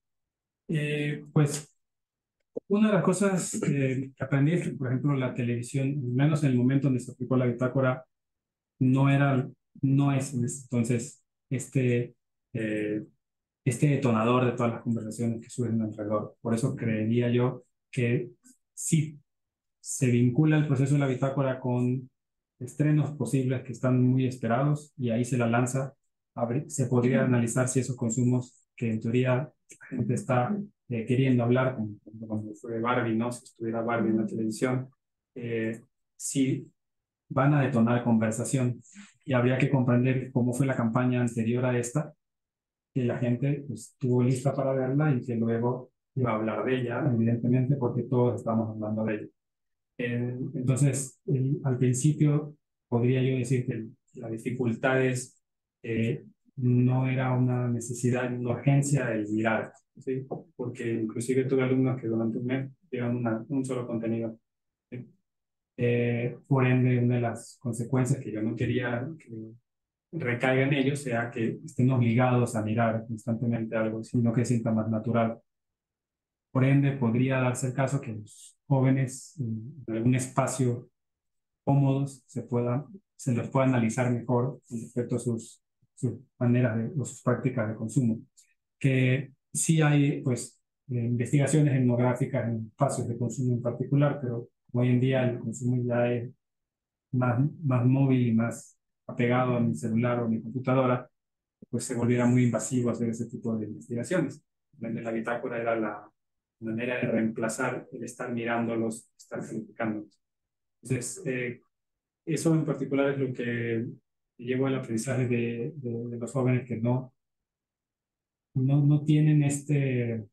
Eh, pues una de las cosas eh, que aprendí es que, por ejemplo, la televisión, al menos en el momento donde se aplicó la bitácora, no era, no es entonces este, eh, este detonador de todas las conversaciones que surgen alrededor. Por eso creería yo que sí se vincula el proceso de la bitácora con estrenos posibles que están muy esperados y ahí se la lanza. Se podría analizar si esos consumos que en teoría la gente está eh, queriendo hablar, como cuando fue Barbie, ¿no? Si estuviera Barbie en la televisión, eh, si van a detonar conversación y habría que comprender cómo fue la campaña anterior a esta, que la gente pues, estuvo lista para verla y que luego iba a hablar de ella, evidentemente, porque todos estamos hablando de ella. Eh, entonces, el, al principio podría yo decir que la dificultad es, eh, no era una necesidad, una urgencia el mirar, ¿sí? Porque inclusive tuve alumnos que durante un mes vieron una, un solo contenido. ¿Sí? Eh, por ende, una de las consecuencias que yo no quería que recaiga en ellos sea que estén obligados a mirar constantemente algo, sino que sienta más natural. Por ende, podría darse el caso que los jóvenes en algún espacio cómodos se, puedan, se los pueda analizar mejor con respecto a sus, sus maneras de, o sus prácticas de consumo. Que sí hay pues, eh, investigaciones etnográficas en espacios de consumo en particular, pero hoy en día el consumo ya es más, más móvil y más apegado a mi celular o a mi computadora, pues se volviera muy invasivo hacer ese tipo de investigaciones. La bitácora era la manera de reemplazar el estar mirándolos, estar calificándolos. Entonces, eh, eso en particular es lo que llevo al aprendizaje de, de, de los jóvenes que no, no, no tienen este,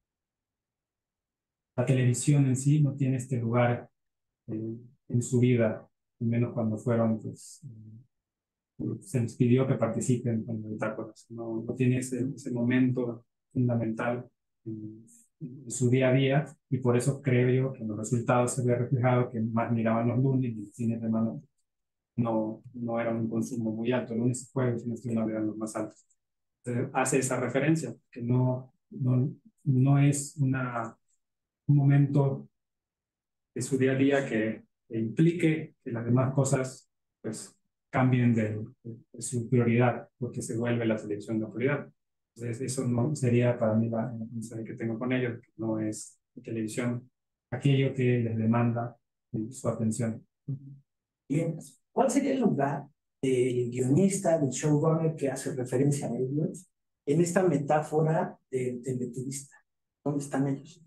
la televisión en sí no tiene este lugar eh, en su vida, al menos cuando fueron, pues, eh, se les pidió que participen en las bitácoras. No, no tiene ese, ese momento fundamental en, en su día a día, y por eso creo yo que en los resultados se ve reflejado que más miraban los lunes y los fines de semana no, no era un consumo muy alto. Lunes y jueves no estuvieron eran los más altos. Entonces, hace esa referencia, que no, no, no es una, un momento de su día a día que, que implique que las demás cosas pues, cambien de, de, de su prioridad, porque se vuelve la televisión la prioridad. Entonces, eso no sería para mí la, la mensaje que tengo con ellos, que no es la televisión aquello que les demanda su atención. Bien, ¿cuál sería el lugar del guionista, del showrunner que hace referencia a ellos en esta metáfora del teleturista? ¿Dónde están ellos?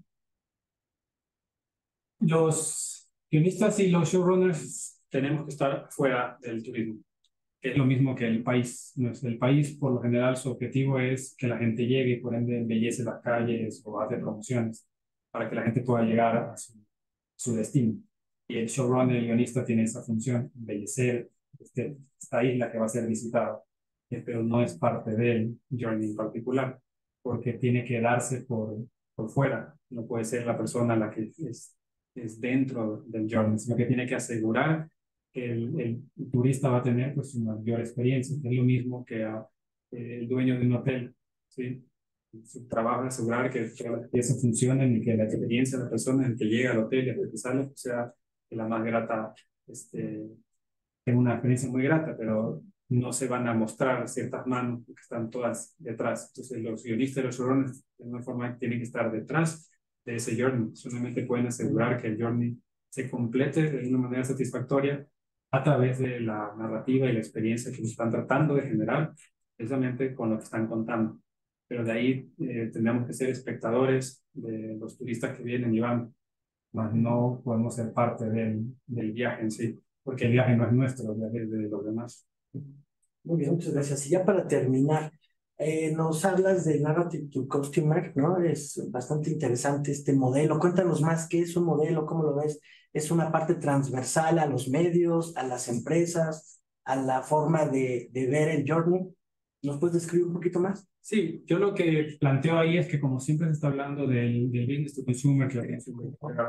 Los guionistas y los showrunners tenemos que estar fuera del turismo, que es lo mismo que el país. El país, por lo general, su objetivo es que la gente llegue y por ende embellece las calles o hace promociones para que la gente pueda llegar a su, su destino. Y el showrunner, el guionista, tiene esa función, embellecer este, esta isla que va a ser visitada, pero no es parte del journey en particular, porque tiene que darse por, por fuera. No puede ser la persona la que es, es dentro del journey, sino que tiene que asegurar que el, el turista va a tener pues, una mayor experiencia, que es lo mismo que a, eh, el dueño de un hotel, ¿sí? Su trabajo es asegurar que todas las piezas funcionen y que la experiencia de la persona en que llega al hotel y al que sale pues, sea la más grata, este, tenga una experiencia muy grata, pero no se van a mostrar ciertas manos que están todas detrás. Entonces los guionistas y los showrunners de una forma tienen que estar detrás de ese journey. Solamente pueden asegurar que el journey se complete de una manera satisfactoria a través de la narrativa y la experiencia que nos están tratando de generar, precisamente con lo que están contando. Pero de ahí eh, tendríamos que ser espectadores de los turistas que vienen y van, más no podemos ser parte del, del viaje en sí, porque el viaje no es nuestro, el viaje es de los demás. Muy bien, muchas gracias. Y ya para terminar, eh, nos hablas de Narrative to Customer, ¿no? Es bastante interesante este modelo. Cuéntanos más, ¿qué es un modelo? ¿Cómo lo ves? ¿Es una parte transversal a los medios, a las empresas, a la forma de, de ver el journey? ¿Nos puedes describir un poquito más? Sí, yo lo que planteo ahí es que como siempre se está hablando del, del business to consumer, que la consumer,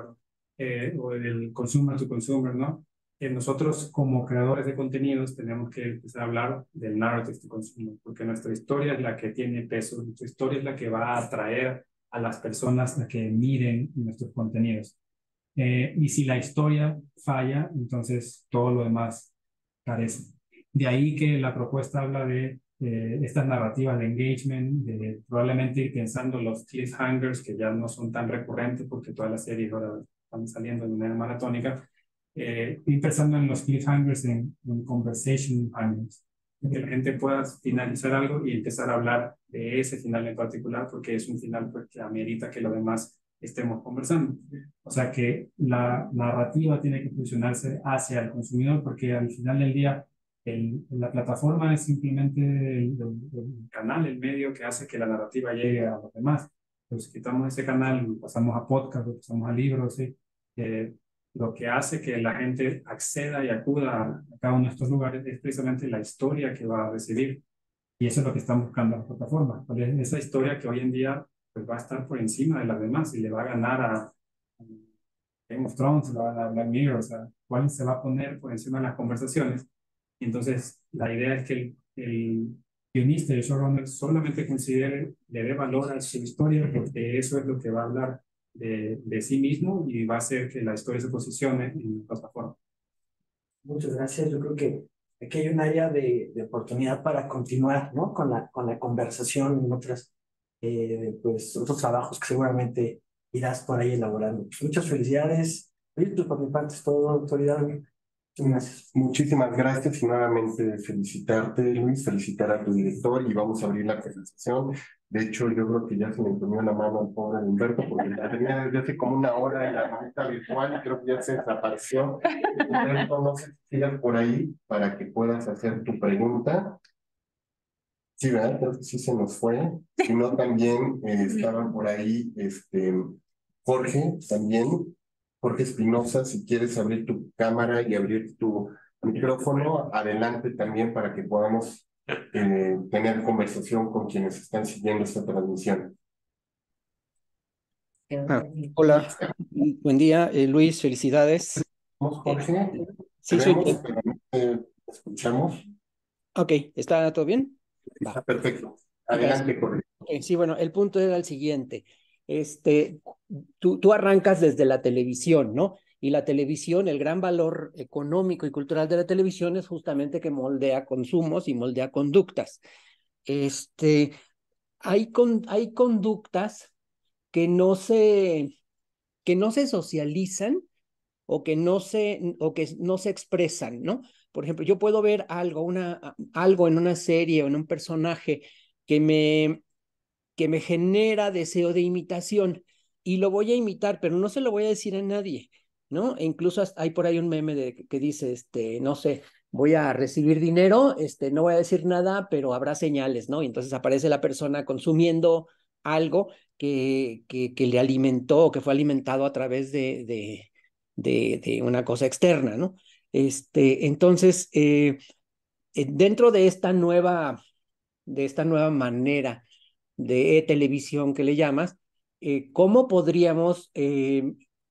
eh, o del consumer to consumer, ¿no? Que nosotros como creadores de contenidos tenemos que empezar a hablar del narrative to consumer, porque nuestra historia es la que tiene peso, nuestra historia es la que va a atraer a las personas a que miren nuestros contenidos. Eh, y si la historia falla, entonces todo lo demás carece. De ahí que la propuesta habla de eh, estas narrativas de engagement, de probablemente ir pensando los cliffhangers, que ya no son tan recurrentes porque todas las series ahora están saliendo de manera maratónica, eh, ir pensando en los cliffhangers, en, en conversation hangers, que la gente pueda finalizar algo y empezar a hablar de ese final en particular, porque es un final pues, que amerita que lo demás estemos conversando. O sea que la narrativa tiene que funcionarse hacia el consumidor, porque al final del día el, la plataforma es simplemente el, el, el canal, el medio que hace que la narrativa llegue a los demás. Entonces quitamos ese canal y pasamos a podcast, pasamos a libros, ¿sí? Eh, lo que hace que la gente acceda y acuda a, a cada uno de estos lugares es precisamente la historia que va a recibir. Y eso es lo que están buscando las plataformas. Esa historia que hoy en día pues, va a estar por encima de las demás y le va a ganar a Game of Thrones, le va a ganar a Black Mirror, o sea, cuál se va a poner por encima de las conversaciones. Y entonces, la idea es que el, el guionista y el showrunner solamente considere, le dé valor a su historia, porque eso es lo que va a hablar de, de sí mismo y va a hacer que la historia se posicione en la plataforma. Muchas gracias. Yo creo que aquí hay un área de, de oportunidad para continuar, ¿no? Con la, con la conversación en otras, eh, pues, otros trabajos que seguramente irás por ahí elaborando. Muchas felicidades. Oye, pues por mi parte es todo, autoridad. Gracias. Muchísimas gracias y nuevamente felicitarte, Luis, felicitar a tu director y vamos a abrir la presentación. De hecho, yo creo que ya se me imprimió la mano al pobre Humberto porque la tenía desde hace como una hora en la revista virtual y creo que ya se desapareció. Humberto, no sé si sigas por ahí para que puedas hacer tu pregunta. Sí, ¿verdad? Creo que sí se nos fue. Si no, también eh, estaban por ahí este, Jorge, también. Jorge Espinosa, si quieres abrir tu cámara y abrir tu micrófono, adelante también para que podamos eh, tener conversación con quienes están siguiendo esta transmisión. Ah, hola, buen día, eh, Luis, felicidades. Jorge, Eh, sí, soy yo. pero no te escuchamos. Ok, ¿está todo bien? Está perfecto. Adelante, Jorge. Okay, sí, bueno, el punto era el siguiente. Este, tú, tú arrancas desde la televisión, ¿no? Y la televisión, el gran valor económico y cultural de la televisión es justamente que moldea consumos y moldea conductas. Este, hay, con, hay conductas que no se, que no se socializan o que no se, o que no se expresan, ¿no? Por ejemplo, yo puedo ver algo, una, algo en una serie o en un personaje que me, que me genera deseo de imitación y lo voy a imitar, pero no se lo voy a decir a nadie, ¿no? E incluso hay por ahí un meme de, que dice, este, no sé, voy a recibir dinero, este, no voy a decir nada, pero habrá señales, ¿no? Y entonces aparece la persona consumiendo algo que, que, que le alimentó, que fue alimentado a través de, de, de, de una cosa externa, ¿no? Este, entonces, eh, dentro de esta nueva, de esta nueva manera de televisión que le llamas, eh, ¿cómo podríamos, eh,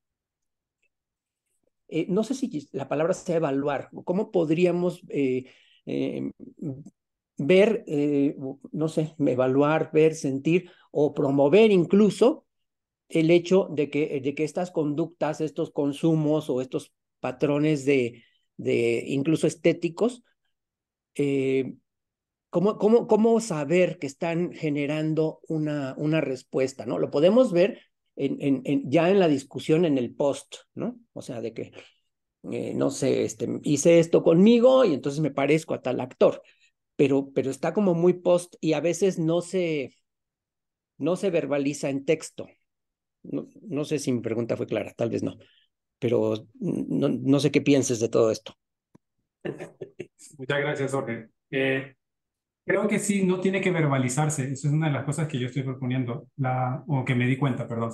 eh, no sé si la palabra sea evaluar, cómo podríamos eh, eh, ver, eh, no sé, evaluar, ver, sentir o promover incluso el hecho de que, de que estas conductas, estos consumos o estos patrones de, de incluso estéticos, eh, ¿Cómo, cómo, cómo saber que están generando una, una respuesta, ¿no? Lo podemos ver en, en, en, ya en la discusión en el post, ¿no? O sea, de que eh, no sé, este, hice esto conmigo y entonces me parezco a tal actor, pero, pero está como muy post y a veces no se, no se verbaliza en texto. No, no sé si mi pregunta fue clara, tal vez no, pero no, no sé qué pienses de todo esto. Muchas gracias, Jorge. Eh, creo que sí, no tiene que verbalizarse. Eso es una de las cosas que yo estoy proponiendo, la, o que me di cuenta, perdón.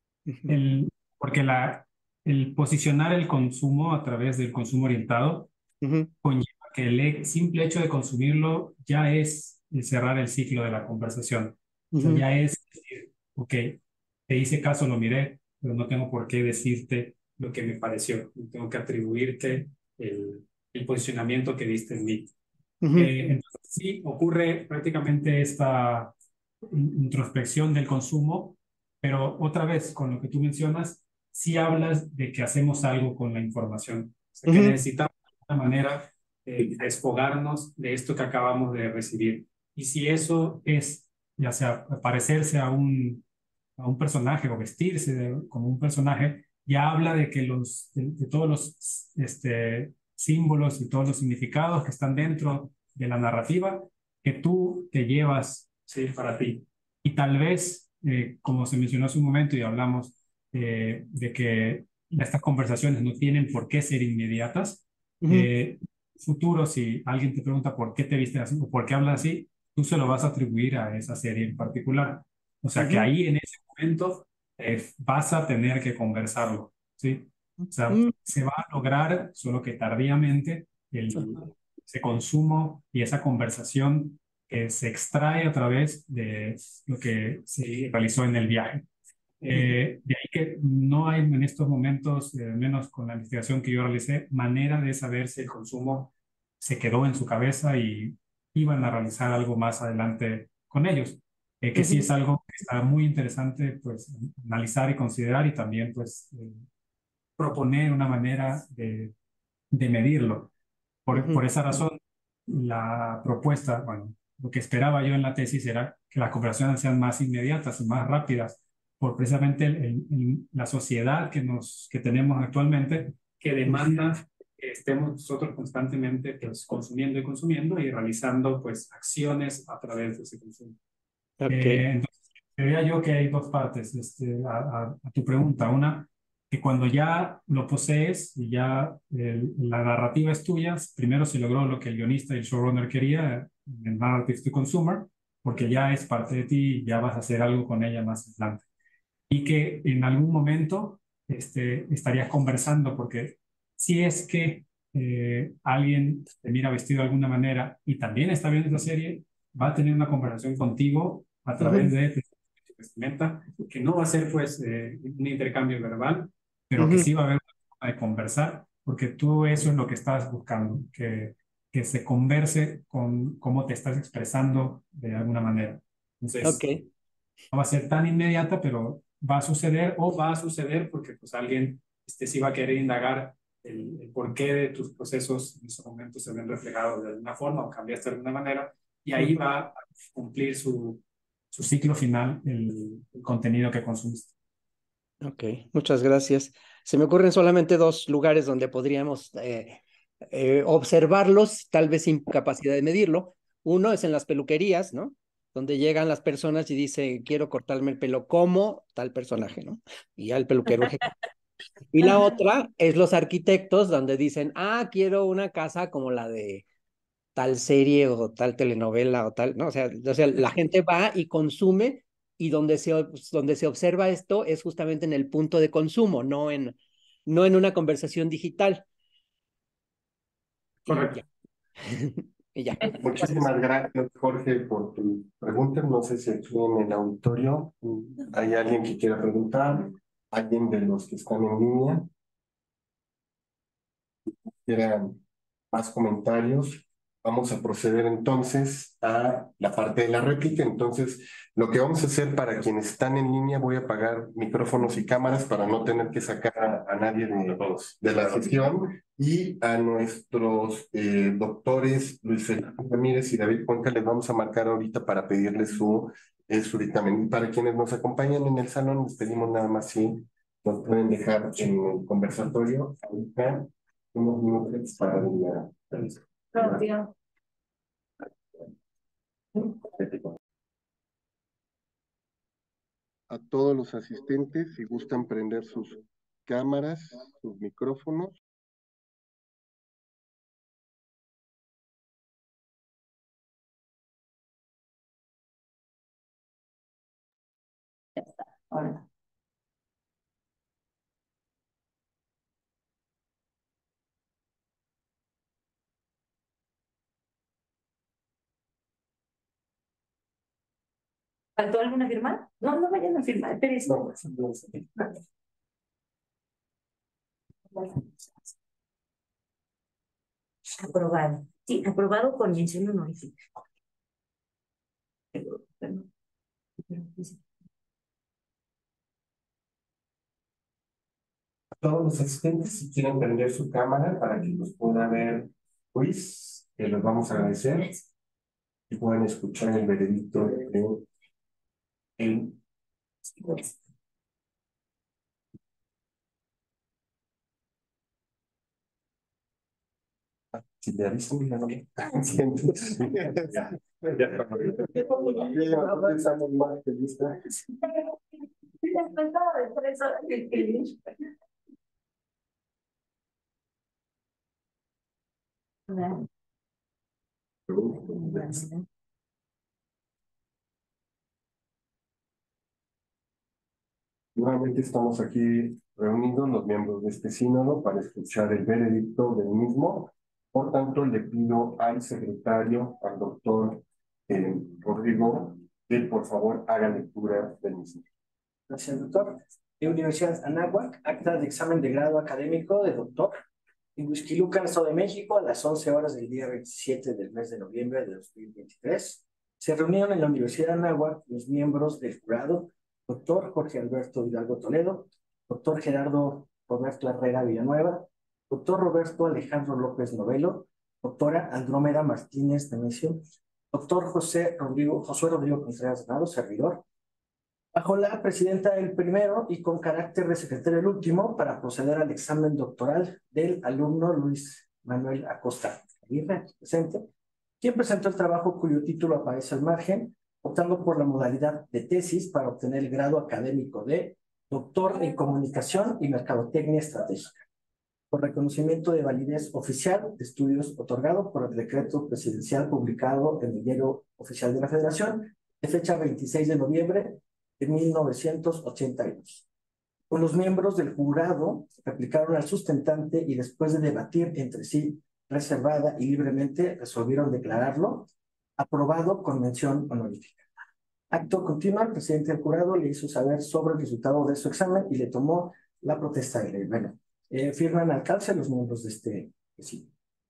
El, porque la, el posicionar el consumo a través del consumo orientado Uh-huh. conlleva que el e- simple hecho de consumirlo ya es eh, cerrar el ciclo de la conversación. O sea, Uh-huh. ya es decir, ok, te hice caso, lo miré, pero no tengo por qué decirte lo que me pareció. No tengo que atribuirte el, el posicionamiento que diste en mí. Uh-huh. Eh, entonces, sí, ocurre prácticamente esta in- introspección del consumo, pero otra vez, con lo que tú mencionas, sí hablas de que hacemos algo con la información. O sea, que Uh-huh. necesitamos de alguna manera eh, desfogarnos de esto que acabamos de recibir. Y si eso es, ya sea parecerse a un, a un personaje o vestirse de- como un personaje, ya habla de que los, de, de todos los este, símbolos y todos los significados que están dentro de la narrativa que tú te llevas, ¿sí? Para ti. Y tal vez, eh, como se mencionó hace un momento y hablamos eh, de que estas conversaciones no tienen por qué ser inmediatas, Uh-huh. eh, futuro, si alguien te pregunta por qué te viste así o por qué hablas así, tú se lo vas a atribuir a esa serie en particular. O sea que Uh-huh. ahí en ese momento eh, vas a tener que conversarlo, ¿sí? O sea, Uh-huh. se va a lograr, solo que tardíamente, el, ese consumo y esa conversación que se extrae a través de lo que se realizó en el viaje. Eh, de ahí que no hay en estos momentos, eh, al menos con la investigación que yo realicé, manera de saber si el consumo se quedó en su cabeza y iban a realizar algo más adelante con ellos. Eh, que sí Uh-huh. es algo que está muy interesante pues analizar y considerar y también pues eh, proponer una manera de, de medirlo. Por, Uh-huh. por esa razón, la propuesta, bueno, lo que esperaba yo en la tesis era que las conversaciones sean más inmediatas y más rápidas, por precisamente el- el- el- la sociedad que, nos, que tenemos actualmente, que demanda que estemos nosotros constantemente pues, consumiendo y consumiendo y realizando pues, acciones a través de ese consumo. Ok. Eh, entonces, creía yo que hay dos partes este, a, a- a tu pregunta. Una, que cuando ya lo posees y ya el- la narrativa es tuya, primero se logró lo que el guionista y el showrunner quería, el narrative to consumer, porque ya es parte de ti y ya vas a hacer algo con ella más adelante. Y que en algún momento este, estarías conversando, porque si es que eh, alguien te mira vestido de alguna manera y también está viendo esta serie, va a tener una conversación contigo a través Uh-huh. de tu vestimenta, que no va a ser pues eh, un intercambio verbal, pero que Uh-huh. sí va a haber una forma de conversar, porque tú eso es lo que estás buscando, que, que se converse con cómo te estás expresando de alguna manera. Ok. Entonces, no va a ser tan inmediata, pero va a suceder o va a suceder porque pues alguien este, sí va a querer indagar el, el porqué de tus procesos en esos momentos se ven reflejados de alguna forma o cambiaste de alguna manera y ahí Uh-huh. va a cumplir su, su ciclo final el, el contenido que consumiste. Ok, muchas gracias. Se me ocurren solamente dos lugares donde podríamos eh, eh, observarlos, tal vez sin capacidad de medirlo. Uno es en las peluquerías, ¿no? Donde llegan las personas y dicen, quiero cortarme el pelo como tal personaje, ¿no? Y ya el peluquero ejecuta. Y la otra es los arquitectos, donde dicen, ah, quiero una casa como la de tal serie o tal telenovela o tal, ¿no? O sea, o sea, la gente va y consume y donde se, donde se observa esto es justamente en el punto de consumo, no en, no en una conversación digital. Y Correcto. ya. Y ya. Muchísimas gracias, Jorge, por tu pregunta. No sé si aquí en el auditorio hay alguien que quiera preguntar, alguien de los que están en línea, quieran más comentarios. Vamos a proceder entonces a la parte de la réplica. Entonces, lo que vamos a hacer para quienes están en línea, voy a apagar micrófonos y cámaras para no tener que sacar a, a nadie de, de la sesión. Y a nuestros eh, doctores Luis Felipe Ramírez y David Cuenca les vamos a marcar ahorita para pedirles su, eh, su dictamen. Y para quienes nos acompañan en el salón, les pedimos nada más si nos pueden dejar en el conversatorio ahorita unos minutos para la... Propio. A todos los asistentes, si gustan prender sus cámaras, sus micrófonos. Ya está. Ahora. ¿Faltó alguna firma? No, no vayan a firmar, pero es... No, Aprobado. Sí, aprobado con mención honorífica. Pero, pero, pero, a todos los asistentes, si quieren prender su cámara para que los pueda ver Luis, que los vamos a agradecer y puedan escuchar el veredicto de el si le aviso, mira, no me ya, ya, pensamos más que lista. ya faltaba de tres horas que escribir. Nuevamente estamos aquí reunidos los miembros de este sínodo para escuchar el veredicto del mismo. Por tanto, le pido al secretario, al doctor eh, Rodrigo, que por favor haga lectura del mismo. Gracias, doctor. De Universidad Anáhuac, acta de examen de grado académico de doctor en Huixquilucan, Estado de México, a las once horas del día veintisiete del mes de noviembre de dos mil veintitrés. Se reunieron en la Universidad Anáhuac los miembros del jurado, doctor Jorge Alberto Hidalgo Toledo, doctor Gerardo Roberto Herrera Villanueva, doctor Roberto Alejandro López Novelo, doctora Andrómeda Martínez Nemesio, doctor José Rodrigo, Josué Rodrigo Contreras Ganado, servidor, bajo la presidenta del primero y con carácter de secretario el último, para proceder al examen doctoral del alumno Luis Manuel Acosta Aguirre, presente, quien presentó el trabajo cuyo título aparece al margen, optando por la modalidad de tesis para obtener el grado académico de doctor en comunicación y mercadotecnia estratégica, por reconocimiento de validez oficial de estudios otorgado por el decreto presidencial publicado en el Diario Oficial de la Federación, de fecha veintiséis de noviembre de mil novecientos ochenta y dos. Con los miembros del jurado replicaron al sustentante y después de debatir entre sí reservada y libremente resolvieron declararlo aprobado con mención honorífica. Acto continuo, el presidente del jurado le hizo saber sobre el resultado de su examen y le tomó la protesta de ley. Bueno, eh, firman al calce los miembros de este sí.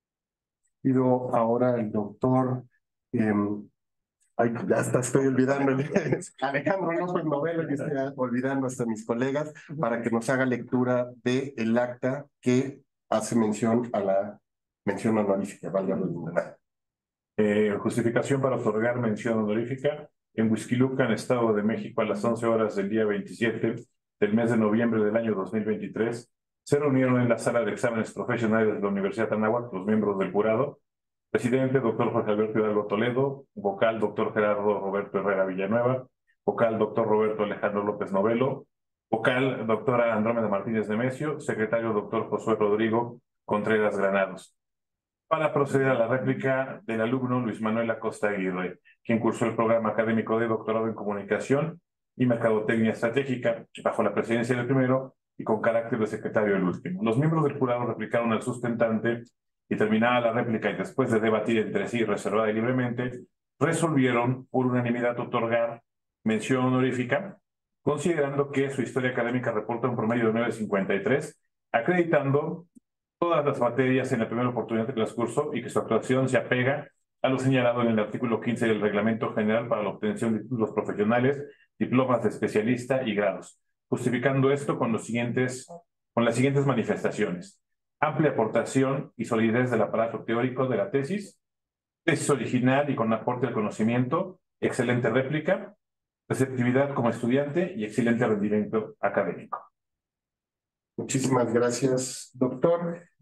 Pido ahora al doctor, eh, ay, ya hasta estoy olvidándole, Alejandro López Novelo, que estoy olvidando hasta mis colegas, para que nos haga lectura del acta que hace mención a la mención honorífica, valga la redundancia. Eh, justificación para otorgar mención honorífica en Huixquilucan, Estado de México, a las once horas del día veintisiete del mes de noviembre del año dos mil veintitrés. Se reunieron en la sala de exámenes profesionales de la Universidad Anáhuac los miembros del jurado: presidente, doctor Jorge Alberto Hidalgo Toledo; vocal, doctor Gerardo Roberto Herrera Villanueva; vocal, doctor Roberto Alejandro López Novelo; vocal, doctora Andrómeda Martínez Nemesio; secretario, doctor Josué Rodrigo Contreras Granados. Para proceder a la réplica del alumno Luis Manuel Acosta Aguirre, quien cursó el programa académico de doctorado en comunicación y mercadotecnia estratégica, bajo la presidencia del primero y con carácter de secretario del último. Los miembros del jurado replicaron al sustentante y, terminada la réplica y después de debatir entre sí reservada y libremente, resolvieron por unanimidad otorgar mención honorífica, considerando que su historia académica reporta un promedio de nueve punto cincuenta y tres, acreditando todas las materias en la primera oportunidad de transcurso y que su actuación se apega a lo señalado en el artículo quince del Reglamento General para la obtención de títulos profesionales, diplomas de especialista y grados, justificando esto con, los siguientes, con las siguientes manifestaciones: amplia aportación y solidez del aparato teórico de la tesis, tesis original y con aporte al conocimiento, excelente réplica, receptividad como estudiante y excelente rendimiento académico. Muchísimas gracias, doctor.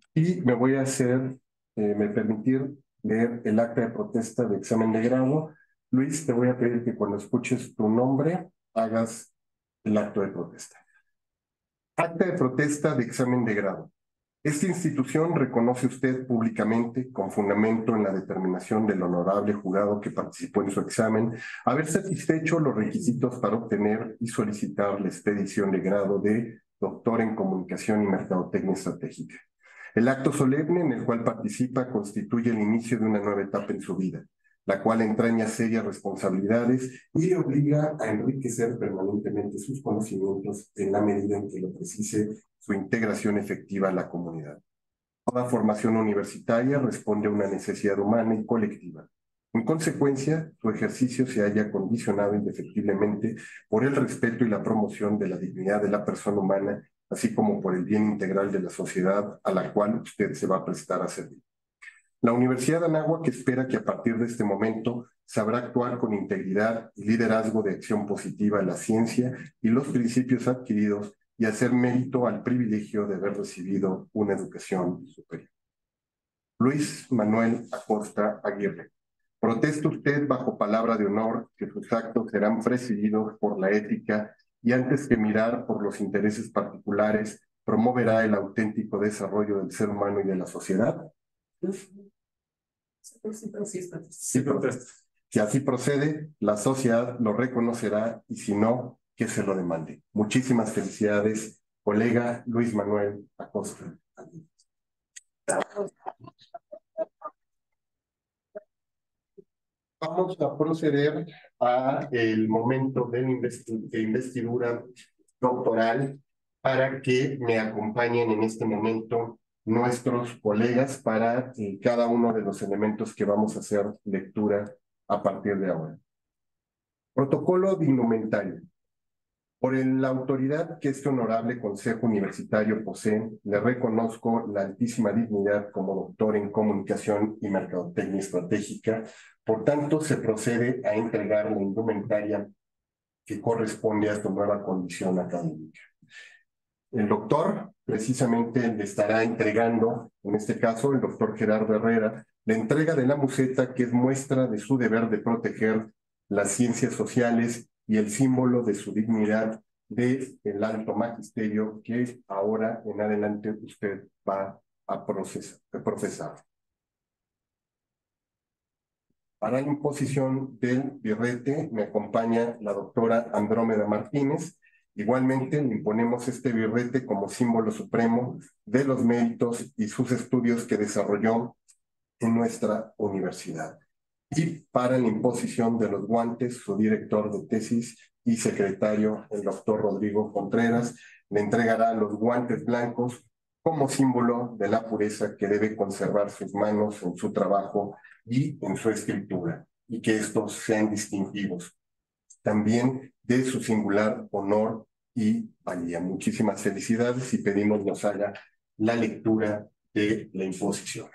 Y me voy a hacer, eh, me permitir leer el acta de protesta de examen de grado. Luis, te voy a pedir que cuando escuches tu nombre hagas el acto de protesta. Acta de protesta de examen de grado. Esta institución reconoce usted públicamente, con fundamento en la determinación del honorable jurado que participó en su examen, haber satisfecho los requisitos para obtener y solicitar la expedición de grado de doctor en Comunicación y Mercadotecnia Estratégica. El acto solemne en el cual participa constituye el inicio de una nueva etapa en su vida, la cual entraña serias responsabilidades y le obliga a enriquecer permanentemente sus conocimientos en la medida en que lo precise su integración efectiva en la comunidad. Toda formación universitaria responde a una necesidad humana y colectiva. En consecuencia, su ejercicio se halla condicionado indefectiblemente por el respeto y la promoción de la dignidad de la persona humana, así como por el bien integral de la sociedad a la cual usted se va a prestar a servir. La Universidad de Anáhuac espera que a partir de este momento sabrá actuar con integridad y liderazgo de acción positiva en la ciencia y los principios adquiridos y hacer mérito al privilegio de haber recibido una educación superior. Luis Manuel Acosta Aguirre. Protesta usted bajo palabra de honor que sus actos serán presididos por la ética y antes que mirar por los intereses particulares, promoverá el auténtico desarrollo del ser humano y de la sociedad. Sí, protesta. Si así procede, la sociedad lo reconocerá y si no, que se lo demande. Muchísimas felicidades, colega Luis Manuel Acosta. Vamos a proceder a el momento de investi- de investidura doctoral para que me acompañen en este momento nuestros colegas para eh, cada uno de los elementos que vamos a hacer lectura a partir de ahora. Protocolo de indumentaria. Por el- la autoridad que este honorable Consejo Universitario posee, le reconozco la altísima dignidad como doctor en Comunicación y Mercadotecnia Estratégica. Por tanto, se procede a entregar la indumentaria que corresponde a su nueva condición académica. El doctor precisamente le estará entregando, en este caso el doctor Gerardo Herrera, la entrega de la museta que es muestra de su deber de proteger las ciencias sociales y el símbolo de su dignidad del alto magisterio que ahora en adelante usted va a procesar, a profesar. Para la imposición del birrete me acompaña la doctora Andrómeda Martínez. Igualmente le imponemos este birrete como símbolo supremo de los méritos y sus estudios que desarrolló en nuestra universidad. Y para la imposición de los guantes, su director de tesis y secretario, el doctor Rodrigo Contreras, le entregará los guantes blancos como símbolo de la pureza que debe conservar sus manos en su trabajo y en su escritura, y que estos sean distintivos también de su singular honor y valía. Muchísimas felicidades y pedimos nos haga la lectura de la imposición.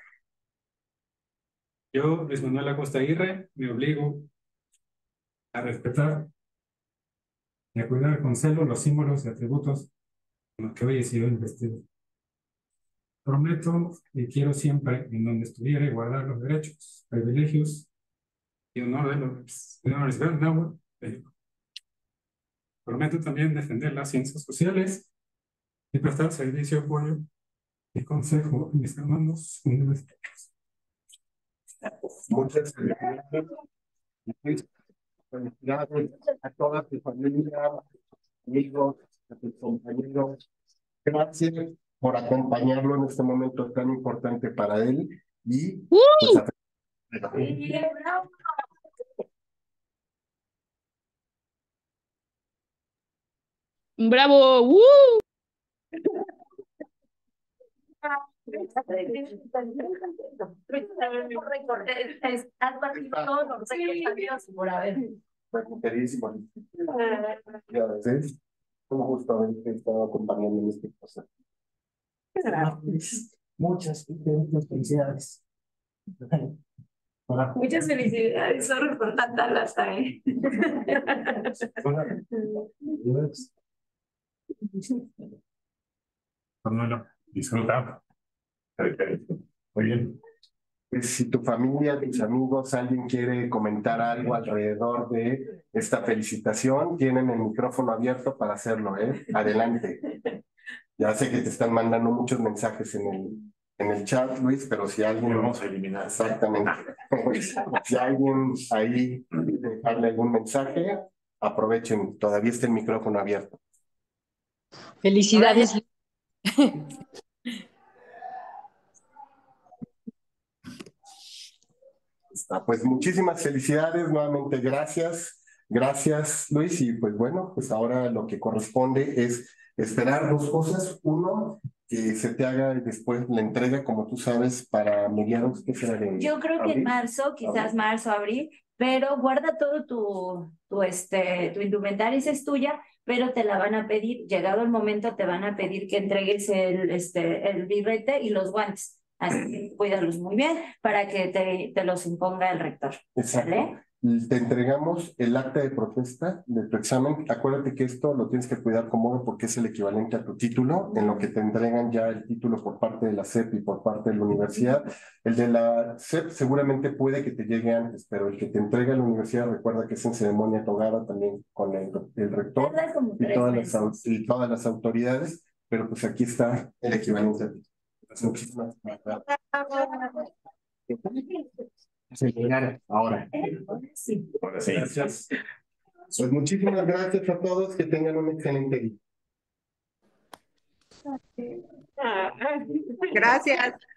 Yo, Luis Manuel Acosta Aguirre, me obligo a respetar y a cuidar con celo los símbolos y atributos con los que hoy he sido investido. Prometo y quiero siempre, en donde estuviere, guardar los derechos, privilegios y honor de los de la Universidad de Anáhuac. Prometo también defender las ciencias sociales y prestar servicio, apoyo y consejo a mis hermanos universitarios. Muchas felicidades a toda tu familia, amigos, a tus compañeros. Gracias por acompañarlo en este momento tan importante para él y pues a... ¡Bravo! ¡Woo! Por haber. Queridísimo. Como gusto haberte estado acompañando en este proceso. Muchas, muchas felicidades. Muchas felicidades, sorry por tanta lata, ¿eh? Manuel, disfruta. Muy bien. Pues, si tu familia, tus amigos, alguien quiere comentar algo alrededor de esta felicitación, tienen el micrófono abierto para hacerlo, ¿eh? Adelante. Ya sé que te están mandando muchos mensajes en el, en el chat, Luis, pero si alguien... Lo vamos a eliminar. Exactamente. Si alguien ahí quiere dejarle algún mensaje, aprovechen, todavía está el micrófono abierto. Felicidades. Está, pues muchísimas felicidades, nuevamente gracias, gracias Luis, y pues bueno, pues ahora lo que corresponde es esperar dos cosas. Uno, que se te haga después la entrega, como tú sabes, para mediados, ¿qué será? De Yo creo que en abril? marzo, quizás Abril. marzo, abril, pero guarda todo tu, tu, este, tu indumentaria, esa es tuya, pero te la van a pedir, llegado el momento te van a pedir que entregues el, este, el birrete y los guantes. Así que cuídalos muy bien para que te, te los imponga el rector. Exacto. ¿Vale? Te entregamos el acta de protesta de tu examen. Acuérdate que esto lo tienes que cuidar como porque es el equivalente a tu título, en lo que te entregan ya el título por parte de la S E P y por parte de la universidad. El de la S E P seguramente puede que te llegue antes, pero el que te entrega la universidad, recuerda que es en ceremonia togada también con el, el rector y todas, las, y todas las autoridades, pero pues aquí está el equivalente a ti. Muchísimas gracias. Llegar ahora. Sí. Ahora sí. Gracias. Pues muchísimas gracias a todos, que tengan un excelente día. Gracias.